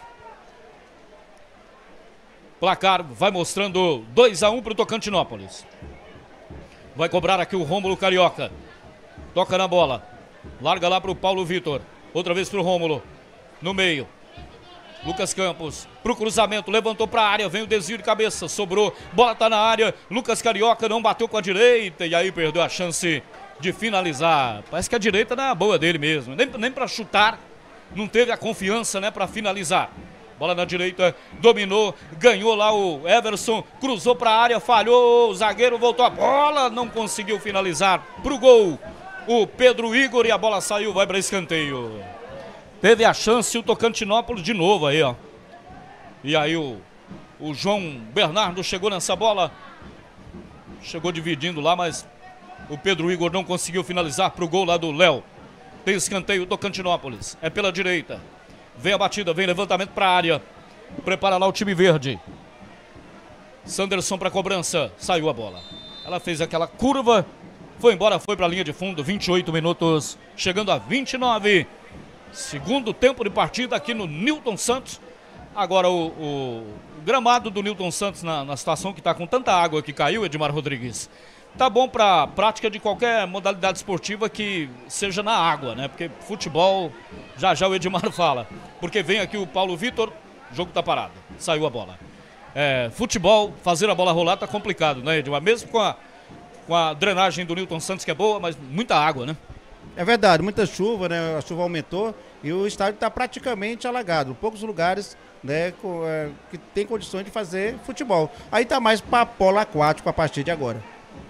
Placar vai mostrando dois a um para o Tocantinópolis. Vai cobrar aqui o Rômulo Carioca. Toca na bola. Larga lá para o Paulo Vitor. Outra vez para o Rômulo. No meio. Lucas Campos. Para o cruzamento. Levantou para a área. Vem o desvio de cabeça. Sobrou. Bola está na área. Lucas Carioca não bateu com a direita. E aí perdeu a chance de finalizar. Parece que a direita não é a boa dele mesmo. Nem, nem para chutar. Não teve a confiança, né, para finalizar. Bola na direita, dominou, ganhou lá o Everson, cruzou para a área, falhou, o zagueiro voltou a bola, não conseguiu finalizar pro gol. O Pedro Igor e a bola saiu, vai para escanteio. Teve a chance o Tocantinópolis de novo aí, ó. E aí o, o João Bernardo chegou nessa bola, chegou dividindo lá, mas o Pedro Igor não conseguiu finalizar pro gol lá do Léo. Tem escanteio o Tocantinópolis, é pela direita. Vem a batida, vem levantamento para a área. Prepara lá o time verde. Sanderson para cobrança. Saiu a bola. Ela fez aquela curva. Foi embora, foi para a linha de fundo. vinte e oito minutos. Chegando a vinte e nove. Segundo tempo de partida aqui no Newton Santos. Agora o, o, o gramado do Newton Santos na, na situação que está com tanta água que caiu, Edmar Rodrigues. tá bom para prática de qualquer modalidade esportiva que seja na água, né? Porque futebol, já já o Edmar fala. Porque vem aqui o Paulo Vitor, o jogo tá parado, saiu a bola. É, futebol, fazer a bola rolar tá complicado, né, Edmar? Mesmo com a, com a drenagem do Newton Santos, que é boa, mas muita água, né? É verdade, muita chuva, né? A chuva aumentou e o estádio está praticamente alagado. Poucos lugares, né, com, é, que tem condições de fazer futebol. Aí tá mais para polo aquático a partir de agora.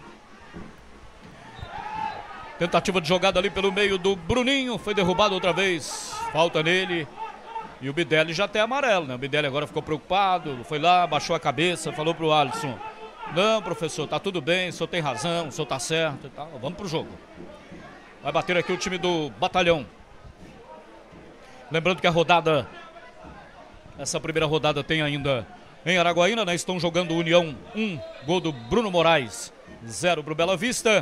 Tentativa de jogada ali pelo meio do Bruninho, foi derrubado outra vez, falta nele. E o Bidelli já tem amarelo, né? O Bidelli agora ficou preocupado, foi lá, baixou a cabeça, falou pro Alisson: não, professor, tá tudo bem, o senhor tem razão, o senhor tá certo e tal, vamos pro jogo. Vai bater aqui o time do Batalhão. Lembrando que a rodada, essa primeira rodada tem ainda em Araguaína, né? Estão jogando União um, gol do Bruno Moraes, zero pro Bela Vista.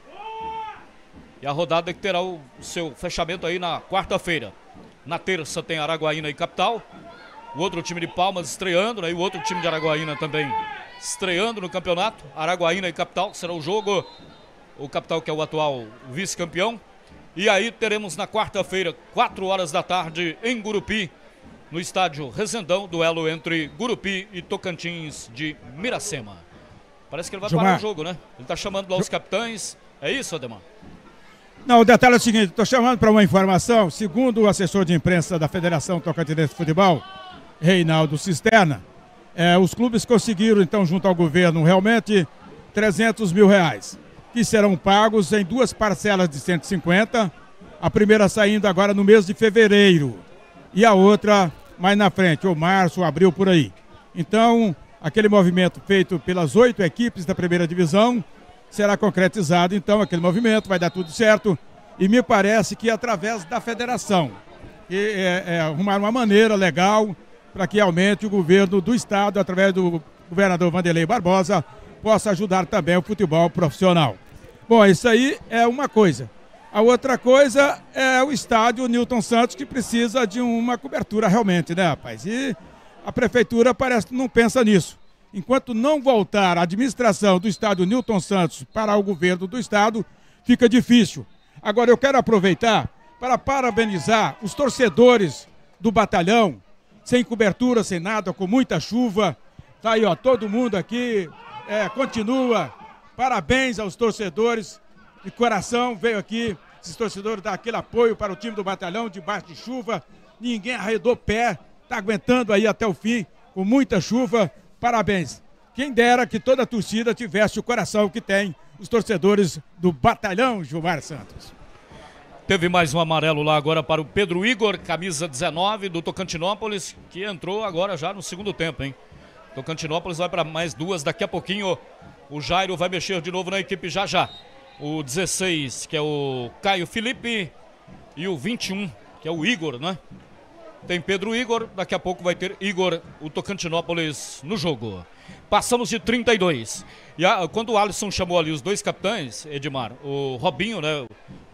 E a rodada que terá o seu fechamento aí na quarta-feira. Na terça tem Araguaína e Capital. O outro time de Palmas estreando, né? E o outro time de Araguaína também estreando no campeonato. Araguaína e Capital será o jogo. O Capital, que é o atual vice-campeão. E aí teremos na quarta-feira, quatro horas da tarde, em Gurupi, no estádio Rezendão, duelo entre Gurupi e Tocantins de Miracema. Parece que ele vai Gilmar. parar o jogo, né? Ele está chamando lá os capitães. É isso, Ademar? Não, o detalhe é o seguinte, estou chamando para uma informação, segundo o assessor de imprensa da Federação Tocantinense de Futebol, Reinaldo Cisterna, é, os clubes conseguiram, então, junto ao governo, realmente trezentos mil reais, que serão pagos em duas parcelas de cento e cinquenta, a primeira saindo agora no mês de fevereiro, e a outra mais na frente, ou março, ou abril, por aí. Então, aquele movimento feito pelas oito equipes da primeira divisão, será concretizado, então, aquele movimento, vai dar tudo certo, e me parece que através da federação, e, é, é, arrumar uma maneira legal para que aumente o governo do estado, através do governador Vanderlei Barbosa, possa ajudar também o futebol profissional. Bom, isso aí é uma coisa. A outra coisa é o estádio Newton Santos, que precisa de uma cobertura realmente, né, rapaz? E a prefeitura parece que não pensa nisso. Enquanto não voltar a administração do estádio Newton Santos para o governo do estado, fica difícil. Agora eu quero aproveitar para parabenizar os torcedores do Batalhão, sem cobertura, sem nada, com muita chuva. Tá aí, ó, todo mundo aqui é, continua. Parabéns aos torcedores. De coração veio aqui, esses torcedores dar aquele apoio para o time do Batalhão, debaixo de chuva. Ninguém arredou pé, tá aguentando aí até o fim, com muita chuva. Parabéns. Quem dera que toda a torcida tivesse o coração que tem os torcedores do Batalhão Gilmar Santos. Teve mais um amarelo lá agora para o Pedro Igor, camisa dezenove do Tocantinópolis, que entrou agora já no segundo tempo, hein? Tocantinópolis vai para mais duas daqui a pouquinho. O Jairo vai mexer de novo na equipe já já. O dezesseis, que é o Caio Felipe, e o vinte e um, que é o Igor, né? Tem Pedro Igor, daqui a pouco vai ter Igor, o Tocantinópolis, no jogo. Passamos de trinta e dois. E a, quando o Alisson chamou ali os dois capitães, Edmar, o Robinho, né,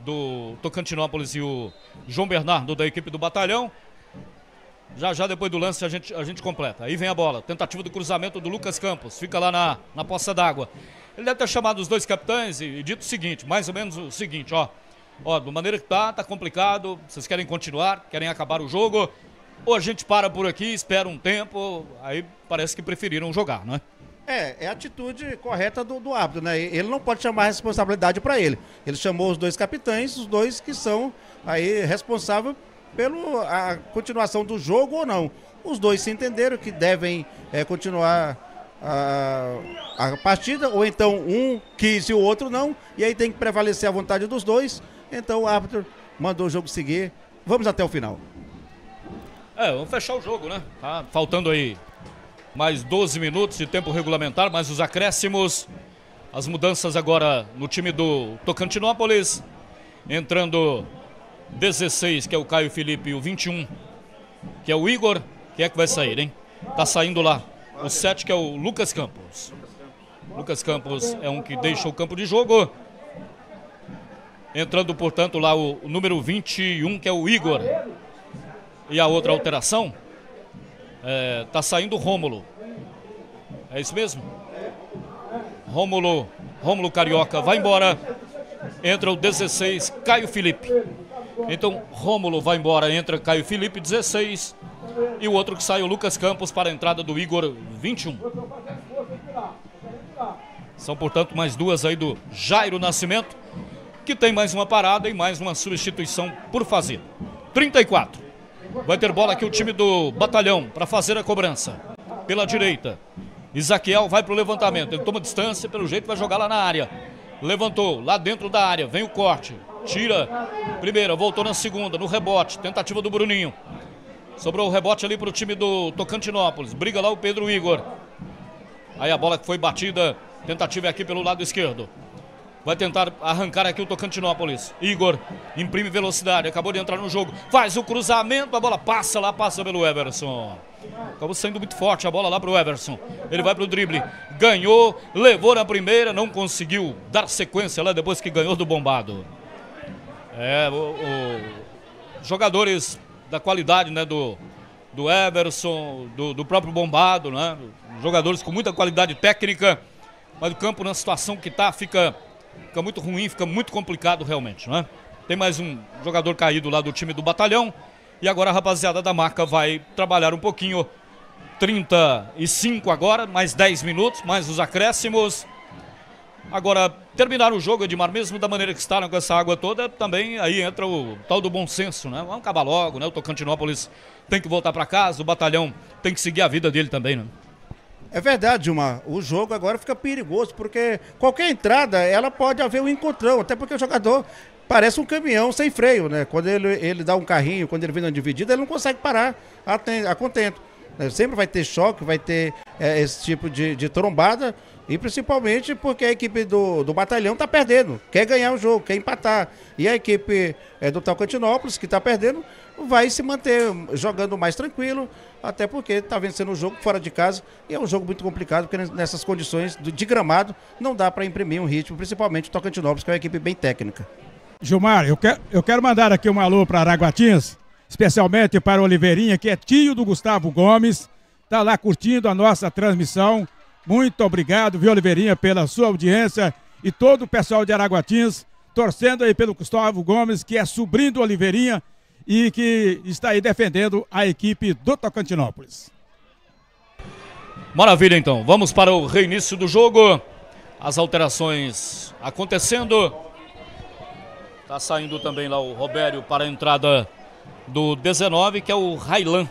do Tocantinópolis, e o João Bernardo, da equipe do Batalhão, já já depois do lance a gente, a gente completa. Aí vem a bola, tentativa do cruzamento do Lucas Campos, fica lá na, na poça d'água. Ele deve ter chamado os dois capitães e, e dito o seguinte, mais ou menos o seguinte, ó. Ó, da maneira que tá, tá complicado, vocês querem continuar, querem acabar o jogo, ou a gente para por aqui, espera um tempo, aí parece que preferiram jogar, não é? É, é a atitude correta do, do árbitro, né? Ele não pode chamar a responsabilidade para ele. Ele chamou os dois capitães, os dois que são aí responsáveis pela continuação do jogo ou não. Os dois se entenderam que devem é, continuar a, a partida, ou então um quis e o outro não, e aí tem que prevalecer a vontade dos dois. Então o árbitro mandou o jogo seguir. Vamos até o final. É, vamos fechar o jogo, né? Tá faltando aí mais doze minutos de tempo regulamentar, mais os acréscimos. As mudanças agora no time do Tocantinópolis. Entrando dezesseis, que é o Caio Felipe, e o vinte e um, que é o Igor. Quem é que vai sair, hein? Tá saindo lá o sete, que é o Lucas Campos. Lucas Campos é um que deixa o campo de jogo. Entrando, portanto, lá o, o número vinte e um, que é o Igor. E a outra alteração, é, tá saindo o Rômulo. É isso mesmo? Rômulo Rômulo Carioca vai embora. Entra o dezesseis, Caio Felipe. Então, Rômulo vai embora, entra Caio Felipe, dezesseis. E o outro que sai, o Lucas Campos, para a entrada do Igor, vinte e um. São, portanto, mais duas aí do Jairo Nascimento, que tem mais uma parada e mais uma substituição por fazer. trinta e quatro. Vai ter bola aqui o time do Batalhão para fazer a cobrança. Pela direita, Isaquiel vai para o levantamento. Ele toma distância, pelo jeito vai jogar lá na área. Levantou, lá dentro da área, vem o corte. Tira, primeira, voltou na segunda, no rebote. Tentativa do Bruninho. Sobrou o rebote ali para o time do Tocantinópolis. Briga lá o Pedro Igor. Aí a bola que foi batida. Tentativa aqui pelo lado esquerdo. Vai tentar arrancar aqui o Tocantinópolis. Igor imprime velocidade. Acabou de entrar no jogo. Faz o cruzamento. A bola passa lá, passa pelo Everson. Acabou saindo muito forte a bola lá pro Everson. Ele vai pro drible. Ganhou, levou na primeira. Não conseguiu dar sequência lá depois que ganhou do Bombado. É, o, o jogadores da qualidade, né, do, do Everson, do, do próprio Bombado, né? Jogadores com muita qualidade técnica. Mas o campo, na situação que tá, fica, fica muito ruim, fica muito complicado realmente, né? Tem mais um jogador caído lá do time do Batalhão. E agora a rapaziada da Marca vai trabalhar um pouquinho. trinta e cinco agora, mais dez minutos, mais os acréscimos. Agora, terminar o jogo, Edmar, mesmo da maneira que está, com essa água toda, também aí entra o tal do bom senso, né? Vamos acabar logo, né? O Tocantinópolis tem que voltar para casa, o Batalhão tem que seguir a vida dele também, né? É verdade, Gilmar. O jogo agora fica perigoso, porque qualquer entrada, ela pode haver um encontrão, até porque o jogador parece um caminhão sem freio, né? Quando ele, ele dá um carrinho, quando ele vem na dividida, ele não consegue parar a, a contento. Sempre vai ter choque, vai ter é, esse tipo de, de trombada, e principalmente porque a equipe do, do Batalhão está perdendo, quer ganhar o jogo, quer empatar. E a equipe é, do Tocantinópolis, que está perdendo, vai se manter jogando mais tranquilo, até porque está vencendo o jogo fora de casa, e é um jogo muito complicado, porque nessas condições de gramado não dá para imprimir um ritmo, principalmente o Tocantinópolis, que é uma equipe bem técnica. Gilmar, eu quero, eu quero mandar aqui um alô para Araguatins, especialmente para o Oliveirinha, que é tio do Gustavo Gomes, está lá curtindo a nossa transmissão. Muito obrigado, viu, Oliveirinha, pela sua audiência, e todo o pessoal de Araguatins torcendo aí pelo Gustavo Gomes, que é sobrinho do Oliveirinha e que está aí defendendo a equipe do Tocantinópolis. Maravilha, então. Vamos para o reinício do jogo. As alterações acontecendo. Está saindo também lá o Robério para a entrada do dezenove, que é o Railan.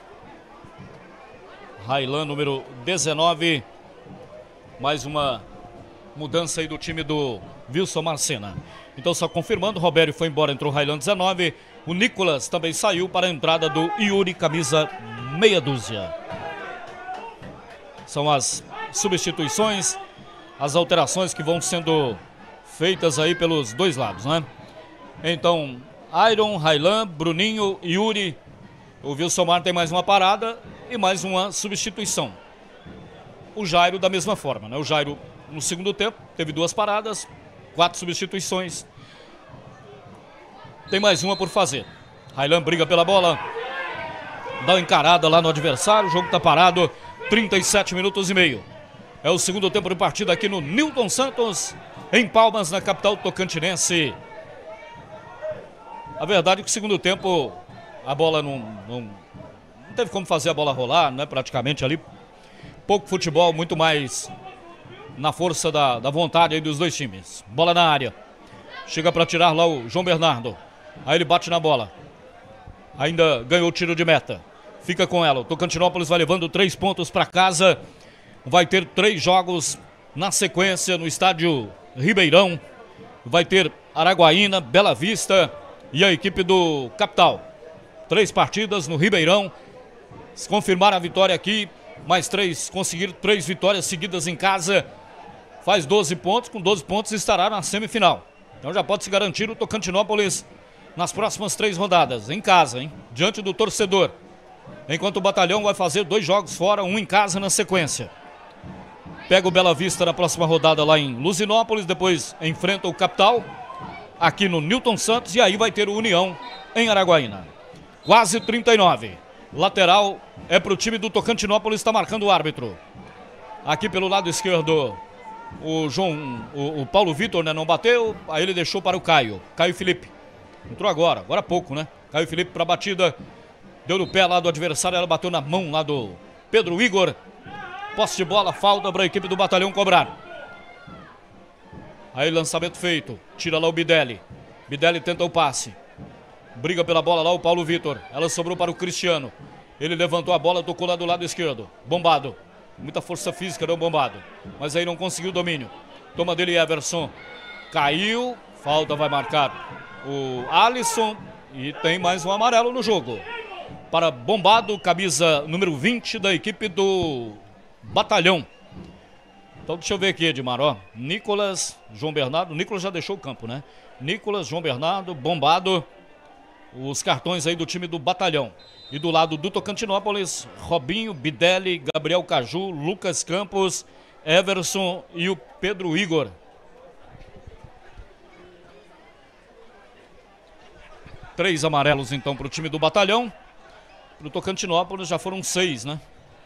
Railan, número dezenove. Mais uma mudança aí do time do Wilson Marcena. Então, só confirmando, o Robério foi embora, entrou o Railan dezenove. O Nicolas também saiu para a entrada do Yuri, camisa meia dúzia. São as substituições, as alterações que vão sendo feitas aí pelos dois lados, né? Então, Iron, Railan, Bruninho, Yuri. O Wilson Mar tem mais uma parada e mais uma substituição. O Jairo da mesma forma, né? O Jairo no segundo tempo teve duas paradas, quatro substituições. Tem mais uma por fazer. Railan briga pela bola, dá uma encarada lá no adversário. O jogo tá parado, trinta e sete minutos e meio. É o segundo tempo de partida aqui no Newton Santos, em Palmas, na capital tocantinense. A verdade é que o segundo tempo a bola não, não, não teve como fazer a bola rolar, né? Praticamente ali. Pouco futebol, muito mais na força da, da vontade aí dos dois times. Bola na área. Chega para tirar lá o João Bernardo. Aí ele bate na bola. Ainda ganhou o tiro de meta. Fica com ela. O Tocantinópolis vai levando três pontos para casa. Vai ter três jogos na sequência no estádio Ribeirão. Vai ter Araguaína, Bela Vista e a equipe do Capital. Três partidas no Ribeirão. Se confirmar a vitória aqui, mais três, conseguir três vitórias seguidas em casa, faz doze pontos. Com doze pontos estará na semifinal. Então já pode se garantir o Tocantinópolis nas próximas três rodadas, em casa, hein? Diante do torcedor. Enquanto o Batalhão vai fazer dois jogos fora, um em casa na sequência. Pega o Bela Vista na próxima rodada lá em Luzinópolis, depois enfrenta o Capital aqui no Newton Santos, e aí vai ter o União em Araguaína. Quase trinta e nove. Lateral é para o time do Tocantinópolis, está marcando o árbitro. Aqui pelo lado esquerdo, O João, o, o Paulo Vitor, né, não bateu, aí ele deixou para o Caio. Caio Felipe. Entrou agora, agora há pouco, né? Caio Felipe para a batida. Deu no pé lá do adversário, ela bateu na mão lá do Pedro Igor. Posse de bola, falta para a equipe do Batalhão cobrar. Aí lançamento feito, tira lá o Bidelli. Bidelli tenta o passe. Briga pela bola lá o Paulo Vitor. Ela sobrou para o Cristiano. Ele levantou a bola, tocou lá do lado esquerdo. Bombado. Muita força física, não Bombado. Mas aí não conseguiu o domínio. Toma dele Everson. Caiu. Falta vai marcar o Alisson. E tem mais um amarelo no jogo. Para Bombado, camisa número vinte da equipe do Batalhão. Então deixa eu ver aqui, Edmar, ó. Nicolas, João Bernardo. Nicolas já deixou o campo, né? Nicolas, João Bernardo, Bombado. Os cartões aí do time do Batalhão. E do lado do Tocantinópolis, Robinho, Bidelli, Gabriel Caju, Lucas Campos, Everson e o Pedro Igor. Três amarelos então para o time do Batalhão. Para o Tocantinópolis já foram seis, né?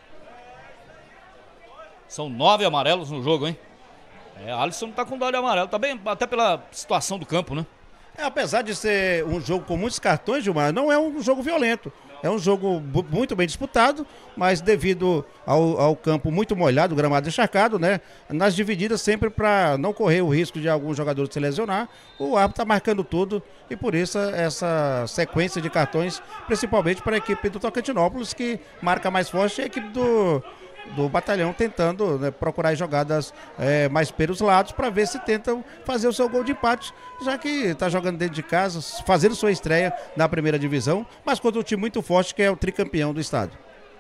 São nove amarelos no jogo, hein? É, Alisson não tá com dó de amarelo, tá bem, até pela situação do campo, né? É, apesar de ser um jogo com muitos cartões, Gilmar, não é um jogo violento. É um jogo muito bem disputado, mas devido ao, ao campo muito molhado, gramado encharcado, né? Nas divididas sempre para não correr o risco de algum jogador se lesionar, o árbitro está marcando tudo e por isso essa sequência de cartões, principalmente para a equipe do Tocantinópolis, que marca mais forte, e a equipe do... do Batalhão tentando, né, procurar jogadas é, mais pelos lados para ver se tentam fazer o seu gol de empate, já que está jogando dentro de casa, fazendo sua estreia na primeira divisão, mas contra um time muito forte que é o tricampeão do estado.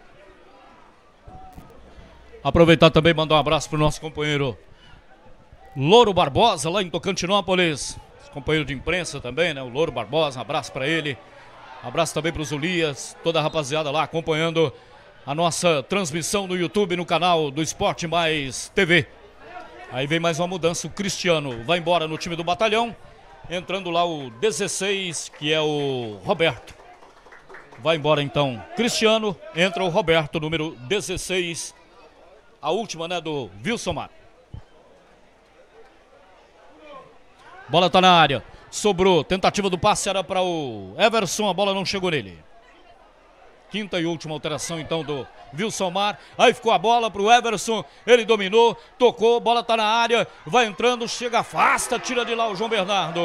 Aproveitar também e mandar um abraço para o nosso companheiro Louro Barbosa, lá em Tocantinópolis, companheiro de imprensa também, né, o Louro Barbosa, um abraço para ele, um abraço também para os Ulias, toda a rapaziada lá acompanhando a nossa transmissão no YouTube, no canal do Esporte Mais T V. Aí vem mais uma mudança, o Cristiano vai embora no time do Batalhão, entrando lá o dezesseis, que é o Roberto. Vai embora então Cristiano, entra o Roberto, número dezesseis, a última, né, do Wilson. Bola tá na área, sobrou, tentativa do passe era para o Everson, a bola não chegou nele. Quinta e última alteração então do Wilson Mar. Aí ficou a bola pro Everson. Ele dominou, tocou, bola tá na área. Vai entrando, chega, afasta, tira de lá o João Bernardo.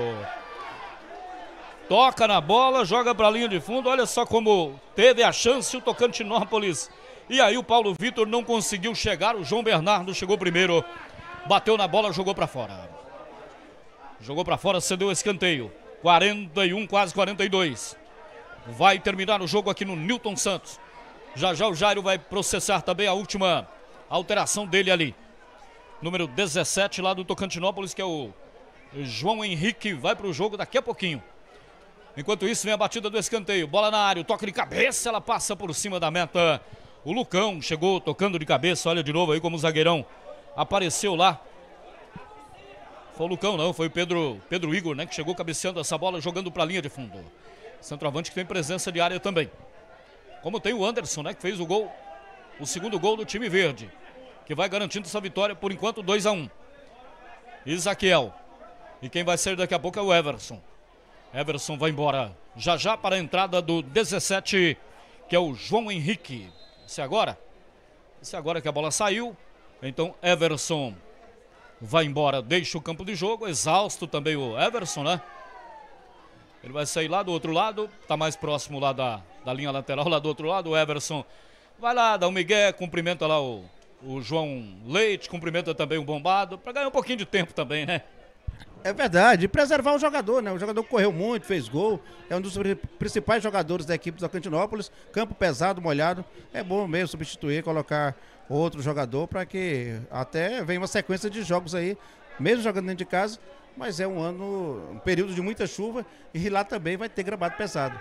Toca na bola, joga pra linha de fundo. Olha só como teve a chance o Tocantinópolis. E aí o Paulo Vitor não conseguiu chegar. O João Bernardo chegou primeiro. Bateu na bola, jogou pra fora. Jogou pra fora, cedeu o escanteio. quarenta e um, quase quarenta e dois. Vai terminar o jogo aqui no Newton Santos. Já já o Jairo vai processar também a última alteração dele ali. Número dezessete lá do Tocantinópolis, que é o João Henrique, vai para o jogo daqui a pouquinho. Enquanto isso vem a batida do escanteio. Bola na área, o toque de cabeça, ela passa por cima da meta. O Lucão chegou tocando de cabeça, olha de novo aí como o zagueirão apareceu lá. Foi o Lucão não, foi o Pedro, Pedro Igor, né, que chegou cabeceando essa bola, jogando para a linha de fundo. Centroavante que tem presença de área também. Como tem o Anderson, né, que fez o gol, o segundo gol do time verde, que vai garantindo essa vitória, por enquanto, dois a um. Isaquiel. E quem vai sair daqui a pouco é o Everson. Everson vai embora já já para a entrada do dezessete, que é o João Henrique. Esse agora? Esse agora que a bola saiu. Então Everson vai embora, deixa o campo de jogo, exausto também o Everson, né? Ele vai sair lá do outro lado, tá mais próximo lá da, da linha lateral, lá do outro lado. O Everson vai lá, dá um migué, cumprimenta lá o, o João Leite, cumprimenta também o Bombado, para ganhar um pouquinho de tempo também, né? É verdade, e preservar o jogador, né? O jogador correu muito, fez gol, é um dos principais jogadores da equipe do Tocantinópolis, campo pesado, molhado, é bom mesmo substituir, colocar outro jogador para que até venha uma sequência de jogos aí, mesmo jogando dentro de casa. Mas é um ano, um período de muita chuva e lá também vai ter gramado pesado.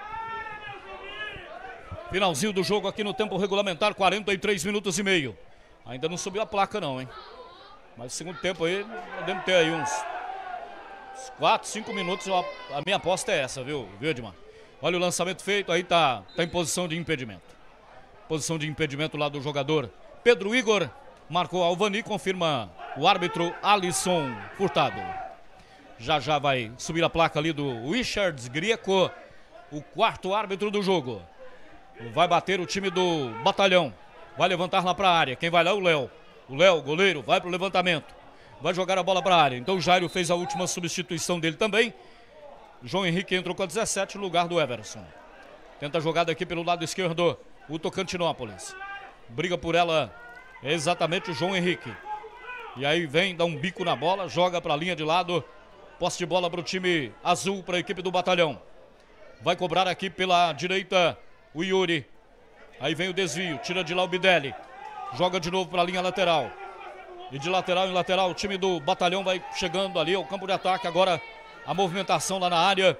Finalzinho do jogo aqui no tempo regulamentar, quarenta e três minutos e meio. Ainda não subiu a placa não, hein? Mas no segundo tempo aí, podemos ter aí uns quatro, cinco minutos, a minha aposta é essa, viu, viu, Edmar? Olha o lançamento feito, aí tá, tá em posição de impedimento. Posição de impedimento lá do jogador Pedro Igor, marcou Alvani, confirma o árbitro Alisson Furtado. Já já vai subir a placa ali do Richards Grieco, o quarto árbitro do jogo. Vai bater o time do Batalhão. Vai levantar lá para a área. Quem vai lá é o Léo. O Léo, goleiro, vai para o levantamento. Vai jogar a bola para a área. Então o Jairo fez a última substituição dele também. João Henrique entrou com a dezessete no lugar do Everson. Tenta a jogada aqui pelo lado esquerdo o Tocantinópolis. Briga por ela exatamente o João Henrique. E aí vem, dá um bico na bola, joga para a linha de lado. Posse de bola para o time azul, para a equipe do Batalhão. Vai cobrar aqui pela direita o Yuri. Aí vem o desvio, tira de lá o Bidelli. Joga de novo para a linha lateral. E de lateral em lateral o time do Batalhão vai chegando ali ao campo de ataque. Agora a movimentação lá na área.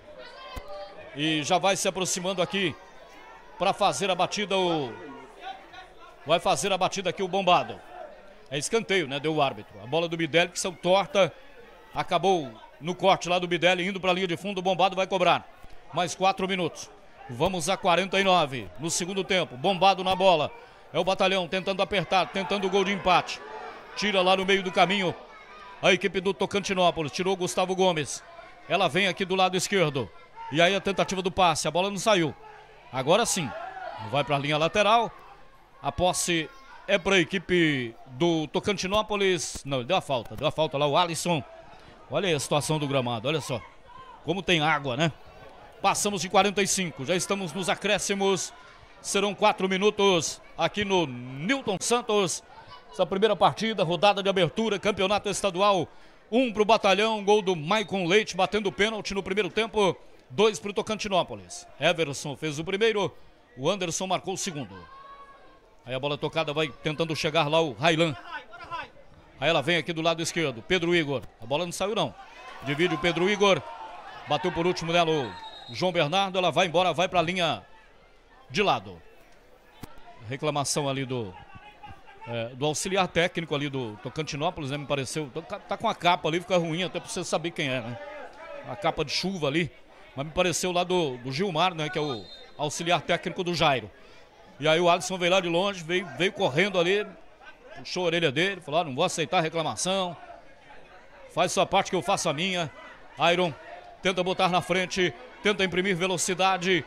E já vai se aproximando aqui para fazer a batida o... Vai fazer a batida aqui o Bombado. É escanteio, né? Deu o árbitro. A bola do Bidelli que saiu torta. Acabou no corte lá do Bidelli, indo para a linha de fundo. O Bombado vai cobrar. Mais quatro minutos. Vamos a quarenta e nove no segundo tempo. Bombado na bola. É o Batalhão tentando apertar, tentando o gol de empate. Tira lá no meio do caminho a equipe do Tocantinópolis. Tirou o Gustavo Gomes. Ela vem aqui do lado esquerdo. E aí a tentativa do passe. A bola não saiu. Agora sim. Vai para a linha lateral. A posse é para a equipe do Tocantinópolis. Não, deu a falta. Deu a falta lá o Alisson. Olha aí a situação do gramado. Olha só. Como tem água, né? Passamos de quarenta e cinco, já estamos nos acréscimos. Serão quatro minutos aqui no Newton Santos. Essa primeira partida, rodada de abertura, campeonato estadual. Um para o Batalhão, gol do Maicon Leite, batendo pênalti no primeiro tempo. Dois para o Tocantinópolis. Everson fez o primeiro, o Anderson marcou o segundo. Aí a bola tocada vai tentando chegar lá o Railan. Aí ela vem aqui do lado esquerdo, Pedro Igor. A bola não saiu não. Divide o Pedro Igor. Bateu por último nela o João Bernardo. Ela vai embora, vai para a linha de lado. Reclamação ali do é, do auxiliar técnico ali do Tocantinópolis, né? Me pareceu. Tá com a capa ali, fica ruim até para você saber quem é, né? A capa de chuva ali. Mas me pareceu lá do, do Gilmar, né? Que é o auxiliar técnico do Jairo. E aí o Alisson veio lá de longe, veio, veio correndo ali, puxou a orelha dele, falou: ah, não vou aceitar a reclamação. Faz sua parte que eu faço a minha. Iron tenta botar na frente, tenta imprimir velocidade.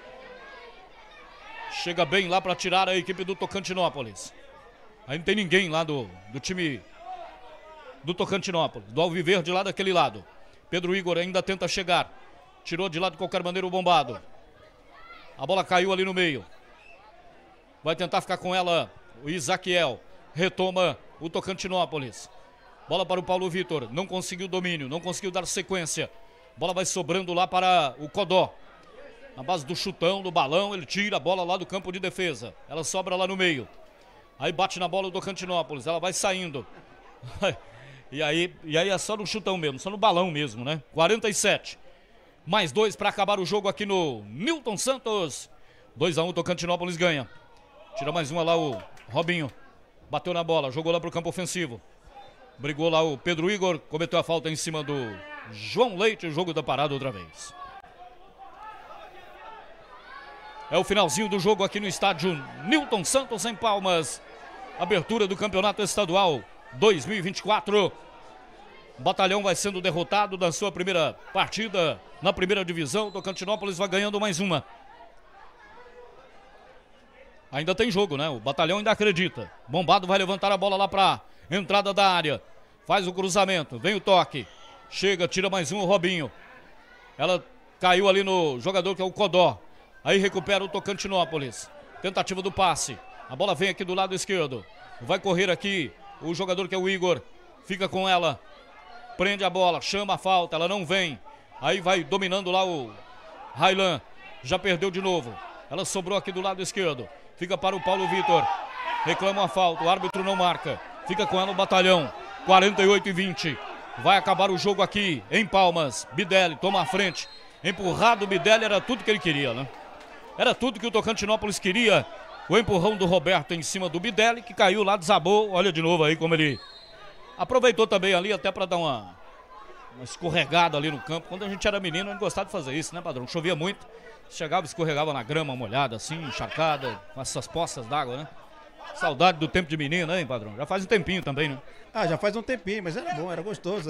Chega bem lá para tirar a equipe do Tocantinópolis. Aí não tem ninguém lá do, do time do Tocantinópolis, do Alviverde lá daquele lado. Pedro Igor ainda tenta chegar. Tirou de lado de qualquer maneira o Bombado. A bola caiu ali no meio. Vai tentar ficar com ela o Isaquiel. Retoma o Tocantinópolis. Bola para o Paulo Vitor. Não conseguiu domínio, não conseguiu dar sequência. Bola vai sobrando lá para o Codó. Na base do chutão, do balão, ele tira a bola lá do campo de defesa. Ela sobra lá no meio. Aí bate na bola do Tocantinópolis. Ela vai saindo. E aí, e aí é só no chutão mesmo, só no balão mesmo, né? quarenta e sete. Mais dois para acabar o jogo aqui no Newton Santos. dois a um, Tocantinópolis ganha. Tira mais uma lá o Robinho. Bateu na bola, jogou lá pro campo ofensivo. Brigou lá o Pedro Igor, cometeu a falta em cima do João Leite. O jogo da parada outra vez. É o finalzinho do jogo aqui no estádio Newton Santos, em Palmas. Abertura do campeonato estadual dois mil e vinte e quatro. O Batalhão vai sendo derrotado na sua primeira partida na primeira divisão. Tocantinópolis vai ganhando mais uma. Ainda tem jogo, né? O Batalhão ainda acredita. Bombado vai levantar a bola lá para entrada da área. Faz o cruzamento, vem o toque. Chega, tira mais um, o Robinho. Ela caiu ali no jogador que é o Codó. Aí recupera o Tocantinópolis. Tentativa do passe. A bola vem aqui do lado esquerdo. Vai correr aqui o jogador que é o Igor. Fica com ela. Prende a bola, chama a falta, ela não vem. Aí vai dominando lá o Railan. Já perdeu de novo. Ela sobrou aqui do lado esquerdo. Fica para o Paulo Vitor. Reclama a falta, o árbitro não marca. Fica com ela o Batalhão. quarenta e oito e vinte. Vai acabar o jogo aqui em Palmas. Bidelli toma a frente. Empurrado o Bidelli, era tudo que ele queria, né? Era tudo que o Tocantinópolis queria. O empurrão do Roberto em cima do Bidelli, que caiu lá, desabou. Olha de novo aí como ele aproveitou também ali até para dar uma, uma escorregada ali no campo. Quando a gente era menino, a gente gostava de fazer isso, né, padrão? Chovia muito. Chegava, escorregava na grama molhada assim, encharcada, com essas poças d'água, né? Saudade do tempo de menino, hein, padrão? Já faz um tempinho também, né? Ah, já faz um tempinho, mas era bom, era gostoso.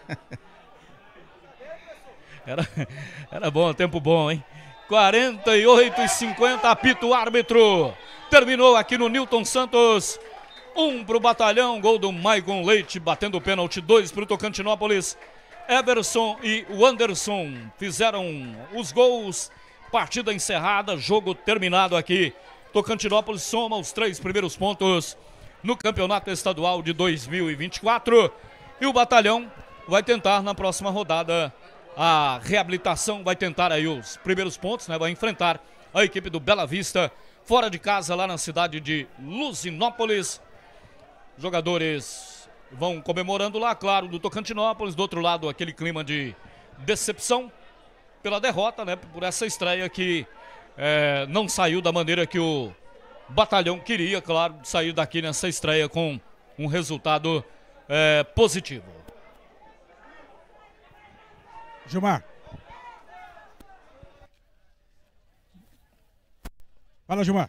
Era, era bom, tempo bom, hein? quarenta e oito e cinquenta, apita o árbitro. Terminou aqui no Newton Santos. Um pro Batalhão, gol do Maicon Leite, batendo o pênalti. Dois pro Tocantinópolis. Everson e Wanderson fizeram os gols. Partida encerrada, jogo terminado aqui. Tocantinópolis soma os três primeiros pontos no Campeonato Estadual de dois mil e vinte e quatro. E o Batalhão vai tentar na próxima rodada a reabilitação, vai tentar aí os primeiros pontos, né? Vai enfrentar a equipe do Bela Vista, fora de casa, lá na cidade de Luzinópolis. Jogadores vão comemorando lá, claro, do Tocantinópolis. Do outro lado, aquele clima de decepção pela derrota, né? Por essa estreia que é, não saiu da maneira que o Batalhão queria, claro, sair daqui nessa estreia com um resultado é, positivo. Gilmar. Fala, Gilmar.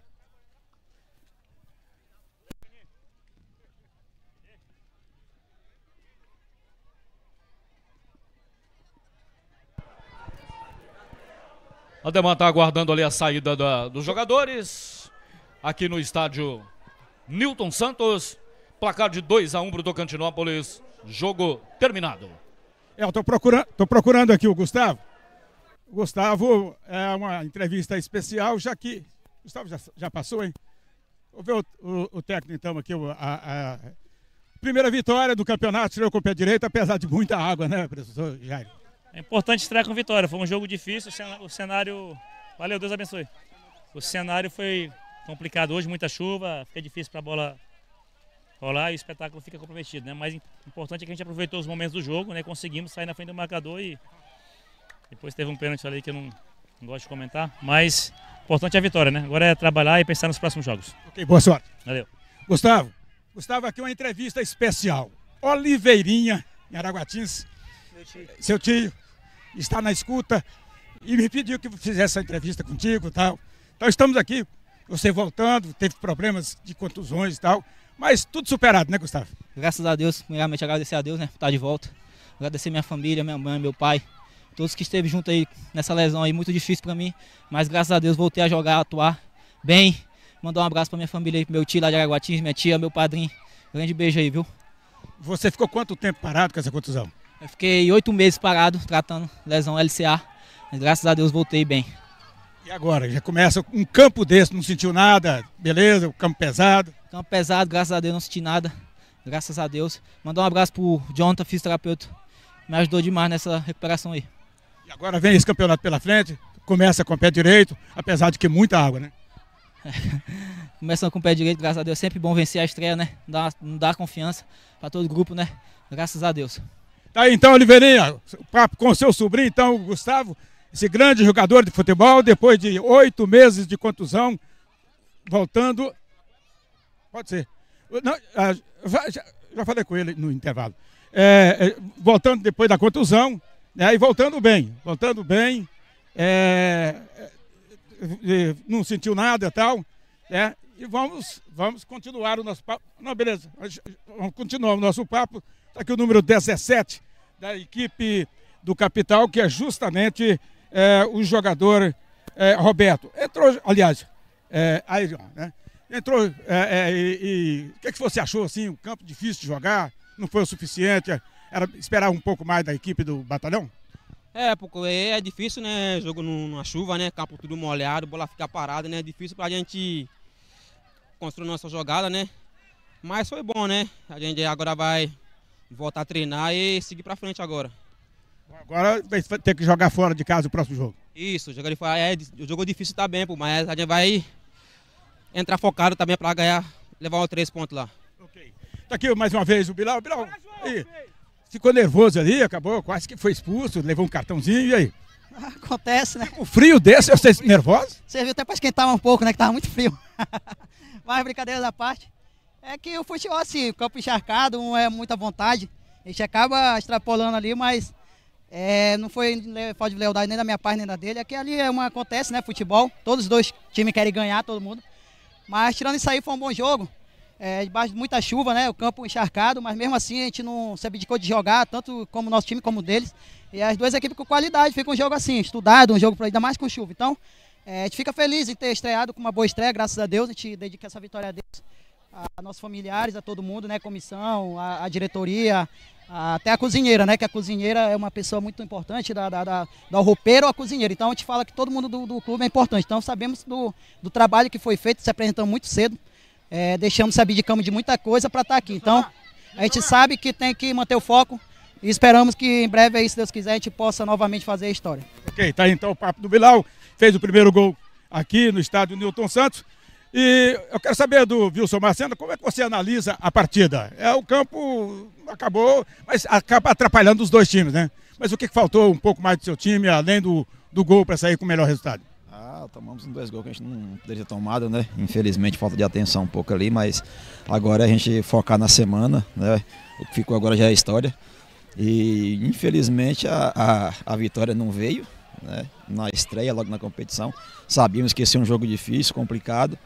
A Ademar está aguardando ali a saída da, dos jogadores. Aqui no estádio Newton Santos. Placar de dois a um para o Tocantinópolis. Jogo terminado. É, eu tô procurando, tô procurando aqui o Gustavo. O Gustavo é uma entrevista especial, já que... Gustavo já, já passou, hein? Vou ver o, o, o técnico, então, aqui. A, a primeira vitória do campeonato, tirou com o pé direito, apesar de muita água, né, professor Jair? É importante estrear com vitória. Foi um jogo difícil, o cenário... Valeu, Deus abençoe. O cenário foi complicado hoje, muita chuva, fica difícil para a bola rolar e o espetáculo fica comprometido, né? Mas o importante é que a gente aproveitou os momentos do jogo, né? Conseguimos sair na frente do marcador e depois teve um pênalti ali que eu não, não gosto de comentar, mas o importante é a vitória, né? Agora é trabalhar e pensar nos próximos jogos. Ok, boa sorte. Valeu. Gustavo, Gustavo, aqui uma entrevista especial. Oliveirinha, em Araguatins, meu tio. Seu tio, está na escuta e me pediu que eu fizesse essa entrevista contigo e tal. Então estamos aqui, você voltando, teve problemas de contusões e tal. Mas tudo superado, né, Gustavo? Graças a Deus, primeiramente agradecer a Deus, né, por estar de volta. Agradecer minha família, minha mãe, meu pai, todos que esteve junto aí nessa lesão aí, muito difícil pra mim. Mas graças a Deus voltei a jogar, a atuar bem. Mandar um abraço pra minha família aí, pro meu tio lá de Araguatins, minha tia, meu padrinho. Grande beijo aí, viu? Você ficou quanto tempo parado com essa contusão? Eu fiquei oito meses parado, tratando lesão L C A. Mas graças a Deus voltei bem. E agora? Já começa um campo desse, não sentiu nada? Beleza, o campo pesado? Campo pesado, graças a Deus não senti nada. Graças a Deus. Mandar um abraço pro Jonathan, fisioterapeuta. Me ajudou demais nessa recuperação aí. E agora vem esse campeonato pela frente, começa com o pé direito, apesar de que muita água, né? Começando com o pé direito, graças a Deus. Sempre bom vencer a estreia, né? Não dá, não dá confiança para todo o grupo, né? Graças a Deus. Tá aí então, Oliveirinha, papo com o seu sobrinho, então, o Gustavo, esse grande jogador de futebol, depois de oito meses de contusão, voltando... Pode ser. Não, já, já falei com ele no intervalo. É, é, voltando depois da contusão, né, e voltando bem. Voltando bem. É, é, não sentiu nada e tal. É, e vamos, vamos continuar o nosso papo. Não, beleza. Vamos continuar o nosso papo. Está aqui o número dezessete da equipe do Capital, que é justamente é, o jogador é, Roberto. Entrou, aliás, é, aí, né? Entrou, é, é, e o que, que você achou, assim, um campo difícil de jogar, não foi o suficiente, era esperar um pouco mais da equipe do Batalhão? É, porque é difícil, né, jogo numa chuva, né, campo tudo molhado, bola ficar parada, né, é difícil pra gente construir nossa jogada, né, mas foi bom, né, a gente agora vai voltar a treinar e seguir pra frente agora. Agora vai ter que jogar fora de casa o próximo jogo. Isso, jogar de fora, é, o jogo difícil tá bem, pô, mas a gente vai... entrar focado também para ganhar, levar os três pontos lá. Ok. Tá aqui mais uma vez o Bilal. Bilal, aí, ficou nervoso ali, acabou, quase que foi expulso, levou um cartãozinho, e aí? Acontece, né? O frio desse, vocês nervosos? Serviu até para esquentar um pouco, né, que tava muito frio. Mas brincadeira da parte, é que o futebol, assim, o campo encharcado, não é muita vontade, a gente acaba extrapolando ali, mas é, não foi falta de lealdade nem da minha parte nem da dele, é que ali é uma, acontece, né, futebol, todos os dois times querem ganhar, todo mundo. Mas tirando isso aí, foi um bom jogo. É, debaixo de muita chuva, né? O campo encharcado, mas mesmo assim a gente não se abdicou de jogar, tanto como o nosso time como o deles. E as duas equipes com qualidade, fica um jogo assim, estudado, um jogo ainda mais com chuva. Então, é, a gente fica feliz em ter estreado com uma boa estreia, graças a Deus. A gente dedica essa vitória a Deus, a nossos familiares, a todo mundo, né? Comissão, a, a diretoria, a, até a cozinheira, né? Que a cozinheira é uma pessoa muito importante, da, da, da, da roupeiro à cozinheira. Então a gente fala que todo mundo do, do clube é importante. Então sabemos do, do trabalho que foi feito, se apresentamos muito cedo. É, deixamos, se abdicamos de muita coisa para estar aqui. Então, a gente sabe que tem que manter o foco e esperamos que em breve, aí, se Deus quiser, a gente possa novamente fazer a história. Ok, tá aí então o papo do Bilal. Fez o primeiro gol aqui no estádio Newton Santos. E eu quero saber do Wilson Marcena, como é que você analisa a partida? É, o campo acabou, mas acaba atrapalhando os dois times, né? Mas o que faltou um pouco mais do seu time, além do, do gol, para sair com o melhor resultado? Ah, tomamos dois gols que a gente não poderia ter tomado, né? Infelizmente, falta de atenção um pouco ali, mas agora a gente focar na semana, né? O que ficou agora já é história. E infelizmente a, a, a vitória não veio, né? Na estreia, logo na competição. Sabíamos que ia ser um jogo difícil, complicado,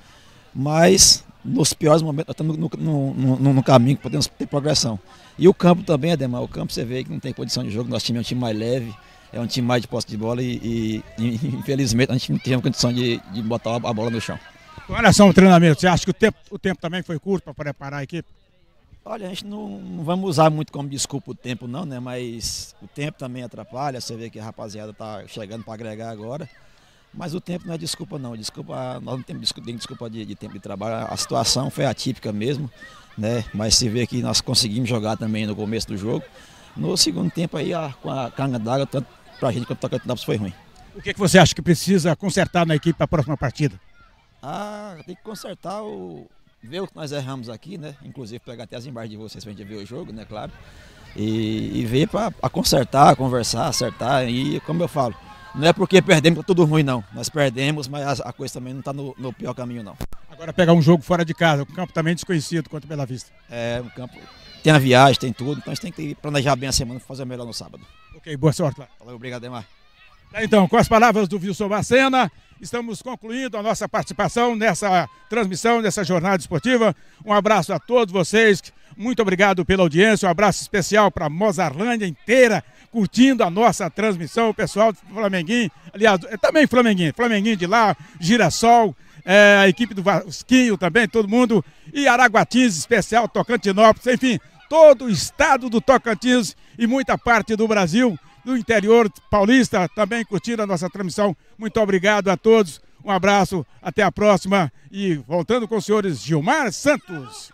mas nos piores momentos nós estamos no, no, no, no caminho que podemos ter progressão. E o campo também, Ademar, o campo você vê que não tem condição de jogo, nosso time é um time mais leve. É um time mais de posse de bola e, e, e infelizmente a gente não tem condição de, de botar a bola no chão. Com relação ao treinamento, você acha que o tempo, o tempo também foi curto para preparar a equipe? Olha, a gente não, não vamos usar muito como desculpa o tempo não, né? Mas o tempo também atrapalha, você vê que a rapaziada está chegando para agregar agora. Mas o tempo não é desculpa não, desculpa, nós não temos desculpa, desculpa de, de tempo de trabalho, a situação foi atípica mesmo, né? Mas se vê que nós conseguimos jogar também no começo do jogo. No segundo tempo aí, a, com a carga d'água, tanto pra gente quanto o Tocantinópolis foi ruim. O que, que você acha que precisa consertar na equipe para a próxima partida? Ah, tem que consertar o... ver o que nós erramos aqui, né? Inclusive pegar até as imagens de vocês pra gente ver o jogo, né? Claro. E, e ver para consertar, conversar, acertar. E como eu falo, não é porque perdemos que tá tudo ruim, não. Nós perdemos, mas a, a coisa também não está no, no pior caminho, não. Agora pegar um jogo fora de casa, o campo também desconhecido contra o Bela Vista. É, o campo tem a viagem, tem tudo, então a gente tem que planejar bem a semana para fazer melhor no sábado. Ok, boa sorte lá. Valeu, obrigado, Demar. Então, com as palavras do Wilson Marcena, estamos concluindo a nossa participação nessa transmissão, nessa jornada esportiva. Um abraço a todos vocês, muito obrigado pela audiência, um abraço especial para a Mozarlândia inteira, curtindo a nossa transmissão, o pessoal do Flamenguinho, aliás, também Flamenguinho, Flamenguinho de lá, Girassol, é, a equipe do Vasquinho também, todo mundo, e Araguatins, especial, Tocantinópolis, enfim, todo o estado do Tocantins e muita parte do Brasil, do interior paulista, também curtindo a nossa transmissão. Muito obrigado a todos, um abraço, até a próxima e voltando com os senhores Gilmar Santos.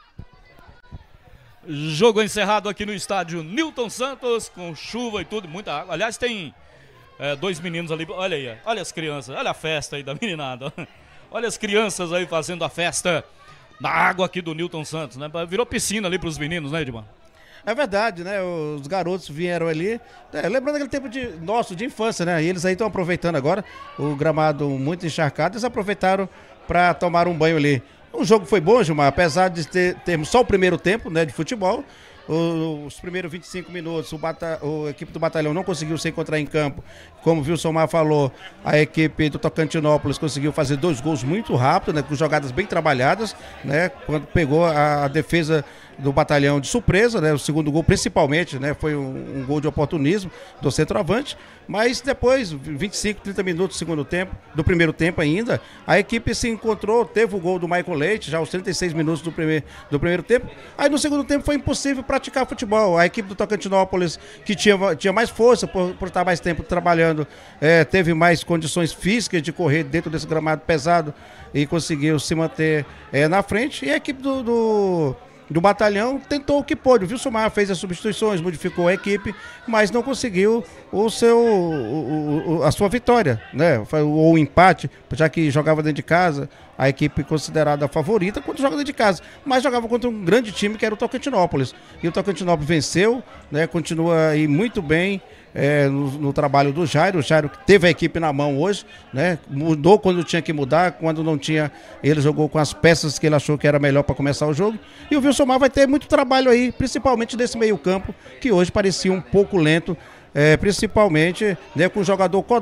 Jogo encerrado aqui no estádio Newton Santos, com chuva e tudo, muita água. Aliás, tem é, dois meninos ali, olha aí, olha as crianças, olha a festa aí da meninada. Olha as crianças aí fazendo a festa na água aqui do Newton Santos, né? Virou piscina ali para os meninos, né, Edmar? É verdade, né? Os garotos vieram ali, é, lembrando aquele tempo de nosso, de infância, né? E eles aí estão aproveitando agora o gramado muito encharcado, eles aproveitaram para tomar um banho ali. O jogo foi bom, Gilmar, apesar de ter, termos só o primeiro tempo, né, de futebol. Os primeiros vinte e cinco minutos, o bata, a equipe do Batalhão não conseguiu se encontrar em campo. Como o Wilson Mar falou, a equipe do Tocantinópolis conseguiu fazer dois gols muito rápido, né, com jogadas bem trabalhadas, né, quando pegou a, a defesa do Batalhão de surpresa, né, o segundo gol principalmente, né, foi um, um gol de oportunismo do centroavante, mas depois, vinte e cinco, trinta minutos do segundo tempo, do primeiro tempo ainda, a equipe se encontrou, teve o gol do Michael Leite, já aos trinta e seis minutos do primeiro, do primeiro tempo, aí no segundo tempo foi impossível praticar futebol. A equipe do Tocantinópolis, que tinha, tinha mais força por, por estar mais tempo trabalhando, é, teve mais condições físicas de correr dentro desse gramado pesado e conseguiu se manter é, na frente, e a equipe do... do do Batalhão tentou o que pôde. O Wilson Mar fez as substituições, modificou a equipe, mas não conseguiu o seu, o, o, a sua vitória, né? Ou o empate, já que jogava dentro de casa, a equipe considerada a favorita quando joga dentro de casa, mas jogava contra um grande time que era o Tocantinópolis. E o Tocantinópolis venceu, né? Continua aí muito bem é, no, no trabalho do Jairo. O Jairo teve a equipe na mão hoje, né? Mudou quando tinha que mudar, quando não tinha, ele jogou com as peças que ele achou que era melhor para começar o jogo. E o Wilson Mar vai ter muito trabalho aí, principalmente desse meio campo, que hoje parecia um pouco lento, é, principalmente, né, com o jogador Codó.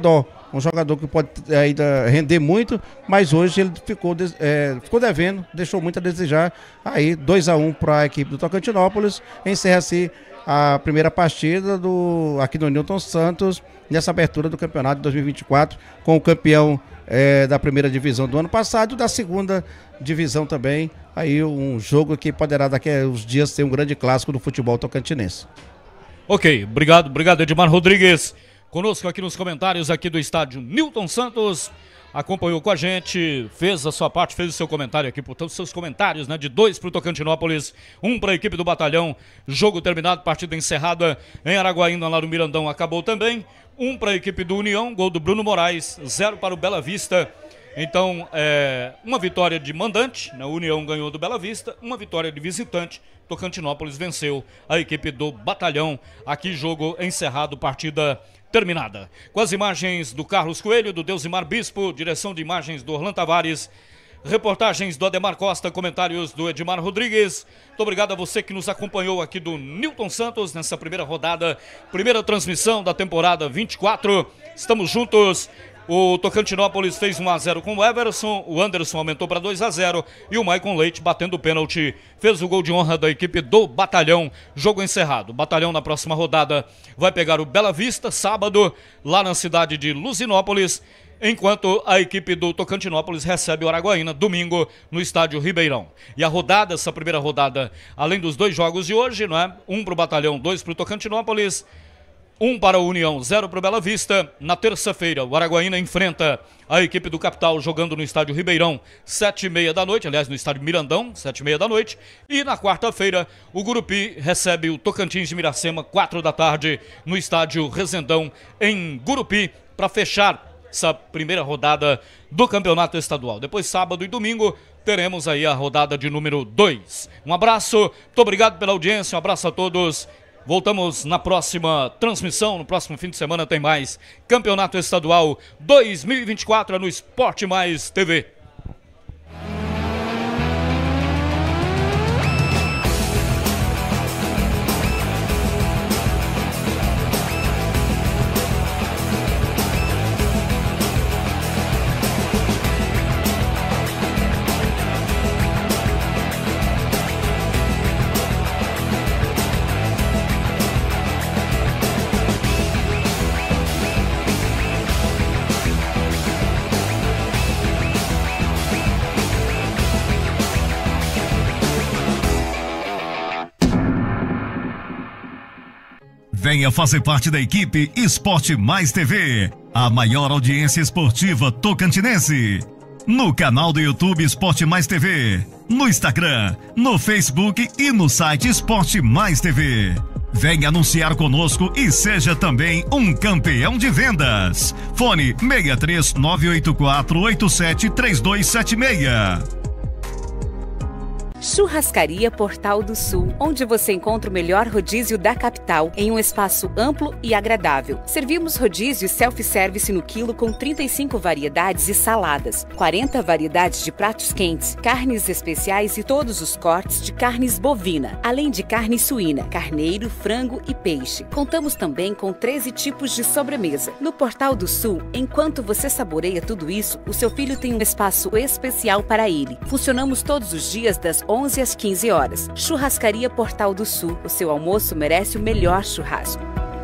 um jogador que pode ainda render muito, mas hoje ele ficou, é, ficou devendo, deixou muito a desejar. Aí dois a um para a equipe do Tocantinópolis, encerra-se a primeira partida do, aqui do Newton Santos, nessa abertura do campeonato de dois mil e vinte e quatro, com o campeão é, da primeira divisão do ano passado e da segunda divisão também. Aí um jogo que poderá daqui a uns dias ser um grande clássico do futebol tocantinense. Ok, obrigado, obrigado Edmar Rodrigues. Conosco aqui nos comentários aqui do estádio Newton Santos, acompanhou com a gente, fez a sua parte, fez o seu comentário aqui, portanto, seus comentários, né, de dois para o Tocantinópolis, um para a equipe do Batalhão, jogo terminado, partida encerrada em Araguaína, lá no Mirandão, acabou também, um para a equipe do União, gol do Bruno Moraes, zero para o Bela Vista. Então, é, uma vitória de mandante, né, o União ganhou do Bela Vista, uma vitória de visitante, Tocantinópolis venceu a equipe do Batalhão, aqui jogo encerrado, partida terminada. Com as imagens do Carlos Coelho, do Deusimar Bispo, direção de imagens do Orlan Tavares, reportagens do Ademar Costa, comentários do Edmar Rodrigues. Muito obrigado a você que nos acompanhou aqui do Newton Santos nessa primeira rodada, primeira transmissão da temporada vinte e quatro. Estamos juntos. O Tocantinópolis fez um a zero com o Everson, o Anderson aumentou para dois a zero e o Maicon Leite, batendo o pênalti, fez o gol de honra da equipe do Batalhão. Jogo encerrado. O Batalhão na próxima rodada vai pegar o Bela Vista, sábado, lá na cidade de Luzinópolis, enquanto a equipe do Tocantinópolis recebe o Araguaína, domingo, no estádio Ribeirão. E a rodada, essa primeira rodada, além dos dois jogos de hoje, não é? Um para o Batalhão, dois para o Tocantinópolis, um para o União, zero para o Bela Vista. Na terça-feira, o Araguaína enfrenta a equipe do Capital jogando no estádio Ribeirão, sete e meia da noite, aliás, no estádio Mirandão, sete e meia da noite. E na quarta-feira, o Gurupi recebe o Tocantins de Miracema, quatro da tarde, no estádio Rezendão, em Gurupi, para fechar essa primeira rodada do campeonato estadual. Depois, sábado e domingo, teremos aí a rodada de número dois. Um abraço, muito obrigado pela audiência, um abraço a todos. Voltamos na próxima transmissão, no próximo fim de semana tem mais Campeonato Estadual dois mil e vinte e quatro no Esporte Mais T V. Venha fazer parte da equipe Esporte Mais T V, a maior audiência esportiva tocantinense. No canal do YouTube Esporte Mais T V, no Instagram, no Facebook e no site Esporte Mais T V. Venha anunciar conosco e seja também um campeão de vendas. Fone seis três nove oito quatro oito sete três dois sete seis. Churrascaria Portal do Sul, onde você encontra o melhor rodízio da capital em um espaço amplo e agradável. Servimos rodízio e self-service no quilo com trinta e cinco variedades e saladas, quarenta variedades de pratos quentes, carnes especiais e todos os cortes de carnes bovina, além de carne suína, carneiro, frango e peixe. Contamos também com treze tipos de sobremesa. No Portal do Sul, enquanto você saboreia tudo isso, o seu filho tem um espaço especial para ele. Funcionamos todos os dias das onze às quinze horas. Churrascaria Portal do Sul. O seu almoço merece o melhor churrasco.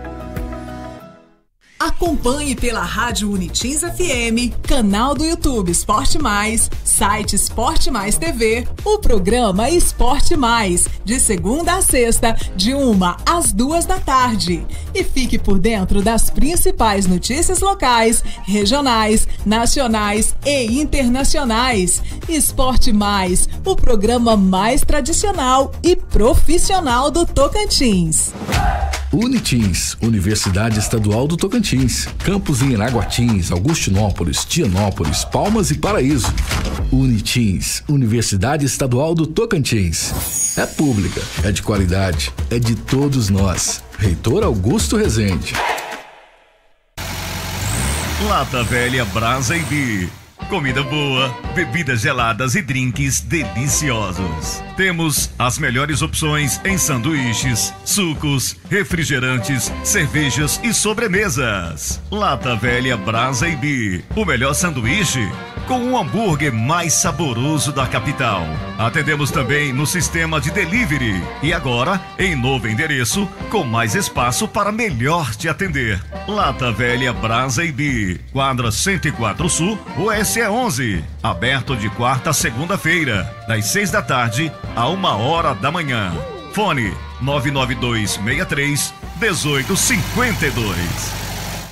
Acompanhe pela Rádio Unitins F M, canal do YouTube Esporte Mais, site Esporte Mais T V, o programa Esporte Mais, de segunda a sexta, de uma às duas da tarde. E fique por dentro das principais notícias locais, regionais, nacionais e internacionais. Esporte Mais, o programa mais tradicional e profissional do Tocantins. Unitins, Universidade Estadual do Tocantins. Campos em Araguatins, Augustinópolis, Tianópolis, Palmas e Paraíso. Unitins, Universidade Estadual do Tocantins. É pública, é de qualidade, é de todos nós. Reitor Augusto Rezende. Lata Velha Brasa e Bi. Comida boa, bebidas geladas e drinks deliciosos. Temos as melhores opções em sanduíches, sucos, refrigerantes, cervejas e sobremesas. Lata Velha Brasa e Bi, o melhor sanduíche com um hambúrguer mais saboroso da capital. Atendemos também no sistema de delivery e agora em novo endereço com mais espaço para melhor te atender. Lata Velha Brasa e Bi, quadra cento e quatro Sul, U S E onze, aberto de quarta a segunda-feira, das seis da tarde a uma hora da manhã. Fone nove nove dois seis três um oito cinco dois.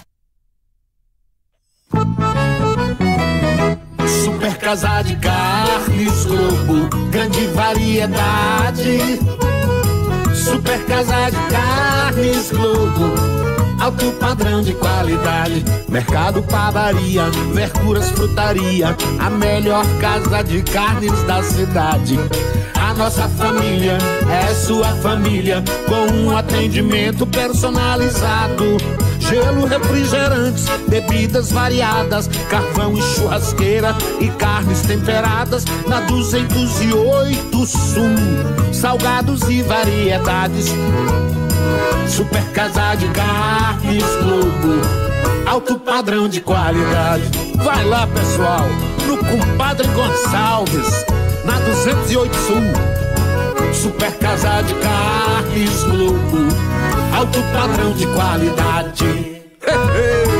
Super Casa de Carnes Globo, grande variedade. Super Casa de Carnes Globo, alto padrão de qualidade. Mercado, padaria, verduras, frutaria, a melhor casa de carnes da cidade. A nossa família é sua família, com um atendimento personalizado. Gelo, refrigerantes, bebidas variadas, carvão e churrasqueira e carnes temperadas na duzentos e oito Sul. Salgados e variedades. Super Casa de Carnes Globo, alto padrão de qualidade. Vai lá, pessoal, no Compadre Gonçalves, na duzentos e oito Sul. Super Casa de Carnes Globo, alto padrão de qualidade. Hey, hey.